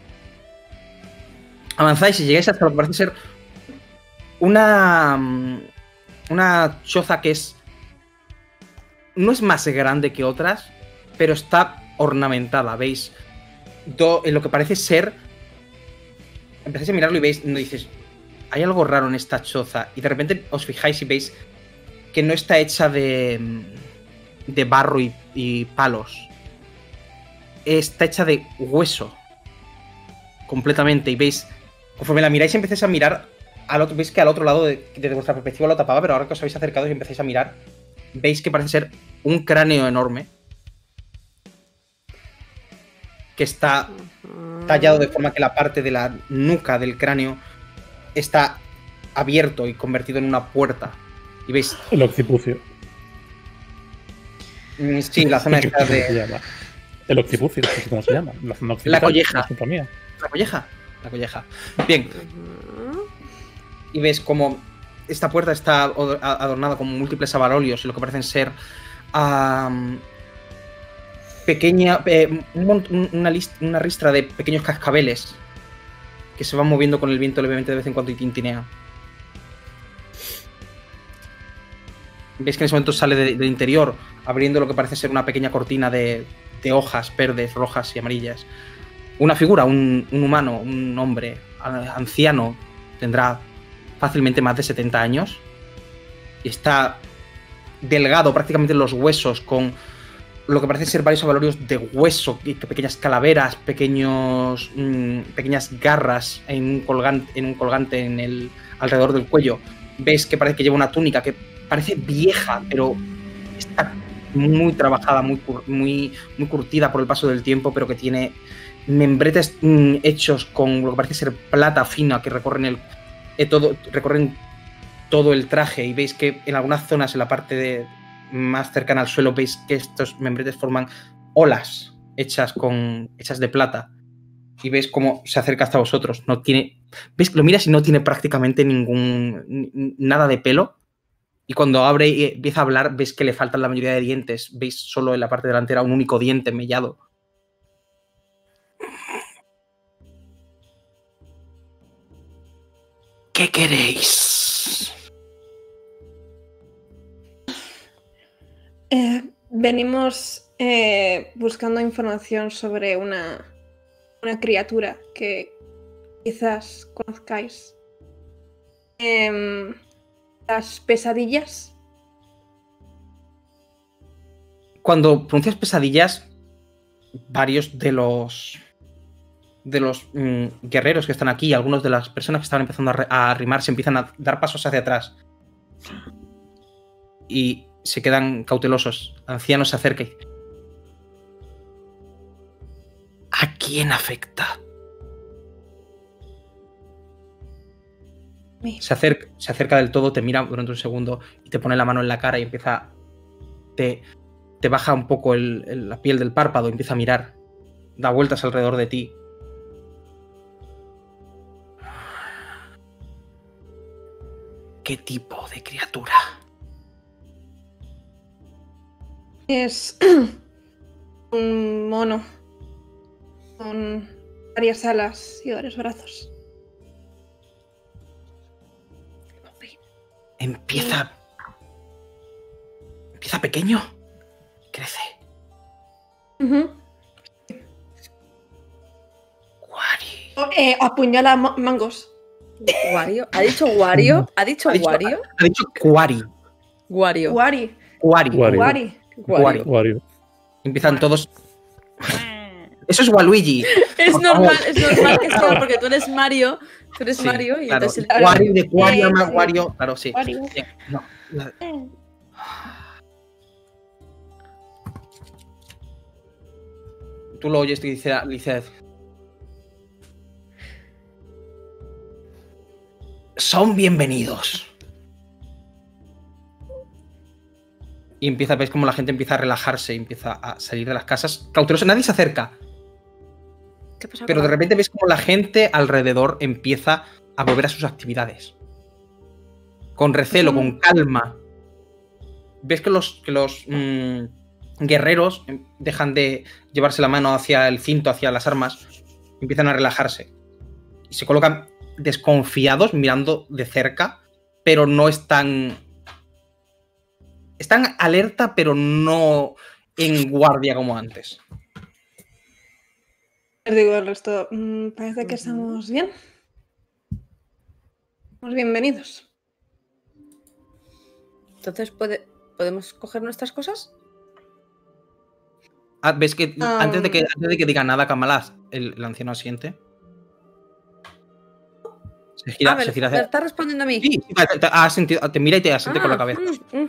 Avanzáis y llegáis hasta lo que parece ser una choza que no es más grande que otras, pero está ornamentada, ¿veis? En lo que parece ser... Empezáis a mirarlo y veis, no dices, hay algo raro en esta choza, y de repente os fijáis y veis que no está hecha de barro y palos. Está hecha de hueso. Completamente. Y veis, conforme la miráis, empezáis a mirar al otro. Veis que al otro lado, desde vuestra perspectiva lo tapaba, pero ahora que os habéis acercado y empezáis a mirar, veis que parece ser un cráneo enorme que está tallado de forma que la parte de la nuca del cráneo está abierto y convertido en una puerta. Y veis... El occipucio. Sí, la zona esta de... El occipucio, no sé cómo se llama. La zona occipital, La colleja. es culpa mía. La colleja. La colleja. Bien. Y ves como esta puerta está adornada con múltiples abalolios y lo que parecen ser una ristra de pequeños cascabeles que se van moviendo con el viento levemente de vez en cuando y tintinean. Veis que en ese momento sale del interior, abriendo lo que parece ser una pequeña cortina de hojas verdes, rojas y amarillas. Una figura, un humano, un hombre anciano, tendrá fácilmente más de 70 años. Y está delgado prácticamente en los huesos, con lo que parece ser varios abalorios de hueso, pequeñas calaveras, pequeñas garras en un colgante alrededor del cuello. Ves que parece que lleva una túnica que parece vieja, pero está muy trabajada, muy curtida por el paso del tiempo, pero que tiene membretes hechos con lo que parece ser plata fina que recorren todo el traje, y veis que en algunas zonas, en la parte más cercana al suelo, veis que estos membretes forman olas hechas de plata, y veis cómo se acerca hasta vosotros. Veis, lo miras y no tiene prácticamente nada de pelo. Y cuando abre y empieza a hablar, ves que le faltan la mayoría de dientes. Veis solo en la parte delantera un único diente mellado. ¿Qué queréis? Venimos buscando información sobre una criatura que quizás conozcáis. Las pesadillas. Cuando pronuncias pesadillas, varios de los guerreros que están aquí, algunos de las personas que estaban empezando a arrimarse, empiezan a dar pasos hacia atrás y se quedan cautelosos. Anciano se acerca y... ¿A quién afecta? Se acerca del todo, te mira durante un segundo y te pone la mano en la cara y empieza... Te baja un poco la piel del párpado, empieza a mirar, da vueltas alrededor de ti. ¿Qué tipo de criatura? Es un mono con varias alas y varios brazos. Empieza pequeño, crece. Wari. Apuñala mangos. ¿Wario? ¿Ha dicho Wario? ¿Ha dicho Wario? Ha dicho Wari. Wario. Wari. Wari. Wario. Empiezan todos. Eso es Waluigi. Es normal que sea porque tú eres Mario. Tú eres Sí, Mario y claro. entonces Wario de Wario Sí. más Wario. Claro, sí. Wario. No. Tú lo oyes y dice. Son bienvenidos. Y ves como la gente empieza a relajarse, empieza a salir de las casas. Cauteloso, nadie se acerca. ¿Qué pasa? Pero de repente ves como la gente alrededor empieza a volver a sus actividades. Con recelo, con calma. Ves que los guerreros dejan de llevarse la mano hacia el cinto, hacia las armas. Empiezan a relajarse. Y se colocan desconfiados, mirando de cerca, pero no están... Están alerta, pero no en guardia como antes. Les digo el resto. Parece que estamos bien. Somos bienvenidos. Entonces, ¿podemos coger nuestras cosas? Ves que antes de que diga nada Kamalas, el anciano asiente. Se gira ¿Me hacia... está respondiendo a mí? Sí, te mira y te asiente con la cabeza.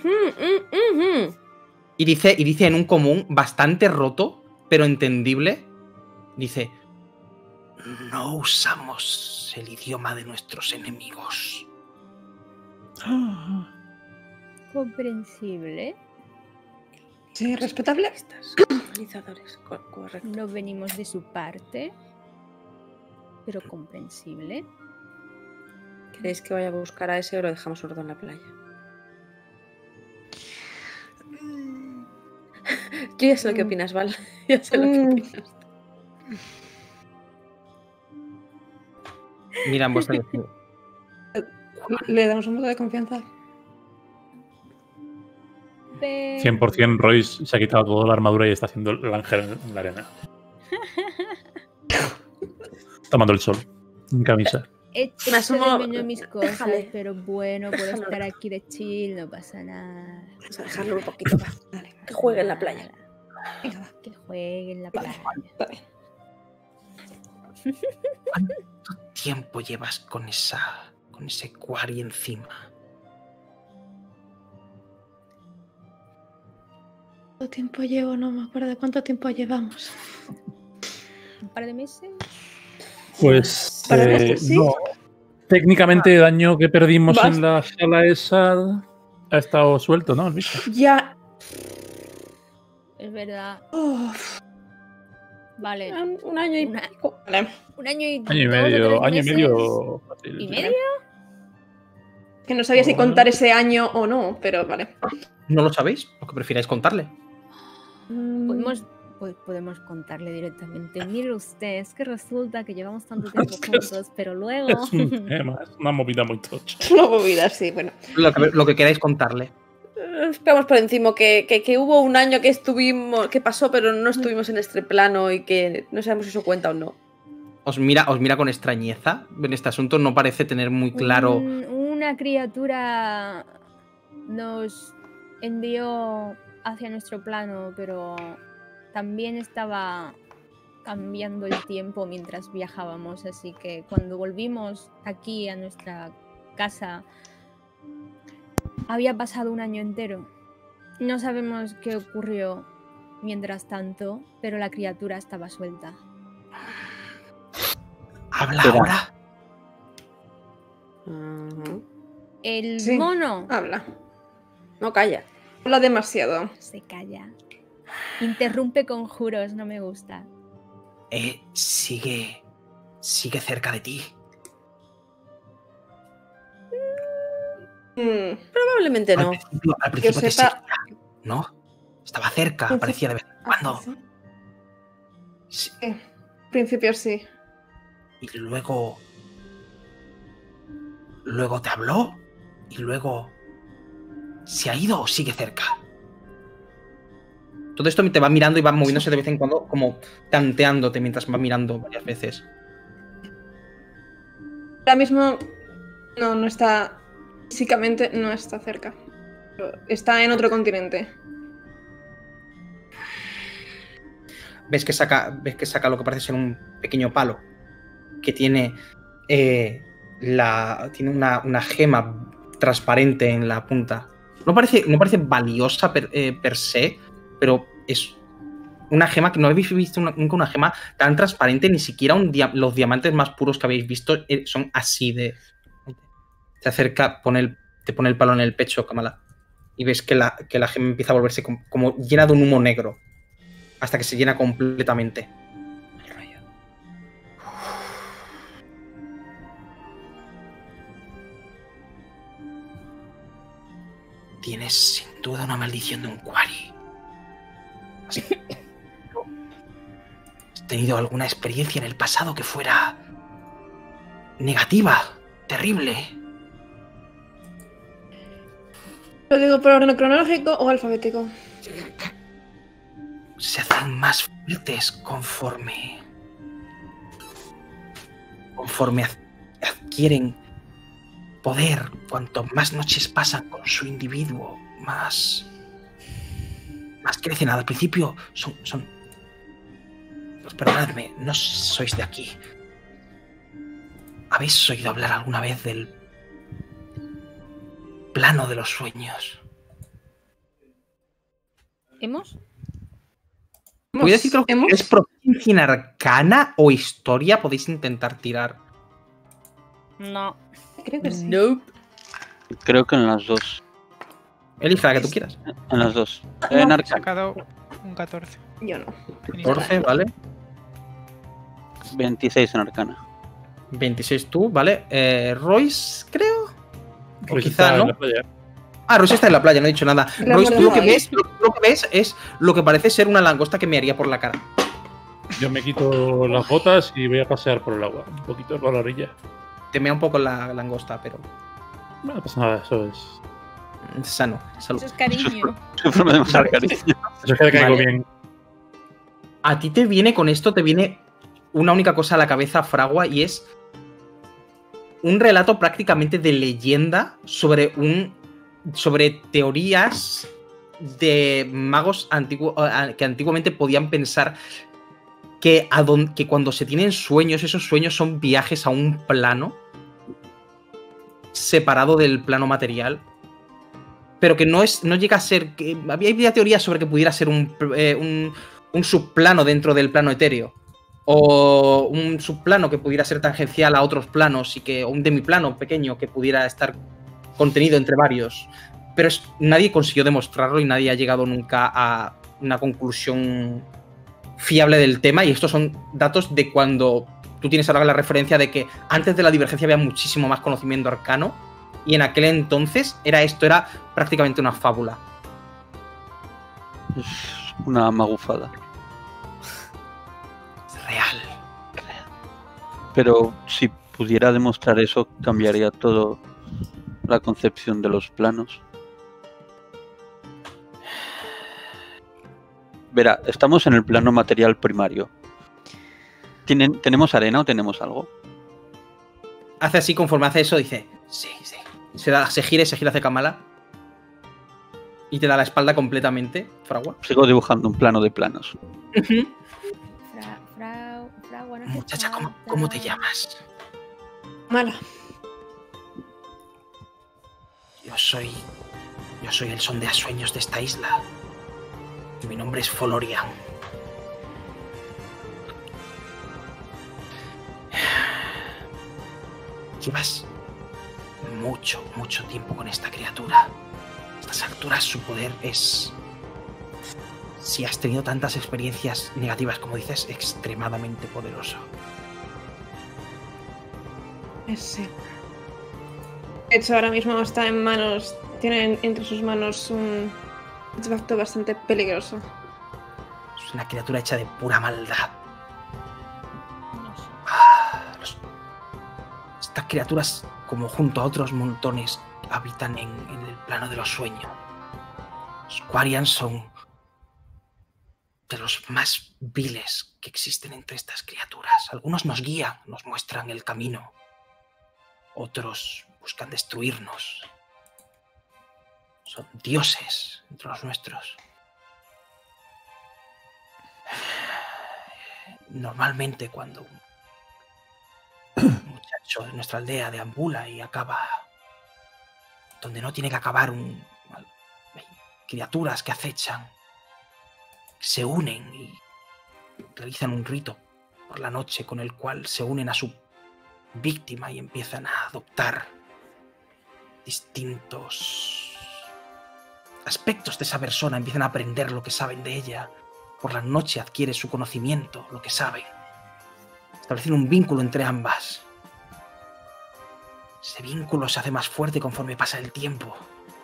Y dice en un común bastante roto, pero entendible. Dice: no usamos el idioma de nuestros enemigos. Comprensible. Sí, respetable. Analizadores, correcto. No venimos de su parte, pero comprensible. ¿Queréis que vaya a buscar a ese o lo dejamos sordo en la playa? Yo ya sé lo que opinas, Val. Ya sé lo que opinas. Mira en vuestra... Le damos un voto de confianza. 100% Royce se ha quitado toda la armadura y está haciendo el ángel en la arena. Tomando el sol. En camisa. Me asomo- de menos mis cosas, déjale. pero bueno, puedo Déjalo. estar aquí de chill, no pasa nada. Vamos a dejarlo un poquito más. Dale, que juegue en la playa. Venga, va. Que juegue en la Vale. playa. Vale. ¿Cuánto tiempo llevas con ese Wari encima? ¿Cuánto tiempo llevo? No me acuerdo de cuánto tiempo llevamos. ¿Un par de meses? Pues Para meses, sí. no. Técnicamente el daño que perdimos Vas. en la sala esa ha estado suelto, ¿no? El bicho. Ya. Es verdad. Uf, Vale. un año y Una- pico. Vale. Un año y Año y dos o medio. tres Año y meses. medio. fácil. ¿Y medio? Que no sabía si contar ese año o no, pero vale. ¿No lo sabéis? ¿O que prefiráis contarle? Podemos contarle directamente. Mire usted, es que resulta que llevamos tanto tiempo Es que es- juntos, pero luego... Es un tema, es una movida muy tocha. Una movida, sí, bueno. Lo que queráis contarle. Esperamos por encima que hubo un año que estuvimos, que pasó, pero no estuvimos en este plano y que no sabemos si eso cuenta o no. Os mira con extrañeza. En este asunto no parece tener muy claro. Una criatura nos envió hacia nuestro plano, pero también estaba cambiando el tiempo mientras viajábamos, así que cuando volvimos aquí a nuestra casa había pasado un año entero. No sabemos qué ocurrió mientras tanto, pero la criatura estaba suelta. ¿Habla Espera. ahora? El Sí. mono Habla. No, calla. Habla demasiado. se calla. Interrumpe conjuros, no me gusta. Sigue cerca de ti. Probablemente no. Al principio te sepa- seguía, ¿no? Estaba cerca, aparecía de vez en cuando. Sí, En principio sí. y luego te habló y luego se ha ido o sigue cerca. Todo esto te va mirando y va moviéndose de vez en cuando, como tanteándote mientras va mirando varias veces. Ahora mismo no está. Físicamente no está cerca. Pero está en otro continente. Ves que saca lo que parece ser un pequeño palo que tiene tiene una gema transparente en la punta. No parece valiosa per se, pero es una gema que no habéis visto nunca una gema tan transparente, ni siquiera los diamantes más puros que habéis visto son así de... Te acerca, te pone el palo en el pecho, Kamala, y ves que la gema empieza a volverse como llena de un humo negro, hasta que se llena completamente. Tienes sin duda una maldición de un Quari. ¿Has tenido alguna experiencia en el pasado que fuera negativa, terrible? ¿Lo digo por orden cronológico o alfabético? Se hacen más fuertes conforme adquieren poder. Cuanto más noches pasan con su individuo, más crecen. Al principio son pues perdonadme, no sois de aquí. ¿Habéis oído hablar alguna vez del plano de los sueños? ¿Hemos? Voy a decir que ¿Hemos? es proficiencia en arcana o historia. Podéis intentar tirar. No. Creo que sí. Nope. Creo que en las dos. Elige la que tú quieras. En las dos. No. En He arcana. sacado un 14. Yo no. en 14, historia. ¿vale? 26 en arcana. 26 tú, ¿vale? Royce, creo. O Pues quizá está en no. la playa. Royce está en la playa, no he dicho nada. La Royce, tú lo que Royce. ves es lo que parece ser una langosta que me haría por la cara. Yo me quito las botas y voy a pasear por el agua. Un poquito por la orilla. Te mea un poco la langosta, pero No pasa nada, eso es. sano. Salud. Eso es cariño. Siempre me demasiado cariño. Eso es que le caigo Vale. bien. A ti te viene con esto, te viene una única cosa a la cabeza, Fragua, y es un relato prácticamente de leyenda sobre teorías de magos que antiguamente podían pensar que cuando se tienen sueños, esos sueños son viajes a un plano separado del plano material, pero que no llega a ser... que había teorías sobre que pudiera ser un subplano dentro del plano etéreo, o un subplano que pudiera ser tangencial a otros planos, o un demiplano pequeño que pudiera estar contenido entre varios. Pero nadie consiguió demostrarlo y nadie ha llegado nunca a una conclusión fiable del tema, y estos son datos de cuando tú tienes ahora la referencia de que antes de la divergencia había muchísimo más conocimiento arcano, y en aquel entonces era prácticamente una fábula. Es una magufada. Real. Pero si pudiera demostrar eso, cambiaría todo la concepción de los planos. Verá, estamos en el plano material primario. ¿Tenemos arena o tenemos algo? Hace así, conforme hace eso, dice, sí. Se gira hacia Kamala. Y te da la espalda completamente, Fragua. Sigo dibujando un plano de planos. Fragua, no hace Muchacha, falta. ¿cómo te llamas? Mala. Yo soy el sondeasueños de esta isla. Mi nombre es Folorian. mucho, mucho tiempo con esta criatura. A estas alturas su poder es... Si has tenido tantas experiencias negativas como dices, extremadamente poderoso. Sí. De hecho, ahora mismo está en manos... Tiene entre sus manos un artefacto bastante peligroso. Es una criatura hecha de pura maldad. Estas criaturas, como junto a otros montones, habitan en el plano de los sueños. Los Quarians son de los más viles que existen entre estas criaturas. Algunos nos guían, nos muestran el camino. Otros buscan destruirnos. Son dioses entre los nuestros. Normalmente cuando un muchacho de nuestra aldea deambula y acaba donde no tiene que acabar, hay criaturas que acechan, se unen y realizan un rito por la noche con el cual se unen a su víctima y empiezan a adoptar distintos aspectos de esa persona, empiezan a aprender lo que saben de ella. Por la noche adquiere su conocimiento, lo que sabe. Establecen un vínculo entre ambas. Ese vínculo se hace más fuerte conforme pasa el tiempo.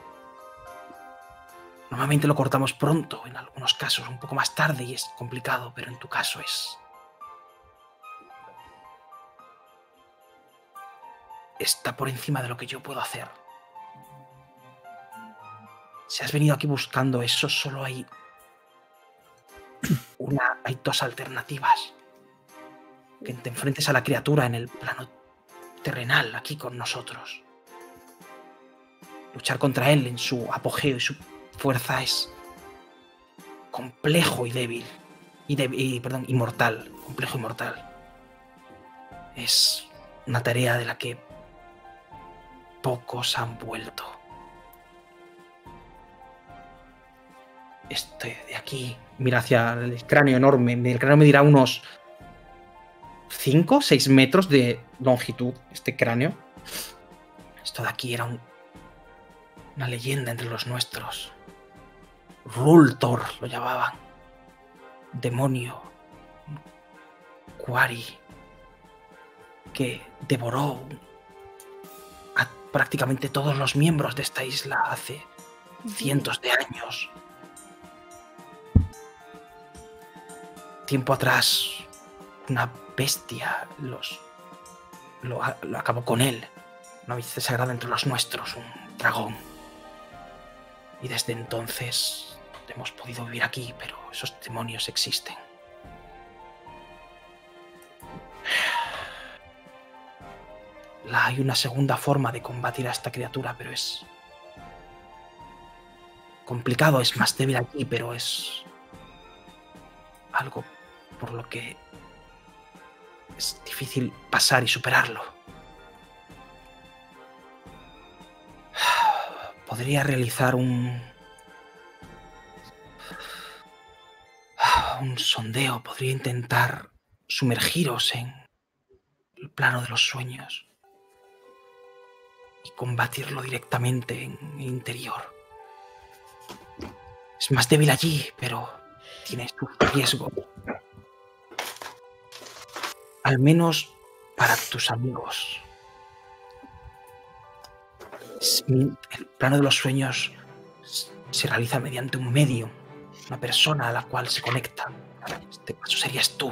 Normalmente lo cortamos pronto, en algunos casos un poco más tarde y es complicado, pero en tu caso está por encima de lo que yo puedo hacer. Si has venido aquí buscando eso, solo hay dos alternativas. Que te enfrentes a la criatura en el plano terrenal, aquí con nosotros. Luchar contra él en su apogeo y su fuerza es complejo y débil. Y mortal. Complejo y mortal. Es una tarea de la que pocos han vuelto. Este de aquí, mira hacia el cráneo enorme. El cráneo medirá unos 5 o 6 metros de longitud, este cráneo. Esto de aquí era una leyenda entre los nuestros. Rultor lo llamaban. Demonio. Quari. Que devoró a prácticamente todos los miembros de esta isla hace cientos de años. Tiempo atrás, una bestia lo acabó con él. Una bestia sagrada entre los nuestros, un dragón. Y desde entonces hemos podido vivir aquí, pero esos demonios existen. Hay una segunda forma de combatir a esta criatura, pero es complicado, es más débil aquí, pero es algo por lo que es difícil pasar y superarlo. Podría realizar un sondeo, podría intentar sumergiros en el plano de los sueños y combatirlo directamente en el interior. Es más débil allí, pero tiene su riesgo. Al menos para tus amigos. El plano de los sueños se realiza mediante un medio, una persona a la cual se conecta. En este caso serías tú.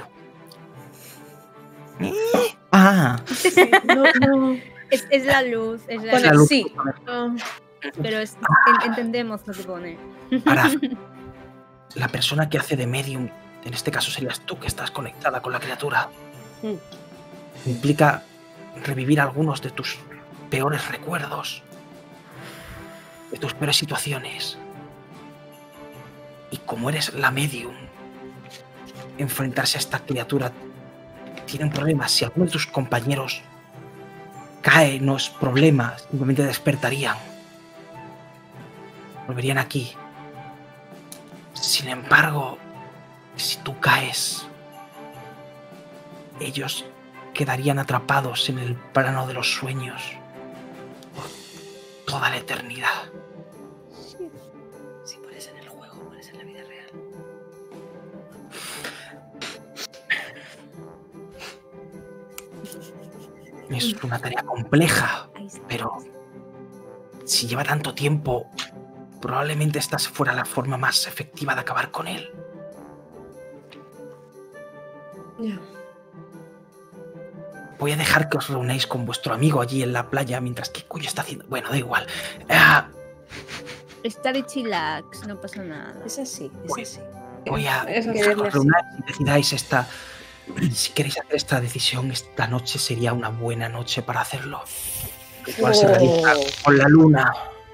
Ah. No. Es la luz, es la Bueno, luz. sí. Pero entendemos lo que pone. Para la persona que hace de medium, en este caso serías tú, que estás conectada con la criatura. Implica revivir algunos de tus peores recuerdos, de tus peores situaciones. Y como eres la medium, enfrentarse a esta criatura tiene un problema. Si alguno de tus compañeros cae, no es problema, simplemente despertarían. Volverían aquí. Sin embargo, si tú caes, ellos quedarían atrapados en el plano de los sueños toda la eternidad. Si pones en el juego, pones en la vida real. Es una tarea compleja, pero si lleva tanto tiempo, probablemente esta fuera la forma más efectiva de acabar con él. Ya. Voy a dejar que os reunáis con vuestro amigo allí en la playa mientras que Cuyo está haciendo... Bueno, da igual. Está de chillax, no pasa nada. Es así, es así. Voy a Eso dejar que es os así. reunáis y decidáis esta... Si queréis hacer esta decisión, esta noche sería una buena noche para hacerlo. Igual se realiza con la luna.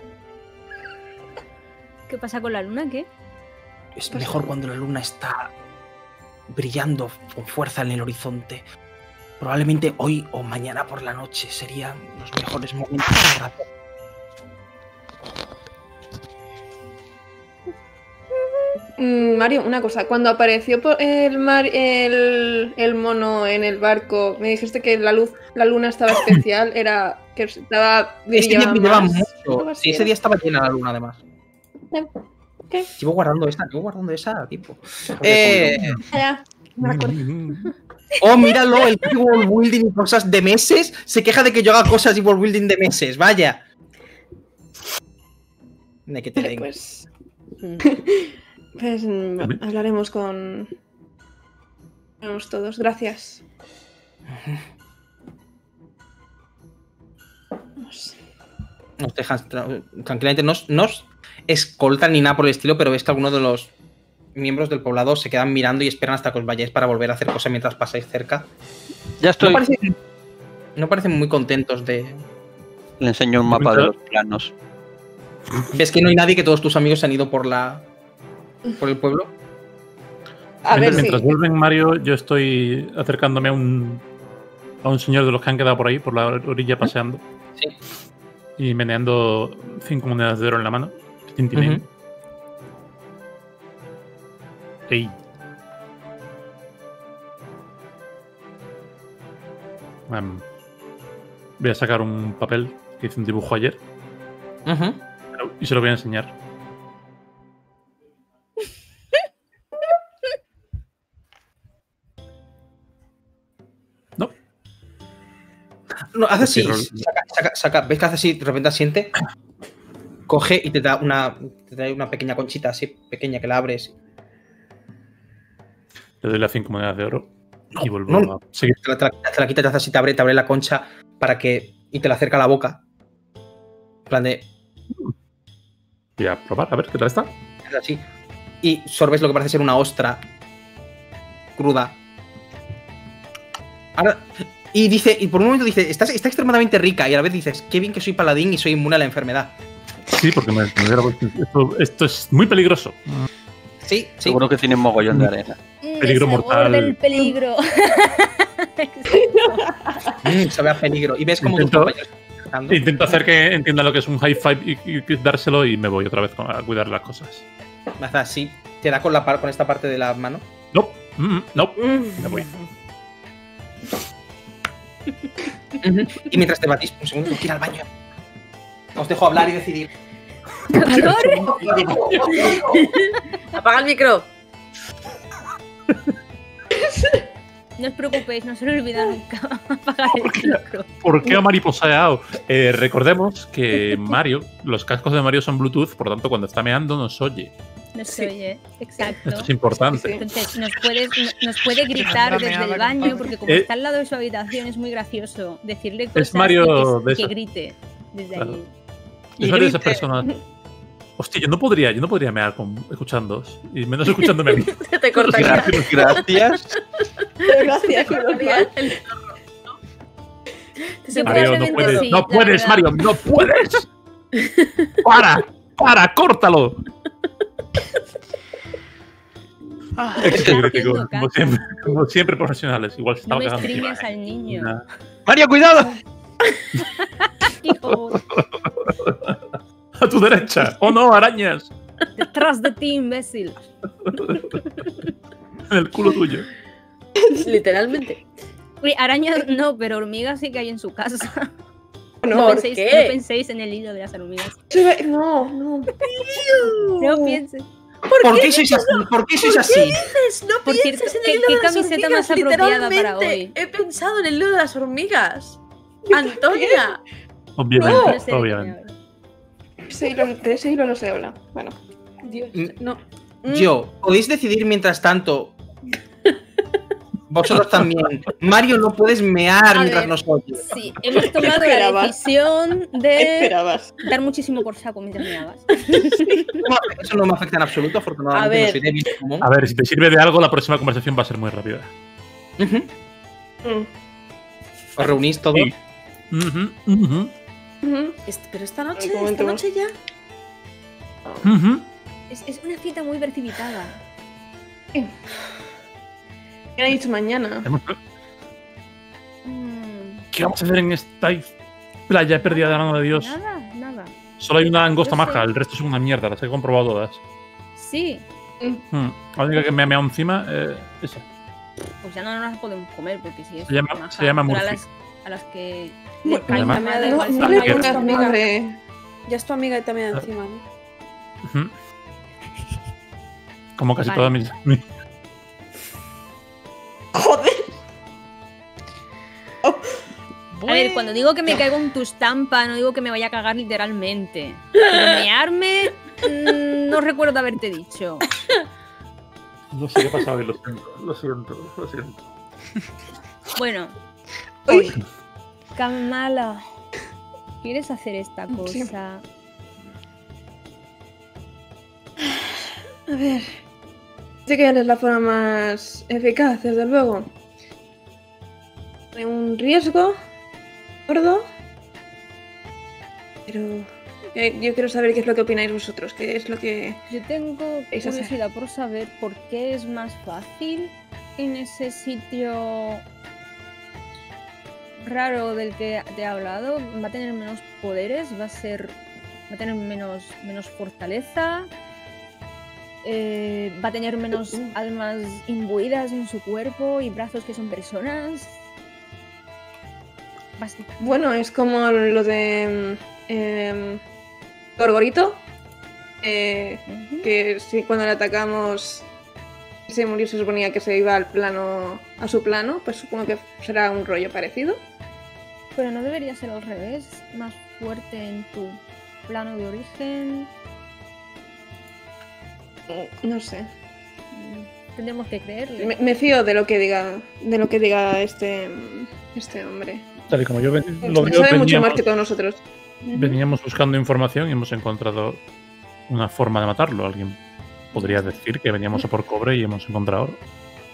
¿Qué pasa con la luna? ¿Qué? Es mejor cuando la luna está brillando con fuerza en el horizonte. Probablemente hoy o mañana por la noche serían los mejores momentos para hacerlo. Mario, una cosa. Cuando apareció el mono en el barco, me dijiste que la luna estaba especial, era que estaba Ese día brillaba más. mucho. Algo así Sí, ese era. día estaba llena la luna, además. Ok. Llevo guardando esa, tipo. Ya, me acuerdo. Oh, míralo, el world building y cosas de meses. Se queja de que yo haga cosas y world building de meses, vaya. De que te den. Pues hablaremos con todos. Gracias. Nos dejan tranquilamente, nos escoltan ni nada por el estilo, pero ves que algunos de los miembros del poblado se quedan mirando y esperan hasta que os vayáis para volver a hacer cosas mientras pasáis cerca. Ya estoy. No parecen muy contentos de... Le enseño un mapa de los planos. ¿Ves que no hay nadie, que todos tus amigos se han ido por el pueblo? A ver si. Mientras vuelven, Mario, yo estoy acercándome a un señor de los que han quedado por ahí, por la orilla paseando. Sí. Y meneando 5 monedas de oro en la mano. Tintín. Ey. Voy a sacar un papel que hice un dibujo ayer y se lo voy a enseñar. No, hace así. Pues Saca. ¿Ves que hace así? De repente asiente. Coge y te trae una pequeña conchita así pequeña que la abres. Le doy las 5 monedas de oro y vuelvo a seguir. Te la quita, te hace así, te abre la concha y te la acerca a la boca. En plan de... Voy a probar, a ver qué tal está. Así. Y sorbes lo que parece ser una ostra cruda. Ahora... Y por un momento dice, está extremadamente rica, y a la vez dices, qué bien que soy paladín y soy inmune a la enfermedad. Sí, porque esto es muy peligroso. Sí. Seguro que tiene un mogollón de arena. Peligro Ese mortal. borde del peligro. Sabe a peligro. Y ves como tus compañeros están atacando. Intento hacer que entienda lo que es un high five y dárselo, y me voy otra vez a cuidar las cosas. Hace así, te da con esta parte de la mano. No, me voy. Y mientras te batís, un segundo, tira al baño. Os dejo hablar y decidir. Apaga el micro. No os preocupéis, no se lo olvida nunca apagar el micro. ¿Por qué ha mariposeado? Recordemos que Mario, los cascos de Mario son Bluetooth, por lo tanto, cuando está meando nos oye. No se oye, exacto. Esto es importante. Sí. Entonces, nos puede gritar desde el baño, porque como está al lado de su habitación es muy gracioso decirle cosas Mario y de que esa. grite desde Claro. allí. Es Mario de esas personas. Hostia, yo no podría mear escuchándoos, y menos escuchándome a mí. Se te cortaría. Gracias. Gracias, Yo Mario, no probablemente puedes, sí, no la puedes, verdad. Mario, no puedes. ¡Para! ¡Córtalo! Estoy Crítico, haciendo como siempre profesionales. Igual se No estaba me cagando. streames al niño. Nah. ¡Mario, cuidado! Hijo, A tu derecha. ¡Oh no, arañas! detrás de ti, imbécil. En el culo tuyo. Literalmente. Uy, arañas no, pero hormigas sí que hay en su casa. No ¿Por penséis, qué? no penséis en el hilo de las hormigas. No, no. No pienses. ¿Por qué sois así? ¿Por qué sois así? No Por pienses cierto, en el hilo ¿qué de las camiseta hormigas, más apropiada para literalmente. hoy? He pensado en el hilo de las hormigas. Antonia. Obviamente, No sé de qué me obviamente. hablas. De ese hilo no se habla. Bueno. Dios, no. Yo, podéis decidir mientras tanto. Vosotros también. Mario, no puedes mear A mientras ver. nos oyes. Sí, hemos tomado la esperabas? decisión ¿Qué de esperabas? dar muchísimo por saco mientras me hagas. Eso no me afecta en absoluto, afortunadamente. A ver. No soy débil común. A ver, si te sirve de algo, la próxima conversación va a ser muy rápida. Ujú. Mm. Os reunís todos. Sí. Ujú, ujú, Ujú. Pero esta noche, Ay, esta noche ya. ujú. Es una cita muy precipitada. ¿Qué ha dicho mañana? ¿Qué vamos a hacer en esta playa perdida de la mano de Dios? Nada. Solo hay una langosta No sé. maja, el resto son una mierda, las he comprobado todas. Sí, La única que me ha meado encima, esa. pues ya no nos las podemos comer porque si es Se llama- maja, se llama pero Murphy. a las que No, le cae llama- mal, da no, igual si no son le mayores. gusta. Amiga de... Ya es tu amiga y también encima, ¿no? Ujú. Como casi Vale. todas mis. Joder. A ver, cuando digo que me caigo en tu estampa, no digo que me vaya a cagar literalmente. Pero mearme, no recuerdo haberte dicho. No sé qué ha pasado, lo siento. Bueno, Uy. Kamala, ¿quieres hacer esta cosa? A ver. Sé que es la forma más eficaz, desde luego. Hay un riesgo gordo. Pero yo quiero saber qué es lo que opináis vosotros, qué es lo que... Yo tengo Eso sí. curiosidad por saber por qué es más fácil en ese sitio raro del que te he hablado. Va a tener menos poderes, va a tener menos fortaleza, va a tener menos almas imbuidas en su cuerpo y brazos que son personas. Básicamente. Bueno, es como lo de... Gorgorito. Ujú. Que si cuando le atacamos se murió, se suponía que se iba a su plano, pues supongo que será un rollo parecido. Pero no debería ser al revés, más fuerte en tu plano de origen. No sé. Tendremos que creerle. Me fío de lo que diga este hombre. Tal y como yo lo veo, Sabe mucho más veníamos, que todos nosotros. veníamos buscando información y hemos encontrado una forma de matarlo. Alguien podría decir que veníamos a por cobre y hemos encontrado oro.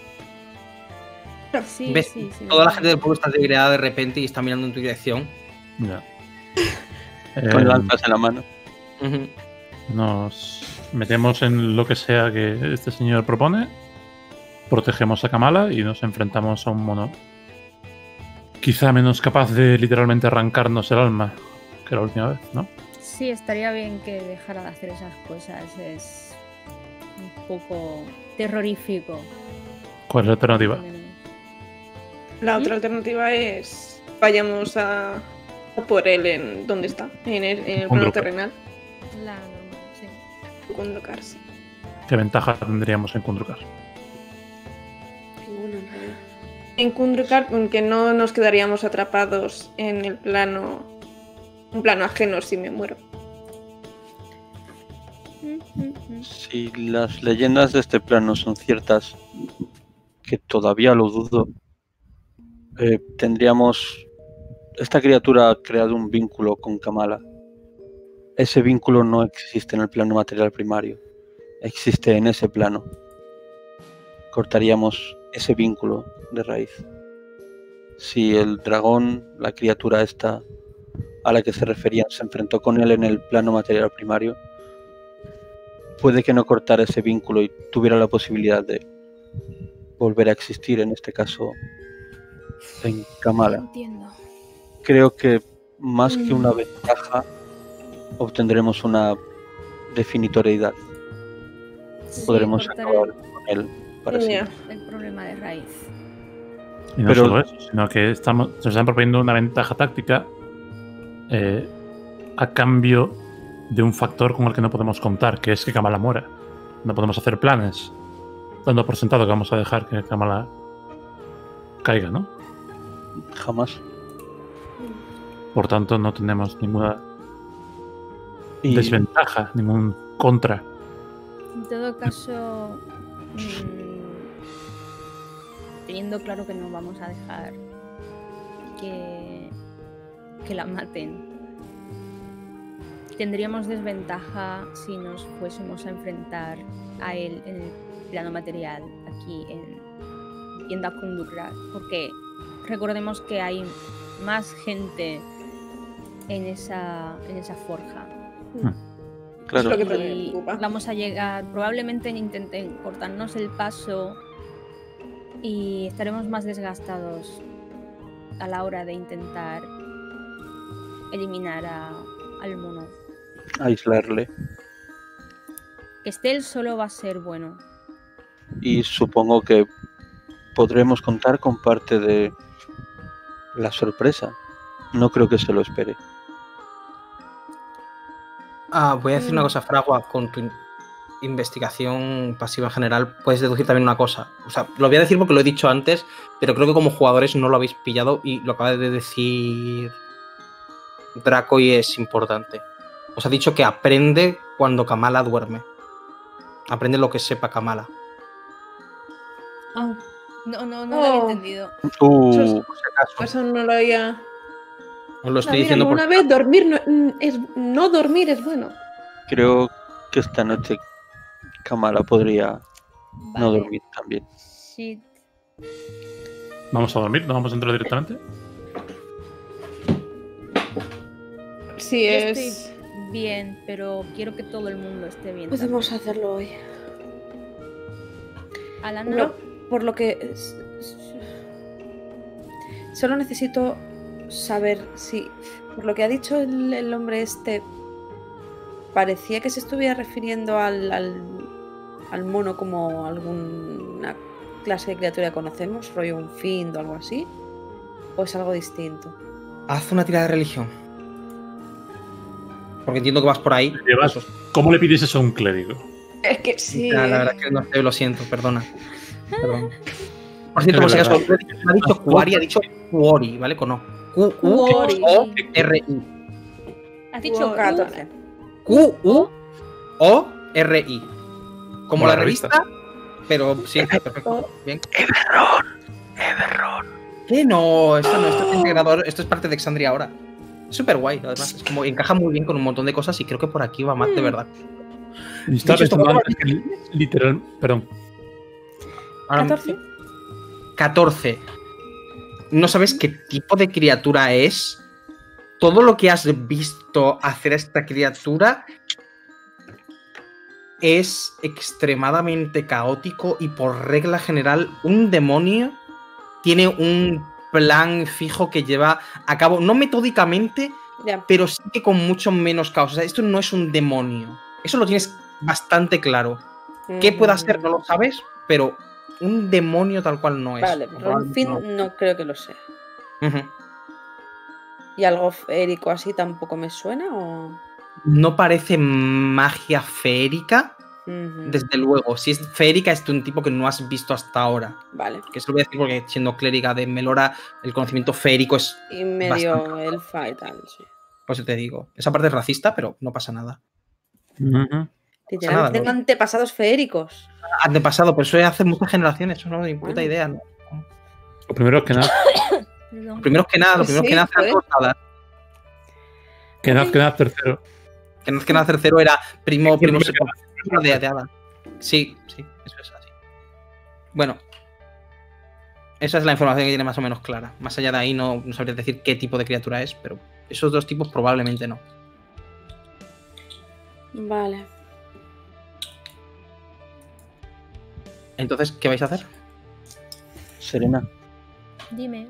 Sí, ¿Ves? sí. Toda la gente del pueblo está degradada de repente y está mirando en tu dirección. Ya. Con lanzas en la mano. Ujú. Nos metemos en lo que sea que este señor propone, protegemos a Kamala y nos enfrentamos a un mono quizá menos capaz de literalmente arrancarnos el alma que la última vez, ¿no? Sí, estaría bien que dejara de hacer esas cosas. Es un poco terrorífico. ¿Cuál es la alternativa? La otra alternativa es vayamos a por él en donde está, en el plano Kundrakar. terrenal. La normal, sí. Kundrakar, sí. ¿Qué ventaja tendríamos en Kundrakar? Ninguna, en realidad. En Kundrakar, aunque no nos quedaríamos atrapados en el plano, un plano ajeno si me muero. Si las leyendas de este plano son ciertas, que todavía lo dudo, tendríamos... Esta criatura ha creado un vínculo con Kamala. Ese vínculo no existe en el plano material primario. Existe en ese plano. Cortaríamos ese vínculo de raíz. Si el dragón, la criatura esta a la que se referían, se enfrentó con él en el plano material primario, puede que no cortara ese vínculo y tuviera la posibilidad de volver a existir, en este caso en Kamala. Entiendo. Creo que más que una ventaja obtendremos una definitoriedad. Sí, Podremos cortar acabar con él para Ya. siempre. el problema de raíz. Y no Pero- solo eso, sino que nos están proponiendo una ventaja táctica a cambio de un factor con el que no podemos contar, que es que Kamala muera. No podemos hacer planes dando por sentado que vamos a dejar que Kamala caiga, ¿no? Jamás. Por tanto, no tenemos ninguna Y desventaja, ningún contra. En todo caso, teniendo claro que no vamos a dejar que la maten, tendríamos desventaja si nos fuésemos a enfrentar a él en el plano material, aquí en Dagundurrar, porque recordemos que hay más gente en esa forja. claro, Es lo que me Y preocupa. vamos a llegar, probablemente intenten cortarnos el paso y estaremos más desgastados a la hora de intentar eliminar al mono. aislarle. Que esté él solo va a ser bueno. Y supongo que podremos contar con parte de la sorpresa. No creo que se lo espere. Voy a decir una cosa, Fragua, con tu investigación pasiva en general, puedes deducir también una cosa. O sea, lo voy a decir porque lo he dicho antes, pero creo que como jugadores no lo habéis pillado y lo acaba de decir Draco y es importante. Os ha dicho que aprende cuando Kamala duerme. Aprende lo que sepa Kamala. Ah, No lo había Oh. entendido. Por si acaso. eso no lo había. Os lo estoy Mira, diciendo una porque vez dormir no dormir es bueno. Creo que esta noche Kamala podría no Vale. dormir también. Sí, ¿Vamos a dormir? ¿No vamos a entrar directamente? Sí, yo es. estoy bien, pero quiero que todo el mundo esté bien. Podemos hacerlo hoy. Alana, No, por lo que... Solo necesito saber si... Por lo que ha dicho el hombre este, parecía que se estuviera refiriendo al mono como alguna clase de criatura que conocemos, rollo un fiend o algo así, o es algo distinto. haz una tirada de religión. Porque entiendo que vas por ahí. Llevas- ¿Cómo le pides eso a un clérigo? Es que sí. La verdad es que no sé, lo siento, perdona. Perdón. Por cierto, por si acaso, no ha dicho Kuari, ha dicho Kuori, ¿vale? Con O. Kuori. Q-U-O-R-I. has dicho 14. Q-U-O-R-I. Como la revista, pero sí, perfecto. Bien. ¿Qué? No, esto es integrador, esto es parte de Exandria ahora. Es súper guay, además. Es como encaja muy bien con un montón de cosas y creo que por aquí va más de verdad. Estaba Dicho esto, pensando antes que literal... Perdón. Ahora, 14. 14. No sabes qué tipo de criatura es. Todo lo que has visto hacer a esta criatura es extremadamente caótico y por regla general un demonio tiene un plan fijo que lleva a cabo, no metódicamente, Ya. pero sí que con mucho menos caos. O sea, esto no es un demonio. Eso lo tienes bastante claro. ¿Qué puede hacer? No lo sabes, pero un demonio tal cual no es. Vale, pero un fin no creo que lo sea. Ujú. ¿Y algo férico así tampoco me suena? ¿O? No parece magia feérica, Ujú. desde luego. Si es feérica, es de un tipo que no has visto hasta ahora. Vale. Que eso lo voy a decir porque siendo clériga de Melora, el conocimiento feérico es, Y medio Bastante. elfa y tal, sí. pues te digo, esa parte es racista, pero no pasa nada. Literalmente nada, tengo ¿no? antepasados feéricos. Antepasado, pero eso es hace muchas generaciones, eso no es ni puta Bueno. idea, ¿no? Lo primero que nada, Perdón. Primero que nada, Sí, eran pues. rosadas. tercero. Que no es que nada, tercero era primo primero que segundo de Ada. Sí, eso es así. Bueno, esa es la información que tiene más o menos clara. Más allá de ahí no sabría decir qué tipo de criatura es, pero esos dos tipos probablemente no. Vale. Entonces, ¿qué vais a hacer? Serena. Dime.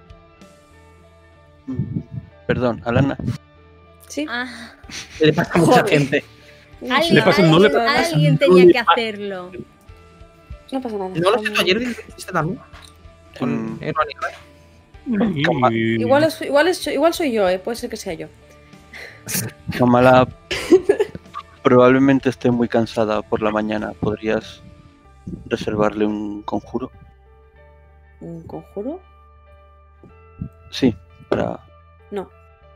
Perdón, Alana. Sí. Ah, Le pasa a mucha Joder. gente. le pasa- no le pasa- alguien no tenía le que pasa. hacerlo. No pasa nada. No lo sé, ayer dijiste también. Con Mm. Irónica. Igual soy yo, puede ser que sea yo. Kamala probablemente esté muy cansada por la mañana. ¿Podrías reservarle un conjuro? ¿Un conjuro? Sí, para... No.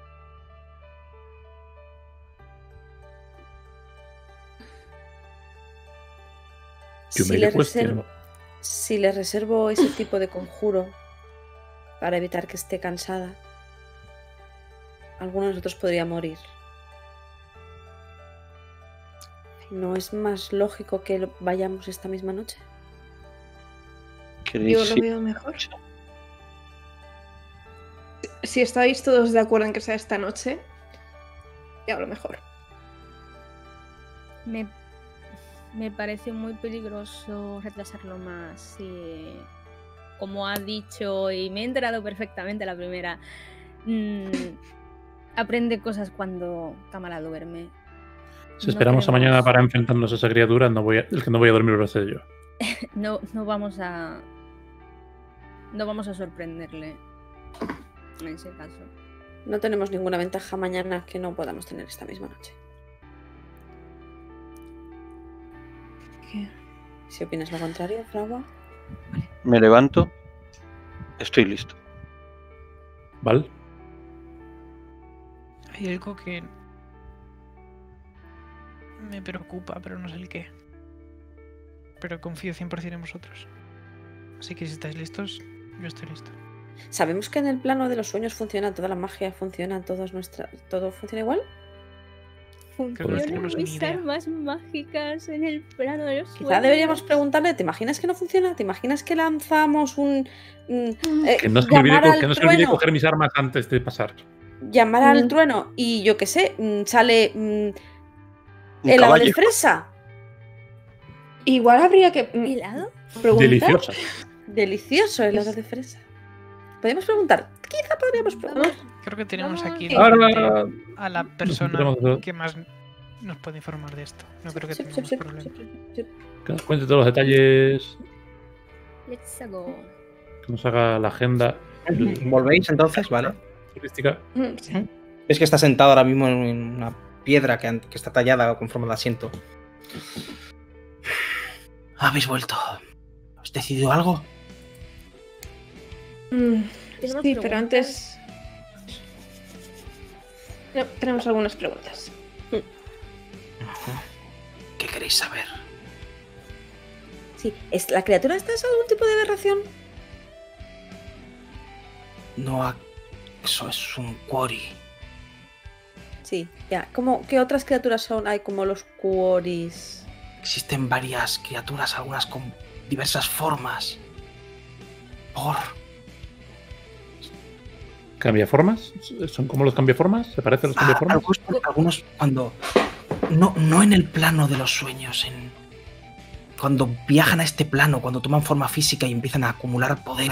Si le reservo ese tipo de conjuro para evitar que esté cansada, alguno de nosotros podría morir. ¿No es más lógico que vayamos esta misma noche? Yo lo veo mejor. Si estáis todos de acuerdo en que sea esta noche, ya lo mejor. Me parece muy peligroso retrasarlo más. Y, como ha dicho, y me he enterado perfectamente la primera, aprende cosas cuando Kamala duerme. Si esperamos a mañana para enfrentarnos a esa criatura, el que no voy a dormir lo sé yo. No vamos a sorprenderle en ese caso. No tenemos ninguna ventaja mañana que no podamos tener esta misma noche. ¿Qué? Si opinas lo contrario, Fragua. Me levanto. Estoy listo. ¿Vale? Hay algo que me preocupa, pero no sé el qué. Pero confío 100% en vosotros. Así que si estáis listos, yo estoy listo. ¿Sabemos que en el plano de los sueños funciona, toda la magia funciona, todo funciona igual? Funcionan mis armas mágicas en el plano de los sueños. Quizá deberíamos preguntarle, ¿te imaginas que no funciona? ¿Te imaginas que lanzamos un... que no se me olvide coger mis armas antes de pasar. Llamar al trueno y yo qué sé, sale helado de fresa. Igual habría que... ¿Helado? Delicioso. Delicioso helado de fresa. ¿Podemos preguntar? Quizá podríamos preguntar. Creo que tenemos aquí a la persona que más nos puede informar de esto. No creo que tengamos problema. Que nos cuente todos los detalles. Let's go. Que nos haga la agenda. ¿Volvéis entonces? Vale. Turística. Sí. Es que está sentado ahora mismo en una piedra que está tallada con forma de asiento. ¿Habéis vuelto? ¿Habéis decidido algo? Sí, pero antes... No, tenemos algunas preguntas. ¿Qué queréis saber? Sí, ¿la criatura esta es algún tipo de aberración? No, eso es un Quori. Sí, ya. ¿Qué otras criaturas hay como los Quoris? Existen varias criaturas, algunas con diversas formas. ¿Cambiaformas? ¿Son como los cambiaformas? ¿Se parecen los cambiaformas? Algunos cuando... No en el plano de los sueños, cuando viajan a este plano, cuando toman forma física y empiezan a acumular poder,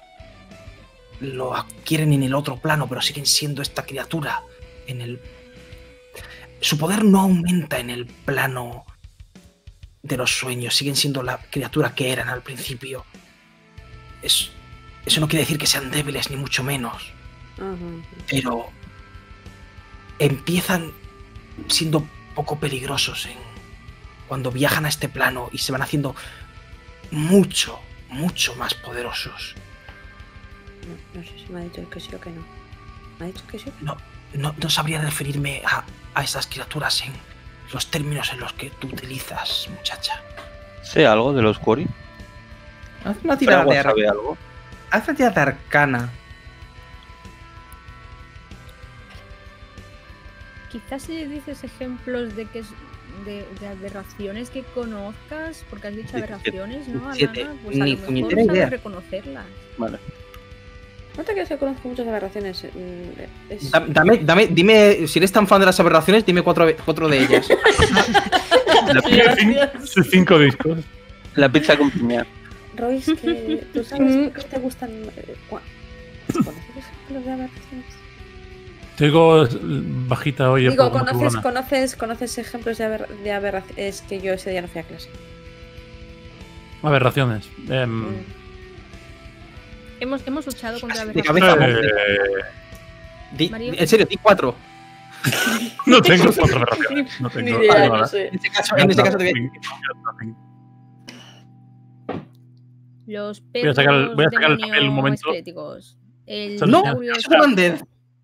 lo adquieren en el otro plano, pero siguen siendo esta criatura. Su poder no aumenta en el plano de los sueños, siguen siendo la criatura que eran al principio. Eso no quiere decir que sean débiles, ni mucho menos. Pero empiezan siendo poco peligrosos cuando viajan a este plano y se van haciendo mucho, mucho más poderosos. No sé si me ha dicho que sí o que no. ¿Me ha dicho que sí? No sabría referirme a esas criaturas en los términos en los que tú utilizas, muchacha. ¿Sé algo de los Quori? Haz una tirada de ¿Sabe algo? Haz una tirada de arcana. Quizás si dices ejemplos de aberraciones que conozcas, porque has dicho aberraciones, ¿no, Alana? Pues a lo mejor sabes reconocerlas. Vale. No te creas que conozco muchas aberraciones. Dime, si eres tan fan de las aberraciones, dime cuatro de ellas. Sus 5 discos. La pizza con piña. Royce, que tú sabes que te gustan. ¿Conoces ejemplos de aberraciones? Te digo bajita hoy. Digo, ¿conoces ejemplos de aberraciones? Es que yo ese día no fui a clase. Aberraciones. Hemos luchado contra aberraciones. En serio, di 4. No tengo contra de raciones. No tengo Ni idea, nada. no sé. En este caso te voy Los Voy a sacar el perros papel un momento. esqueléticos. El No, dinosaurio eso es un undead.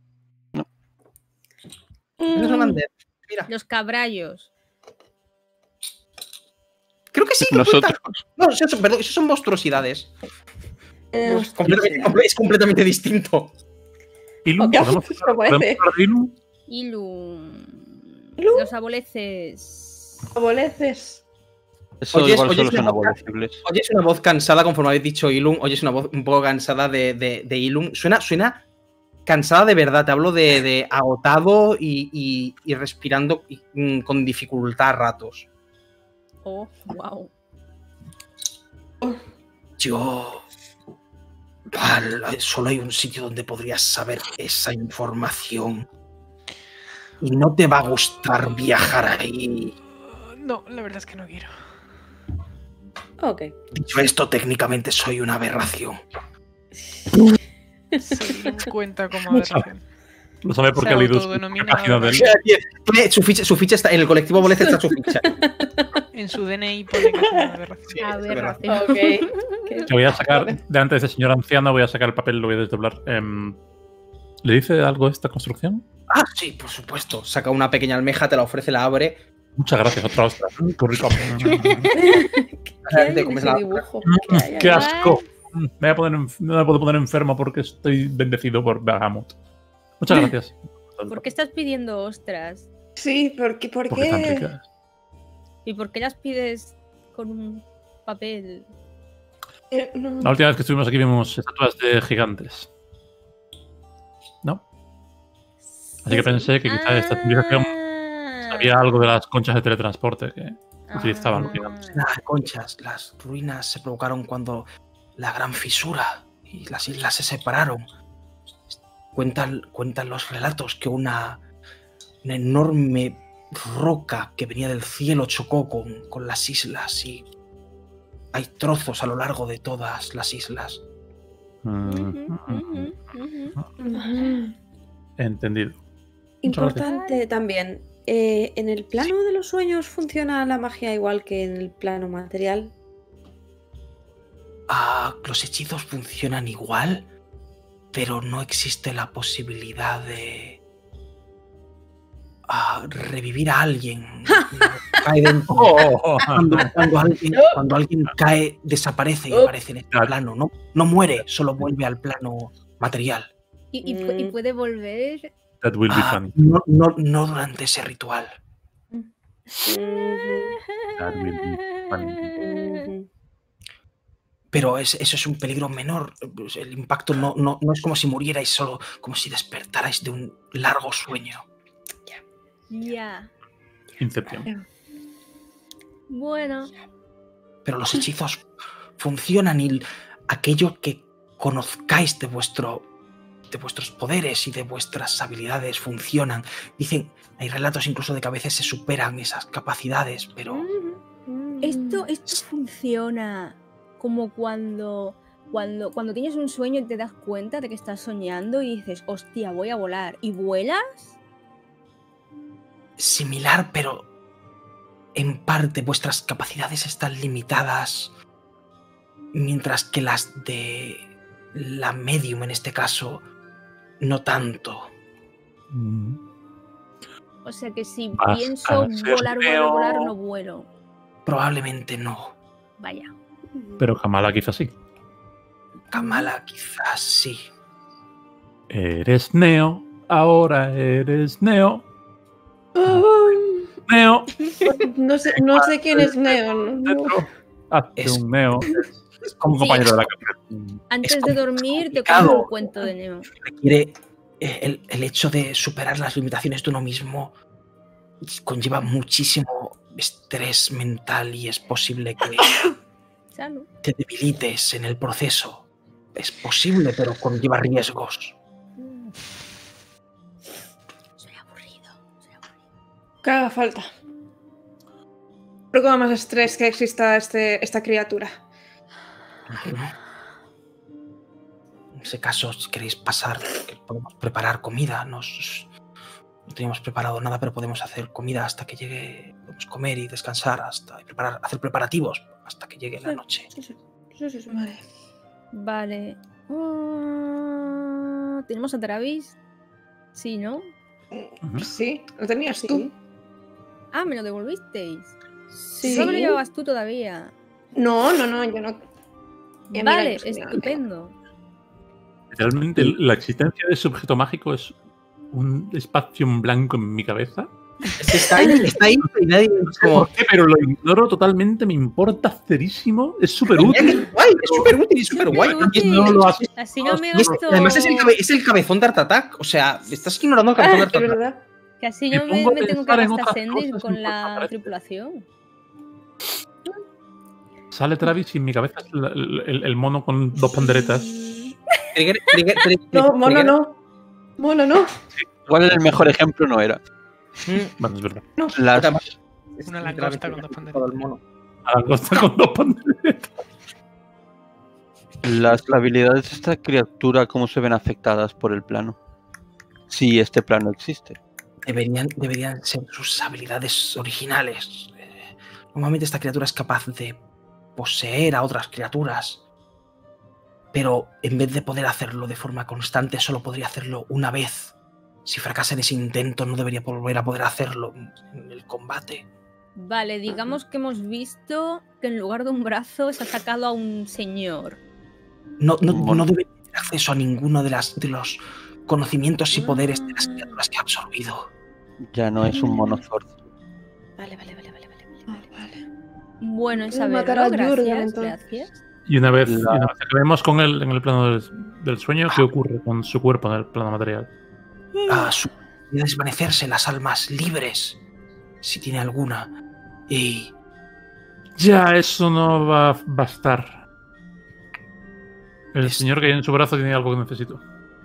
Eso es un Mm, undead. Mira, Los cabrallos. creo que sí. Que Nosotros. no, perdón, eso son monstruosidades. eh, Es completamente distinto. Ilum, ¿Qué ¿podemos haces? ¿Cómo parece? hablar de Ilum? Ilum. ¿Ilum? Los aboleces. Aboleces. Eso Oyes- igual oyes solo son la- aborrecibles. Oyes una voz cansada, conforme habéis dicho Ilum. Oyes una voz un poco cansada de Ilum. Suena cansada de verdad. Te hablo de agotado y respirando con dificultad a ratos. Oh, wow. Yo... solo hay un sitio donde podrías saber esa información. Y no te va a gustar viajar ahí. No, la verdad es que no quiero. Ok. Dicho esto, técnicamente soy una aberración. Sí, no cuenta como aberración. Lo sabe porque Se ha leído su autodenomina página del... Tiene su ficha está en el colectivo Bolez, está su ficha. En su DNI pone que es una aberración. Aberración. Ok. Que voy a sacar, delante de ese señor anciano, voy a sacar el papel y lo voy a desdoblar. ¿Le dice algo esta construcción? Ah, sí, por supuesto. Saca una pequeña almeja, te la ofrece, la abre. Muchas gracias, otra ostra. Qué rico. ¿Qué hay Te en comes ese la- dibujo? hay Qué ahí? asco. Me no me puedo poner enfermo porque estoy bendecido por Bahamut. Muchas gracias. ¿Por qué estás pidiendo ostras? Sí, ¿por qué? Porque están ricas. ¿Y por qué las pides con un papel? No. La última vez que estuvimos aquí vimos estatuas de gigantes. ¿No? Así que pensé que quizás esta civilización sabía algo de las conchas de teletransporte que utilizaban los gigantes. Las conchas, las ruinas se provocaron cuando la gran fisura y las islas se separaron. Cuentan los relatos que una enorme roca que venía del cielo chocó con las islas y hay trozos a lo largo de todas las islas. Entendido. Muchas gracias. Importante también. ¿En el plano de los sueños funciona la magia igual que en el plano material? Los hechizos funcionan igual, pero no existe la posibilidad de revivir a alguien. Cae dentro. Cuando alguien cae, desaparece y aparece en este plano. No muere, solo vuelve al plano material. ¿Y puede volver? That will be funny. No durante ese ritual. That will be funny. Pero eso es un peligro menor. El impacto no es como si murierais, solo como si despertarais de un largo sueño. Ya. Incepción. Bueno. Pero los hechizos funcionan y aquello que conozcáis de vuestros poderes y de vuestras habilidades funcionan. Dicen, hay relatos incluso de que a veces se superan esas capacidades, pero... Esto funciona como cuando tienes un sueño y te das cuenta de que estás soñando y dices, hostia, voy a volar. ¿Y vuelas? Similar, pero en parte vuestras capacidades están limitadas, mientras que las de la medium en este caso no tanto. O sea que si Vas pienso a ser volar, no vuelo. Probablemente no. Vaya. Pero Kamala quizás sí. Kamala quizás sí. Eres Neo, ahora eres Neo. Neo. No sé quién es Neo. No. Hazte un Neo. Es como un compañero de la cárcel. Antes de dormir te complicado. cuento un cuento de Neo. Requiere el hecho de superar las limitaciones de uno mismo conlleva muchísimo estrés mental y es posible que Salud. te debilites en el proceso. Es posible, pero conlleva riesgos. Soy aburrido. Que haga falta. Provoca más estrés que exista esta criatura. En ese caso, si queréis pasar, que podemos preparar comida, No teníamos preparado nada, pero podemos hacer comida hasta que llegue. Podemos comer y descansar hacer preparativos hasta que llegue la noche. Sí. Vale. ¿Tenemos a Travis? Sí, ¿no? Sí, lo tenías tú. Ah, me lo devolvisteis. Sí. ¿No me lo llevabas tú todavía? No, yo no. Ya, Vale, mira, pues, estupendo. Realmente la existencia de ese objeto mágico es un espacio en blanco en mi cabeza. Está ahí y nadie. ¿Por qué? Pero lo ignoro totalmente, me importa cerísimo. Es súper útil. Es súper útil y súper guay. No lo haces. Así no me Y gasto. además es el cabezón de Art Attack. O sea, estás ignorando el cabezón de Art Es Attack. verdad. Que así Me yo pongo a me tengo que pensar en gastar otras Sendis cosas con y la aparece. tripulación. Sale Travis y en mi cabeza es el mono con 2 panderetas. No, mono no. Mono no. Igual el mejor ejemplo no era. Bueno, es verdad. Una langosta con 2 panderetas. A la costa con 2 panderetas. Las habilidades de esta criatura, ¿cómo se ven afectadas por el plano? Si este plano existe. Deberían ser sus habilidades originales. Normalmente esta criatura es capaz de poseer a otras criaturas. Pero en vez de poder hacerlo de forma constante, solo podría hacerlo una vez. Si fracasa en ese intento, no debería volver a poder hacerlo en el combate. Vale, digamos que hemos visto que en lugar de un brazo se ha sacado a un señor. No debe tener acceso a ninguno de los conocimientos y poderes de las criaturas que ha absorbido. Ya no es un monozord. Vale. Bueno, es Voy a matar a saberlo, Jurgen, gracias, entonces. gracias. Y una vez acabemos con él en el plano del sueño, ¿qué ocurre con su cuerpo en el plano material? Su desvanecerse las almas libres, si tiene alguna. Y Ya, eso no va a bastar. El señor que hay en su brazo tiene algo que necesito.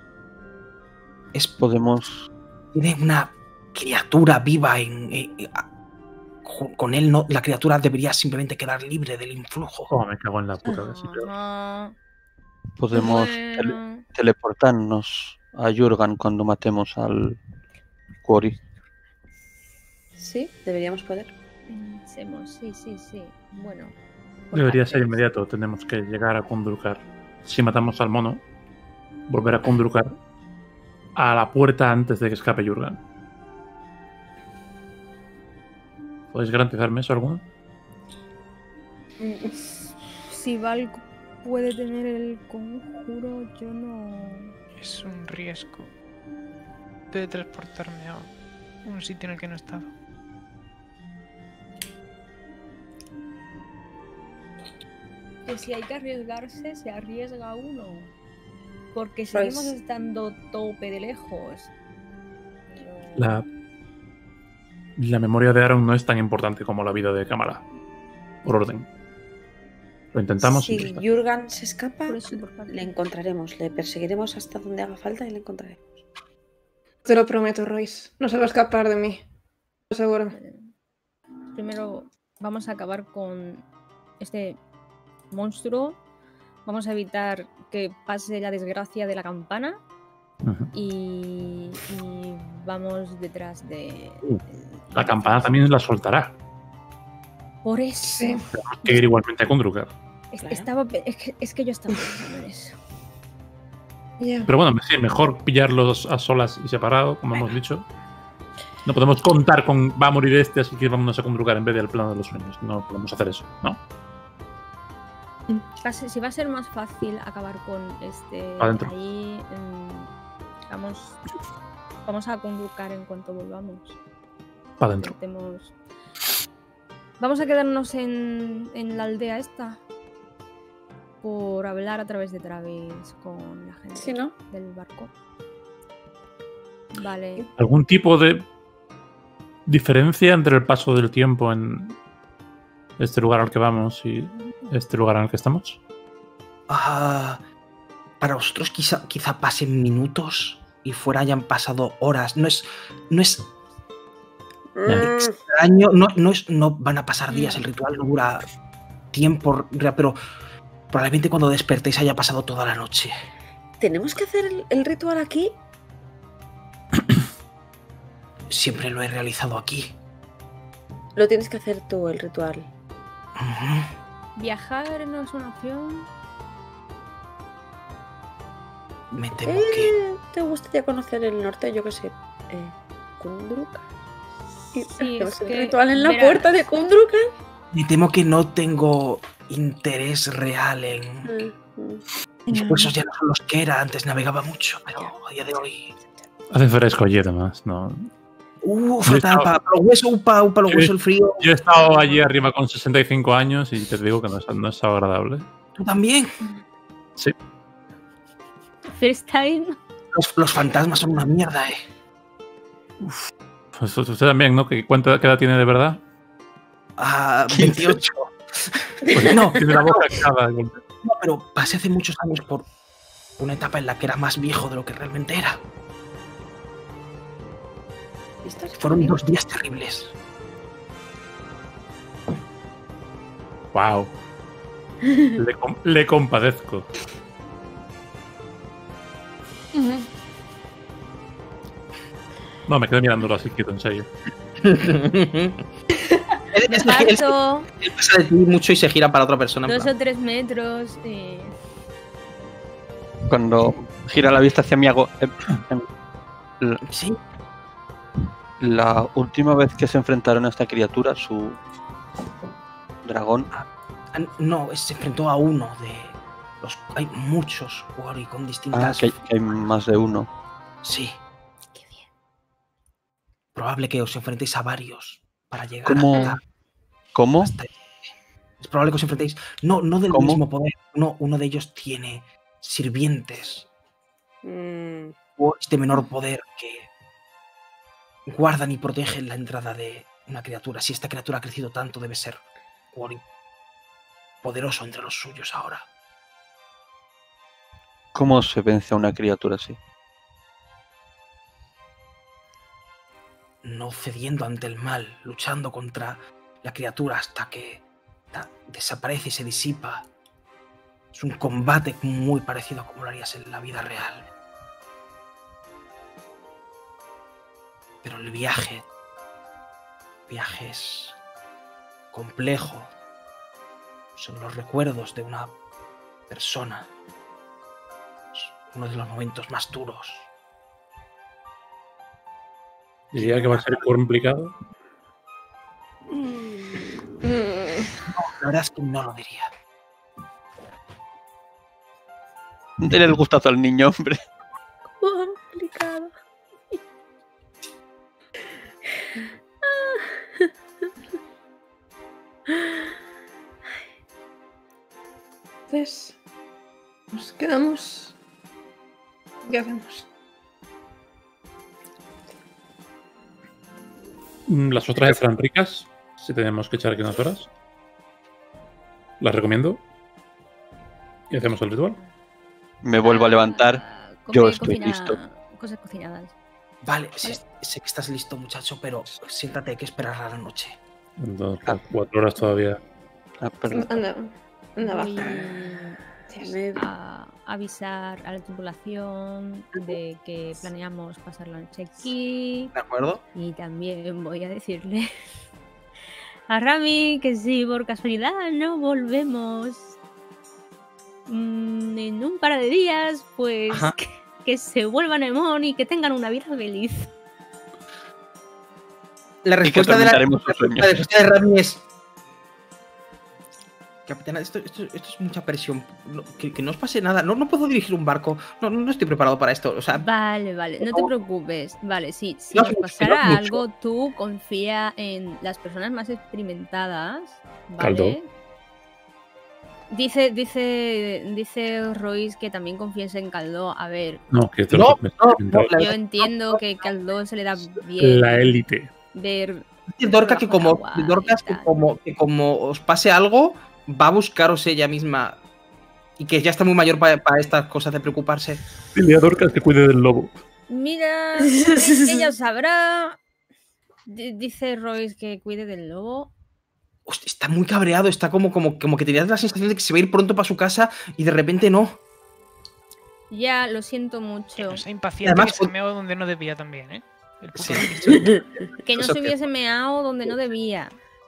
tiene una criatura viva con él. No, la criatura debería simplemente quedar libre del influjo. Oh, me cago en la puta. Podemos Bueno. teleportarnos a Jurgen cuando matemos al Quarry. Sí, deberíamos poder. Pensemos, sí. Bueno. Debería ser inmediato. Tenemos que llegar a Kundrukar. Si matamos al mono, volver a Kundrukar a la puerta antes de que escape Jurgen. ¿Podéis garantizarme eso alguno? Si Val puede tener el conjuro, yo no. Es un riesgo de transportarme a un sitio en el que no he estado. Que si hay que arriesgarse, se arriesga uno. Porque Pues- seguimos estando tope de lejos. La memoria de Aaron no es tan importante como la vida de Kamala. Por orden. Lo intentamos. y ya Si está. Jurgen se escapa, Por eso es importante. le encontraremos. Le perseguiremos hasta donde haga falta y le encontraremos. Te lo prometo, Royce. No se va a escapar de mí. Lo seguro. Primero vamos a acabar con este monstruo. Vamos a evitar que pase la desgracia de la campana. Ujú. Y vamos detrás de... La campana también la soltará. Por eso. Sí. Tenemos que ir igualmente a Kundrukar. Claro. Es que yo estaba pensando en eso. Ya. Pero bueno, sí, mejor pillarlos a solas y separado, como hemos dicho. No podemos contar con va a morir este, así que vámonos a Kundrukar en vez del plano de los sueños. No podemos hacer eso, ¿no? Si va a ser más fácil acabar con este Adentro. ahí, vamos a convocar en cuanto volvamos. Para adentro. Intentemos- Vamos a quedarnos en la aldea esta por hablar a través de Travis con la gente Sí, ¿no? del barco. Vale. ¿Algún tipo de diferencia entre el paso del tiempo en este lugar al que vamos y este lugar en el que estamos? Para vosotros quizá pasen minutos y fuera hayan pasado horas. No es extraño, no van a pasar días. El ritual no dura tiempo, pero probablemente cuando despertéis haya pasado toda la noche. ¿Tenemos que hacer el ritual aquí? siempre lo he realizado aquí. Lo tienes que hacer tú, el ritual. ¿Viajar no es una opción? Me temo que... ¿Te gustaría conocer el norte? Yo qué sé. Kundruk. Sí, es el que, ritual en la verás, puerta de Kundruk. Me temo que no tengo interés real en... Mis huesos ya no son los que era. Antes navegaba mucho, pero a día de hoy... Hace fresco allí además, ¿no? Fatal, para los huesos, para los huesos el frío. Yo he estado allí arriba con 65 años y te digo que no es agradable. ¿Tú también? Sí. First time. Los fantasmas son una mierda, Pues usted también, ¿no? ¿Qué edad tiene de verdad? 28. Pues no, tiene la boca cada. No, pero pasé hace muchos años por una etapa en la que era más viejo de lo que realmente era. Fueron 2 días terribles. Wow. Le compadezco. No, me quedé mirándolo así quieto, en serio. Él pasa de ti mucho y se gira para otra persona. 2 o 3 metros. Cuando gira la vista hacia mí hago... Sí. La última vez que se enfrentaron a esta criatura, su dragón... No, se enfrentó a uno de los... Hay muchos Wari con distintas... que hay más de uno. Sí. Qué bien. Probable que os enfrentéis a varios para llegar ¿Cómo? Es probable que os enfrentéis... No del mismo poder. Uno de ellos tiene sirvientes. Waris de menor poder que guardan y protegen la entrada de una criatura. Si esta criatura ha crecido tanto, debe ser Wari poderoso entre los suyos ahora. ¿Cómo se vence a una criatura así? No cediendo ante el mal, luchando contra la criatura hasta que desaparece y se disipa. Es un combate muy parecido a como lo harías en la vida real. Pero el viaje es complejo. Son los recuerdos de una persona. Es uno de los momentos más duros. ¿Diría que va a ser complicado? No, la verdad es que no lo diría. Denle el gustazo al niño, hombre. Complicado. Entonces, nos quedamos. ¿Qué hacemos? Las otras estarán ricas, si tenemos que echar aquí unas horas. Las recomiendo. Y hacemos el ritual. Me vuelvo a levantar. Yo estoy listo. Cosas cocinadas. Vale, sé que estás listo, muchacho, pero siéntate, hay que esperar a la noche. Entonces, 4 horas todavía. Perdón. Anda, va. Voy a avisar a la tripulación de que planeamos pasar la noche aquí. ¿De acuerdo? Y también voy a decirle a Rami que si por casualidad no volvemos en un par de días, pues que se vuelvan Emon y que tengan una vida feliz. La respuesta de Rami es... Capitana, esto es mucha presión. Que no os pase nada. No puedo dirigir un barco. No estoy preparado para esto. O sea, vale, no te preocupes. Vale, sí, si nos pasara algo, tú confía en las personas más experimentadas. ¿Vale? Caldo. Dice Royce que también confiese en Caldo. A ver. No, que yo entiendo que Caldo se le da bien. La élite. Ver. Dorcas que como os pase algo, va a buscaros ella misma. Y que ya está muy mayor para estas cosas de preocuparse. Dile a Dorcas que cuide del lobo. Mira, ella sabrá. Dice Royce que cuide del lobo. Hostia, está muy cabreado, está como que tenías la sensación de que se va a ir pronto para su casa y de repente no. Ya, lo siento mucho. Esa impaciencia que se meó donde no debía también, ¿eh? Sí. Que no Eso se hubiese meado donde no debía.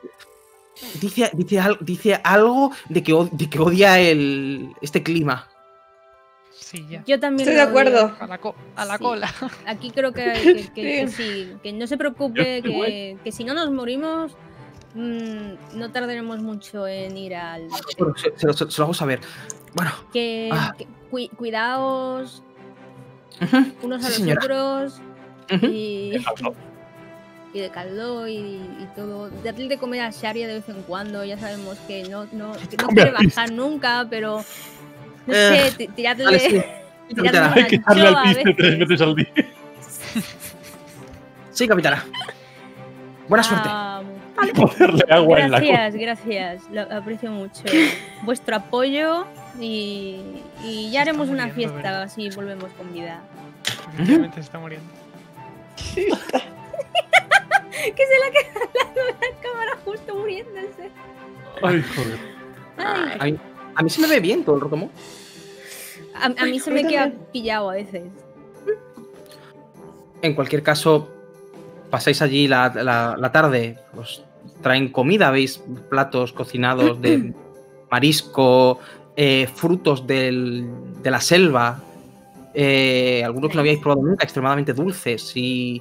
Dice algo de que odia este clima. Sí, ya. Yo también Estoy de lo odio. acuerdo. A la Sí. cola. Aquí creo que Sí. sí, que no se preocupe, Yo estoy que si no nos morimos, no tardaremos mucho en ir al norte. Bueno, se lo hago saber. Bueno, Que, cuidaos ujú, unos a sí, los señora. otros Ujú. y de caldo y todo. Darle de comer a Sharia de vez en cuando, ya sabemos que no quiere bajar nunca, pero no sé, tiradle, Vale, sí. tiradle Capitana. una Hay que darle al anchoa a piste 3 veces. veces al día. Sí, capitana. Buena suerte. Ponerle agua en la cola. Gracias, lo aprecio mucho vuestro apoyo y ya Se haremos está una muriendo, fiesta ¿verdad? si volvemos con vida. Efectivamente se está muriendo. Que se la queda hablando en la cámara justo muriéndose. Ay, joder. Ay, A mí se me ve bien todo el rato, ¿no? a mí se a me mí queda también. pillado a veces. En cualquier caso, pasáis allí la tarde, os traen comida, veis platos cocinados de marisco, frutos de la selva, algunos que no habíais probado nunca, extremadamente dulces y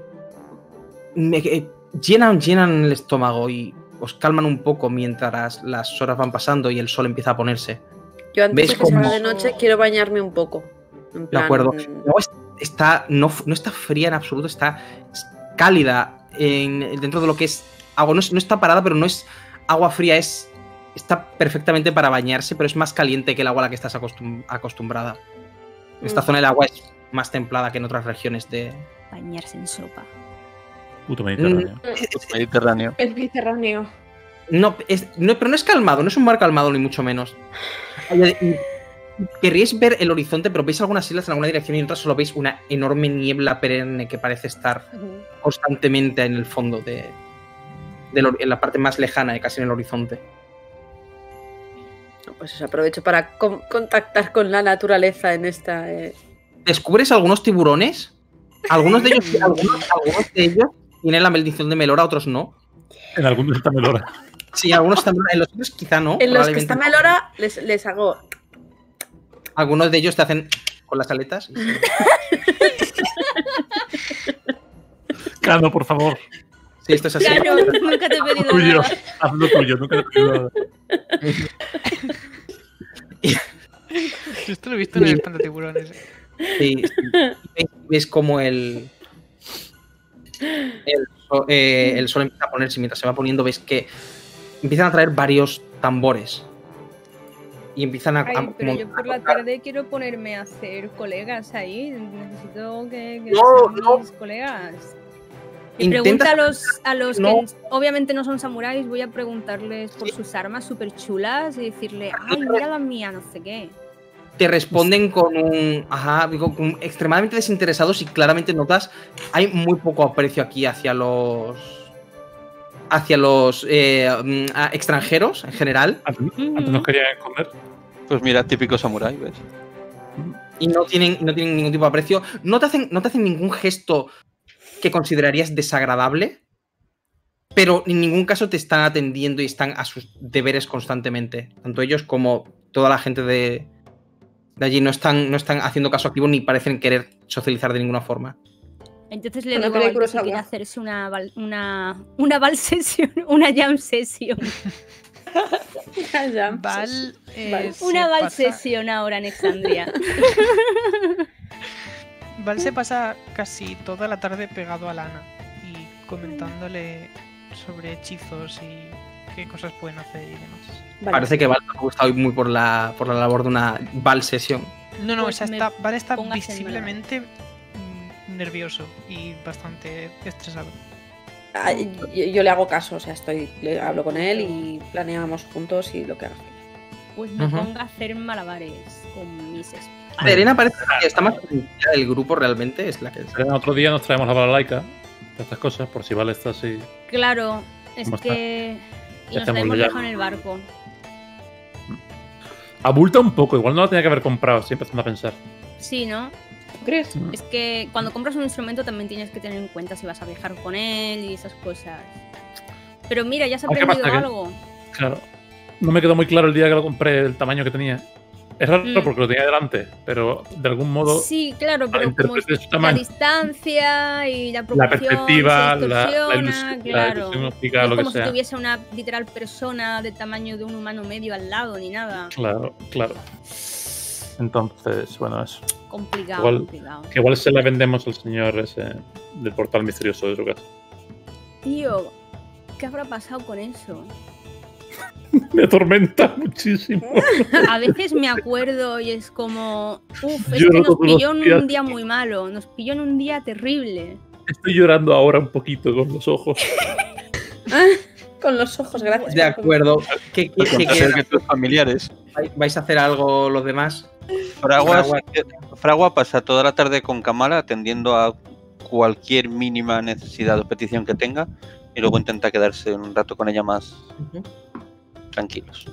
llenan el estómago y os calman un poco mientras las horas van pasando y el sol empieza a ponerse. Yo antes ¿Veis de que se haga cómo? de noche quiero bañarme un poco. En De plan, acuerdo. No está fría en absoluto, está cálida dentro de lo que es agua. No está parada, pero no es agua fría, está perfectamente para bañarse, pero es más caliente que el agua a la que estás acostumbrada. Esta zona del agua es más templada que en otras regiones de... Bañarse en sopa. Puto Mediterráneo. Mediterráneo. El Mediterráneo. Pero no es calmado, no es un mar calmado ni mucho menos. Y querríais ver el horizonte, pero veis algunas islas en alguna dirección y en otras solo veis una enorme niebla perenne que parece estar constantemente en el fondo en la parte más lejana, casi en el horizonte. Pues eso, aprovecho para contactar con la naturaleza en esta... Descubres algunos tiburones. Algunos de ellos tienen la maldición de Melora, otros no. En algunos está Melora. Sí, algunos están. En los otros quizá no. En los que probablemente está no. Melora les hago... Algunos de ellos te hacen con las aletas. Cano, por favor. Sí, esto es así. Claro, nunca te he pedido Tuyo. nada. Haz lo tuyo, nunca te he pedido nada. Yo esto lo he visto en el espantatiburones. Sí. Ves como el sol empieza a ponerse. Mientras se va poniendo, ves que empiezan a traer varios tambores. Y empiezan a... Ay, pero como yo por a la tocar. tarde quiero ponerme a hacer colegas ahí. Necesito que No, sean no. mis colegas. Y Intenta- pregunta a los No. que obviamente no son samuráis, voy a preguntarles por sus armas súper chulas y decirle, ay, mira la mía, no sé qué. Te responden con un... Ajá, digo, extremadamente desinteresados y claramente notas hay muy poco aprecio aquí hacia los extranjeros en general. Antes nos querían esconder. Pues mira, típico samurái, ¿ves? Y no tienen ningún tipo de aprecio. No te hacen ningún gesto que considerarías desagradable, pero en ningún caso te están atendiendo y están a sus deberes constantemente. Tanto ellos como toda la gente de allí no están haciendo caso activo ni parecen querer socializar de ninguna forma. Entonces le Una digo a película Balto que quiere Kurosawa. hacerse una val session, una jam session. Val. Una se val pasa- session ahora en Exandria. Val se pasa casi toda la tarde pegado a Lana y comentándole sobre hechizos y qué cosas pueden hacer y demás. Vale. Parece que Val tampoco está hoy muy por la labor de una Val sesión. No, Pues o sea, me Val está pongas en visiblemente nervioso y bastante estresado. Ah, yo le hago caso, o sea, le hablo con él y planeamos juntos y lo que haga. Pues me Ujú. ponga a hacer malabares con mis espadas. Serena parece que está más tranquila del grupo realmente, es la que es. Otro día nos traemos la balalaika de estas cosas, por si Vale está así. Claro, es ¿Cómo está? que... Y Ya nos la hacemos hemos ya. dejado en el barco. Abulta un poco, igual no la tenía que haber comprado, estoy empezando a pensar. Sí, ¿no? ¿Crees? Es que cuando compras un instrumento también tienes que tener en cuenta si vas a viajar con él y esas cosas. Pero mira, ya has ¿Qué aprendido pasa? algo. Claro. No me quedó muy claro el día que lo compré el tamaño que tenía. Es raro porque lo tenía delante, pero de algún modo. Sí, claro, pero como interpreté su la tamaño. distancia y la La proporción perspectiva, se la distorsiona, ilusión, claro. la óptica, No lo es que como si sea. tuviese una literal persona de tamaño de un humano medio al lado ni nada. Claro, claro. Entonces, bueno, eso. Complicado, Igual- complicado. Que igual se la vendemos al señor ese del portal misterioso de su casa. Tío, ¿qué habrá pasado con eso? Me atormenta muchísimo. A veces me acuerdo y es como, es Lloro que nos todos los pilló en días. un día muy malo, nos pilló en un día terrible. Estoy llorando ahora un poquito con los ojos. Con los ojos, gracias. De acuerdo. ¿Qué Al contrario queda? que tus familiares. ¿Vais a hacer algo los demás? Fragua pasa toda la tarde con Kamala atendiendo a cualquier mínima necesidad o petición que tenga y luego intenta quedarse un rato con ella más tranquilos.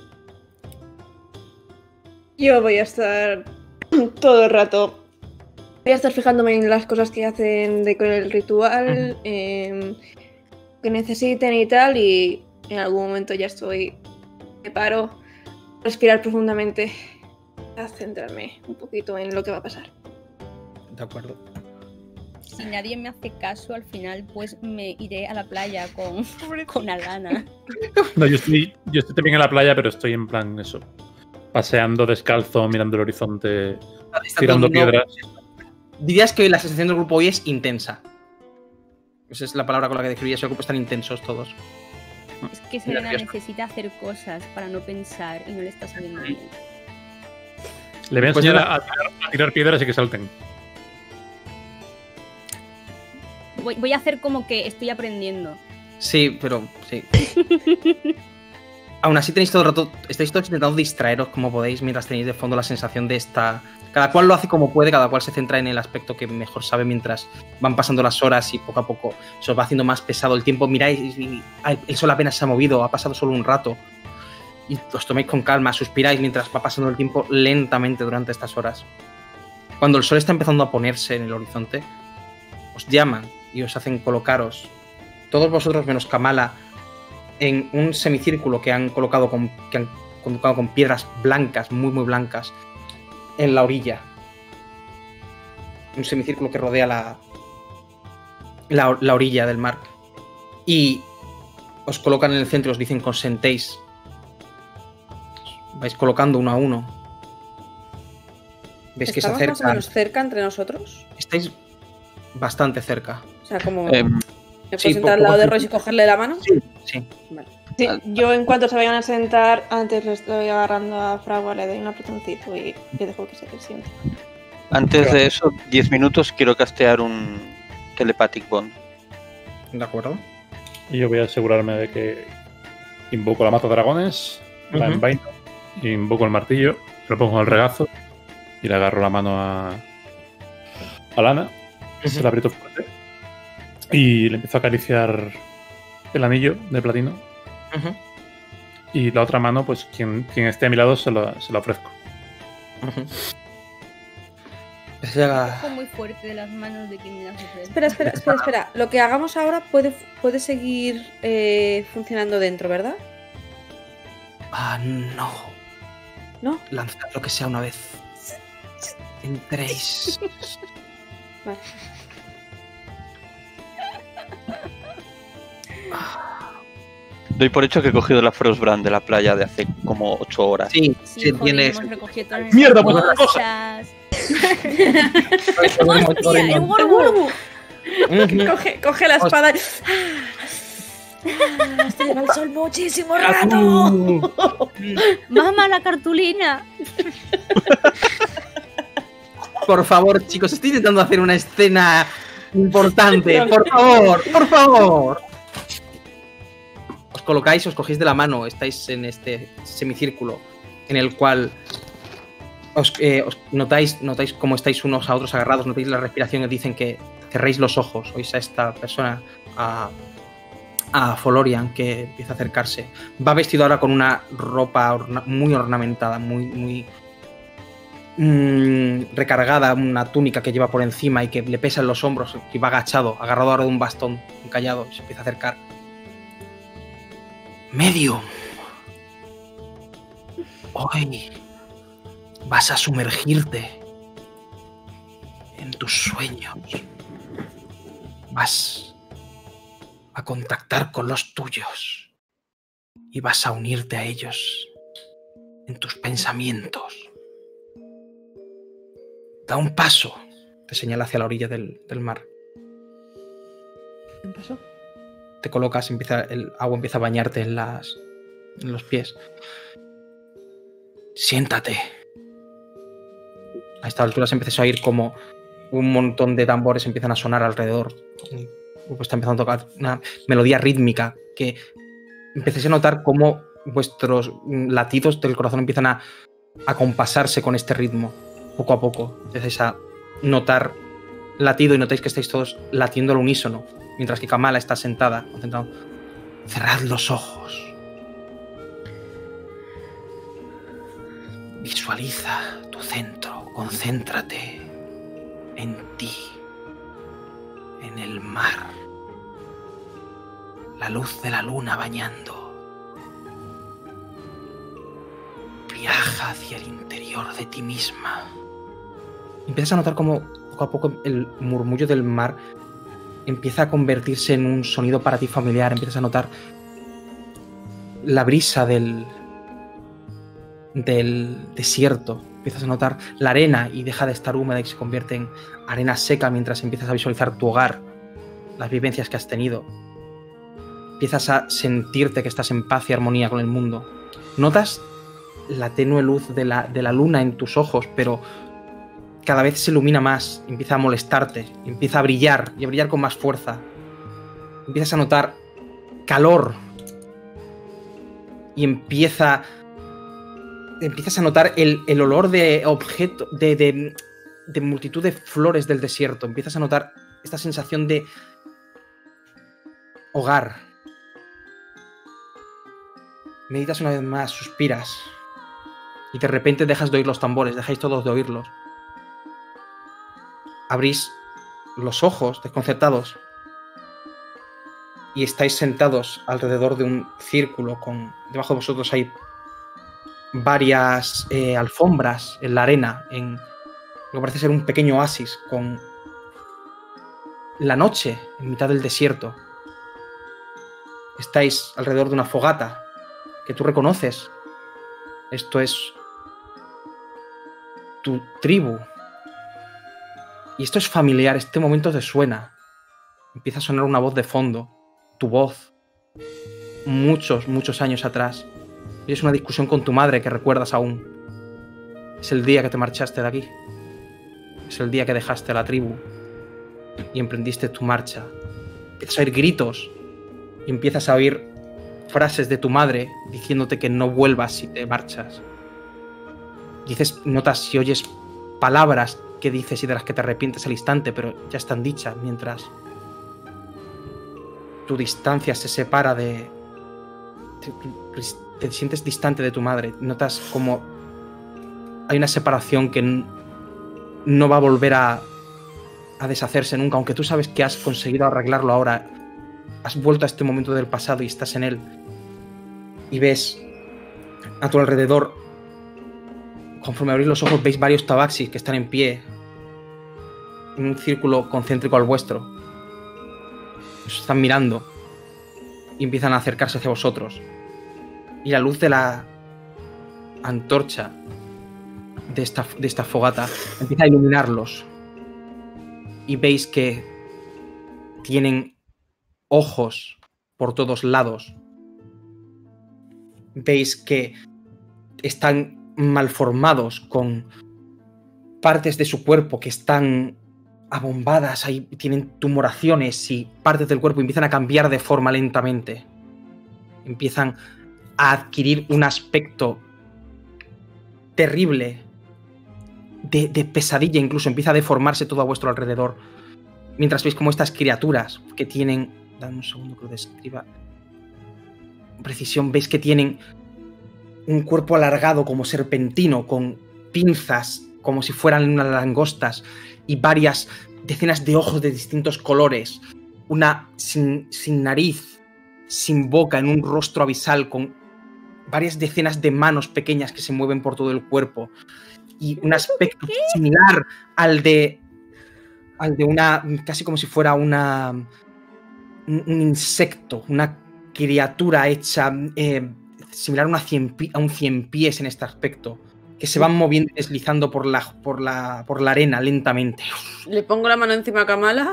Yo voy a estar todo el rato. Voy a estar fijándome en las cosas que hacen con el ritual, que necesiten y tal, y en algún momento ya me paro, respirar profundamente, a centrarme un poquito en lo que va a pasar. De acuerdo. Si nadie me hace caso, al final pues me iré a la playa con Alana. No, yo estoy también en la playa, pero estoy en plan eso. Paseando descalzo, mirando el horizonte, tirando piedras. Dirías que la sensación del grupo hoy es intensa. Esa es la palabra con la que describías el grupo, están intensos todos. Es que Serena necesita hacer cosas para no pensar y no le está saliendo bien. Le voy a Pues enseñar nada. a tirar piedras y que salten. Voy a hacer como que estoy aprendiendo. Sí, pero sí. Aún así tenéis todo el rato, estáis todos intentando distraeros como podéis mientras tenéis de fondo la sensación de esta... Cada cual lo hace como puede, cada cual se centra en el aspecto que mejor sabe mientras van pasando las horas y poco a poco se os va haciendo más pesado el tiempo. Miráis y el sol apenas se ha movido, ha pasado solo un rato. Y os toméis con calma, suspiráis mientras va pasando el tiempo lentamente durante estas horas. Cuando el sol está empezando a ponerse en el horizonte, os llaman y os hacen colocaros, todos vosotros menos Kamala, en un semicírculo que han colocado con piedras blancas, muy muy blancas, en la orilla. Un semicírculo que rodea la orilla del mar. Y os colocan en el centro y os dicen que os sentéis. Vais colocando uno a uno. ¿Veis que se ¿Estamos más o acercan? menos cerca entre nosotros? Estáis bastante cerca. O sea, como... Eh, ¿Me puedo sí, sentar al poco lado de tiempo. Royce y cogerle la mano? Sí, sí. Vale. Sí, yo en cuanto se vayan a sentar, antes le estoy agarrando a Fragua, le doy un apretoncito y le dejo que se siente. Antes de eso, 10 minutos, quiero castear un Telepathic Bond. ¿De acuerdo? Y yo voy a asegurarme de que invoco la mata dragones, la Ujú. envaino, invoco el martillo, lo pongo al regazo y le agarro la mano a Lana, se la aprieto fuerte y le empiezo a acariciar el anillo de platino. Ujú. Y la otra mano, pues quien esté a mi lado se la ofrezco. Ujú. Llega... Fue muy fuerte de las manos de quien me las ofrece. Espera. Lo que hagamos ahora puede seguir funcionando dentro, ¿verdad? Ah, no. ¿No? Lanzad lo que sea una vez. Entréis. Vale. Doy por hecho que he cogido la Frostbrand de la playa de hace como 8 horas. Sí, Sí, sí, joder, tienes. hemos recogido todas ¡Mierda, nuestras pues otra cosa! cosas. ¡Hostia, el Gorbu! Coge la espada. Este lleva el sol muchísimo rato. ¡Mamá, la cartulina! Por favor, chicos, estoy intentando hacer una escena importante. Por favor, por favor. Os colocáis, os cogéis de la mano, estáis en este semicírculo en el cual os notáis cómo estáis unos a otros agarrados, notáis la respiración y os dicen que cerréis los ojos. Oís a esta persona, a Folorian, que empieza a acercarse. Va vestido ahora con una ropa muy ornamentada, muy recargada, una túnica que lleva por encima y que le pesa en los hombros, y va agachado, agarrado ahora de un bastón, un callado, y se empieza a acercar. Medium, hoy vas a sumergirte en tus sueños. Vas a contactar con los tuyos y vas a unirte a ellos en tus pensamientos. Da un paso, te señala hacia la orilla del mar. ¿Qué pasó? Te colocas, el agua empieza a bañarte en los pies. Siéntate. A esta altura se empieza a oír como un montón de tambores empiezan a sonar alrededor. Un grupo está empezando a tocar una melodía rítmica que empecéis a notar cómo vuestros latidos del corazón empiezan a compasarse con este ritmo. Poco a poco empecéis a notar latido y notáis que estáis todos latiendo al unísono, mientras que Kamala está sentada, concentrada. Cerrad los ojos. Visualiza tu centro, concéntrate en ti, en el mar, la luz de la luna bañando. Viaja hacia el interior de ti misma. Empiezas a notar cómo poco a poco el murmullo del mar empieza a convertirse en un sonido para ti familiar. Empiezas a notar la brisa del desierto. Empiezas a notar la arena y deja de estar húmeda y se convierte en arena seca mientras empiezas a visualizar tu hogar, las vivencias que has tenido. Empiezas a sentirte que estás en paz y armonía con el mundo. Notas la tenue luz de la luna en tus ojos, pero cada vez se ilumina más, empieza a molestarte, empieza a brillar y a brillar con más fuerza. Empiezas a notar calor y empiezas a notar el olor de objeto, de multitud de flores del desierto. Empiezas a notar esta sensación de hogar. Meditas una vez más, suspiras y de repente dejas de oír los tambores, dejáis todos de oírlos. Abrís los ojos desconcertados y estáis sentados alrededor de un círculo debajo de vosotros hay varias alfombras en la arena, en lo que parece ser un pequeño oasis, con la noche en mitad del desierto. Estáis alrededor de una fogata que tú reconoces. Esto es tu tribu. Y esto es familiar, este momento te suena. Empieza a sonar una voz de fondo, tu voz, muchos años atrás. Y es una discusión con tu madre que recuerdas aún. Es el día que te marchaste de aquí. Es el día que dejaste a la tribu y emprendiste tu marcha. Empiezas a oír gritos y empiezas a oír frases de tu madre diciéndote que no vuelvas si te marchas. Notas y oyes palabras que dices y de las que te arrepientes al instante, pero ya están dichas, mientras tu distancia se separa te sientes distante de tu madre. Notas como hay una separación que no va a volver a deshacerse nunca, aunque tú sabes que has conseguido arreglarlo ahora. Has vuelto a este momento del pasado y estás en él. Y ves a tu alrededor, conforme abrís los ojos, veis varios tabaxis que están en pie en un círculo concéntrico al vuestro. Os están mirando y empiezan a acercarse hacia vosotros. Y la luz de la antorcha de esta fogata empieza a iluminarlos. Y veis que tienen ojos por todos lados. Veis que están malformados, con partes de su cuerpo que están abombadas, ahí tienen tumoraciones y partes del cuerpo empiezan a cambiar de forma lentamente. Empiezan a adquirir un aspecto terrible, de pesadilla incluso. Empieza a deformarse todo a vuestro alrededor. Mientras veis como estas criaturas que tienen... Dame un segundo que lo describa. Precisión, veis que tienen un cuerpo alargado como serpentino, con pinzas, como si fueran unas langostas y varias decenas de ojos de distintos colores, una sin nariz, sin boca, en un rostro abisal con varias decenas de manos pequeñas que se mueven por todo el cuerpo y un aspecto similar al de una, casi como si fuera un insecto, una criatura hecha similar a un 100 pies en este aspecto, que se van moviendo y deslizando por la arena lentamente. Le pongo la mano encima a Kamala.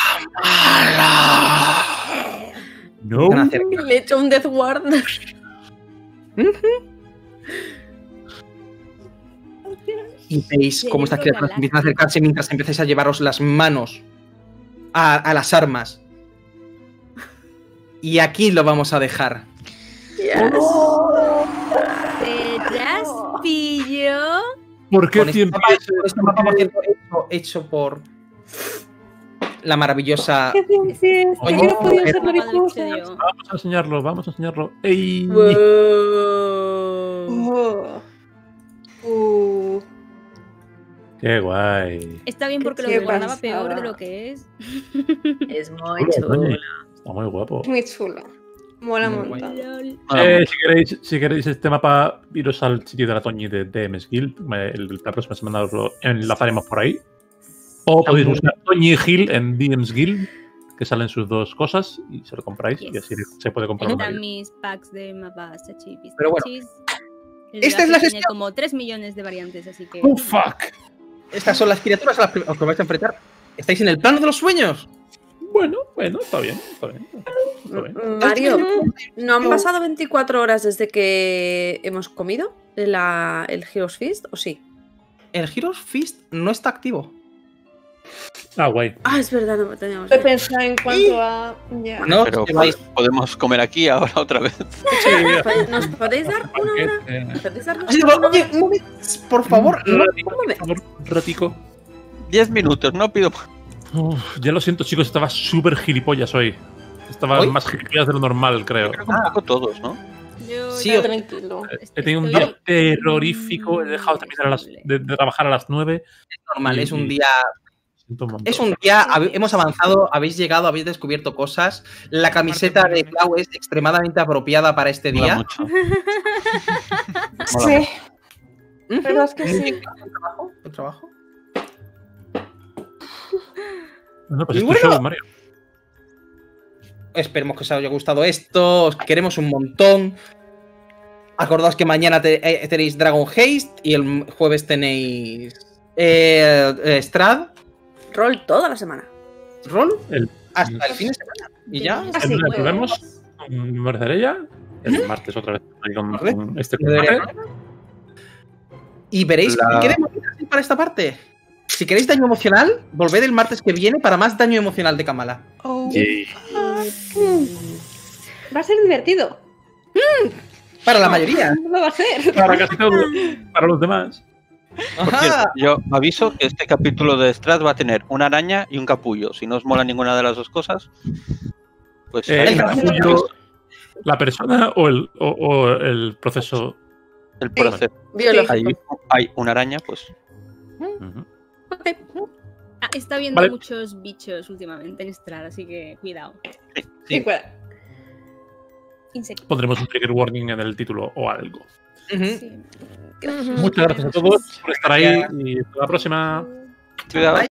No. Le echo un Death Ward. Y veis cómo estas criaturas empiezan a acercarse mientras empezáis a llevaros las manos a las armas. Y aquí lo vamos a dejar. ¿Detrás pillo? ¿Por qué Con este 100 mapa, pies? este mapa, por cierto, hecho por la maravillosa... ¿Qué dices? Oye, Yo no podía ser Mapa del mariposa. estudio. Vamos a enseñarlo, vamos a enseñarlo. ¡Ey! ¡Qué guay! Está bien porque lo Qué guardaba pasada. peor de lo que es. Es muy Chulo, chulo. Está muy guapo. Muy chulo. Mola Muy un montón. Si queréis este mapa, iros al sitio de la Toñi de DMs Guild. La próxima semana os lo enlazaremos por ahí. O podéis buscar Toñi Hill en DMs Guild, que salen sus dos cosas y se lo compráis. Yes. Y así se puede comprar una Están guía. mis packs de mapas chachi pistachis. Pero bueno, esta es la tiene gestión. como 3 millones de variantes, así que... ¡Oh, fuck! Estas son las criaturas a las que os vais a enfrentar. ¿Estáis en el plano de los sueños? Bueno, está bien. Mario, ¿no han pasado 24 horas desde que hemos comido el Heroes Feast? ¿O sí? El Heroes Feast no está activo. Ah, guay. Ah, es verdad, no teníamos. He pensado en cuanto a... Ya. No, Pero lleváis- podemos comer aquí ahora otra vez. ¿Nos podéis dar una hora? ¿Podéis darnos Oye, una hora? un momento, por favor. no. Por favor, un ratico. 10 minutos, no pido más. Uf, ya lo siento, chicos, estaba súper gilipollas hoy. Estaba ¿Hoy? más gilipollas de lo normal, creo. Creo que un poco todos, ¿no? Yo Sí, ya- Tranquilo. He tenido un estoy- día terrorífico. He dejado de terminar de trabajar a las 9. Normal, es un día. Siento un montón. Es un día. Hemos avanzado, habéis llegado, habéis descubierto cosas. La camiseta de Clau es extremadamente apropiada para este Mola día. mucho. Mola Sí, verdad es que sí. ¿El trabajo? No, pues Y es tu bueno. show, Mario. Esperemos que os haya gustado esto. Os queremos un montón. Acordaos que mañana tenéis Dragon Haste y el jueves tenéis Strad. Roll toda la semana. Roll El- hasta el fin de semana. Y ya. Sí. El lunes sí. nos vemos con Mercerella. El martes otra vez ahí con este Mercerella. combate. Y veréis La- qué queremos hacer para esta parte. Si queréis daño emocional, volved el martes que viene para más daño emocional de Kamala. Yay. Va a ser divertido. Para la mayoría. No va a ser. Para casi todo. Para los demás. Por cierto, yo aviso que este capítulo de Strat va a tener una araña y un capullo. Si no os mola ninguna de las dos cosas, pues... El capullo- capullo, ¿la persona o el proceso? el proceso. Biológico. Hay una araña, pues... Ujú. Ah, está viendo Vale. muchos bichos últimamente en Strad, así que cuidado. Sí. Insectos. Pondremos un trigger warning en el título o algo. Ujú. Sí. Muchas gracias a todos por estar ahí y hasta la próxima. Cuidado.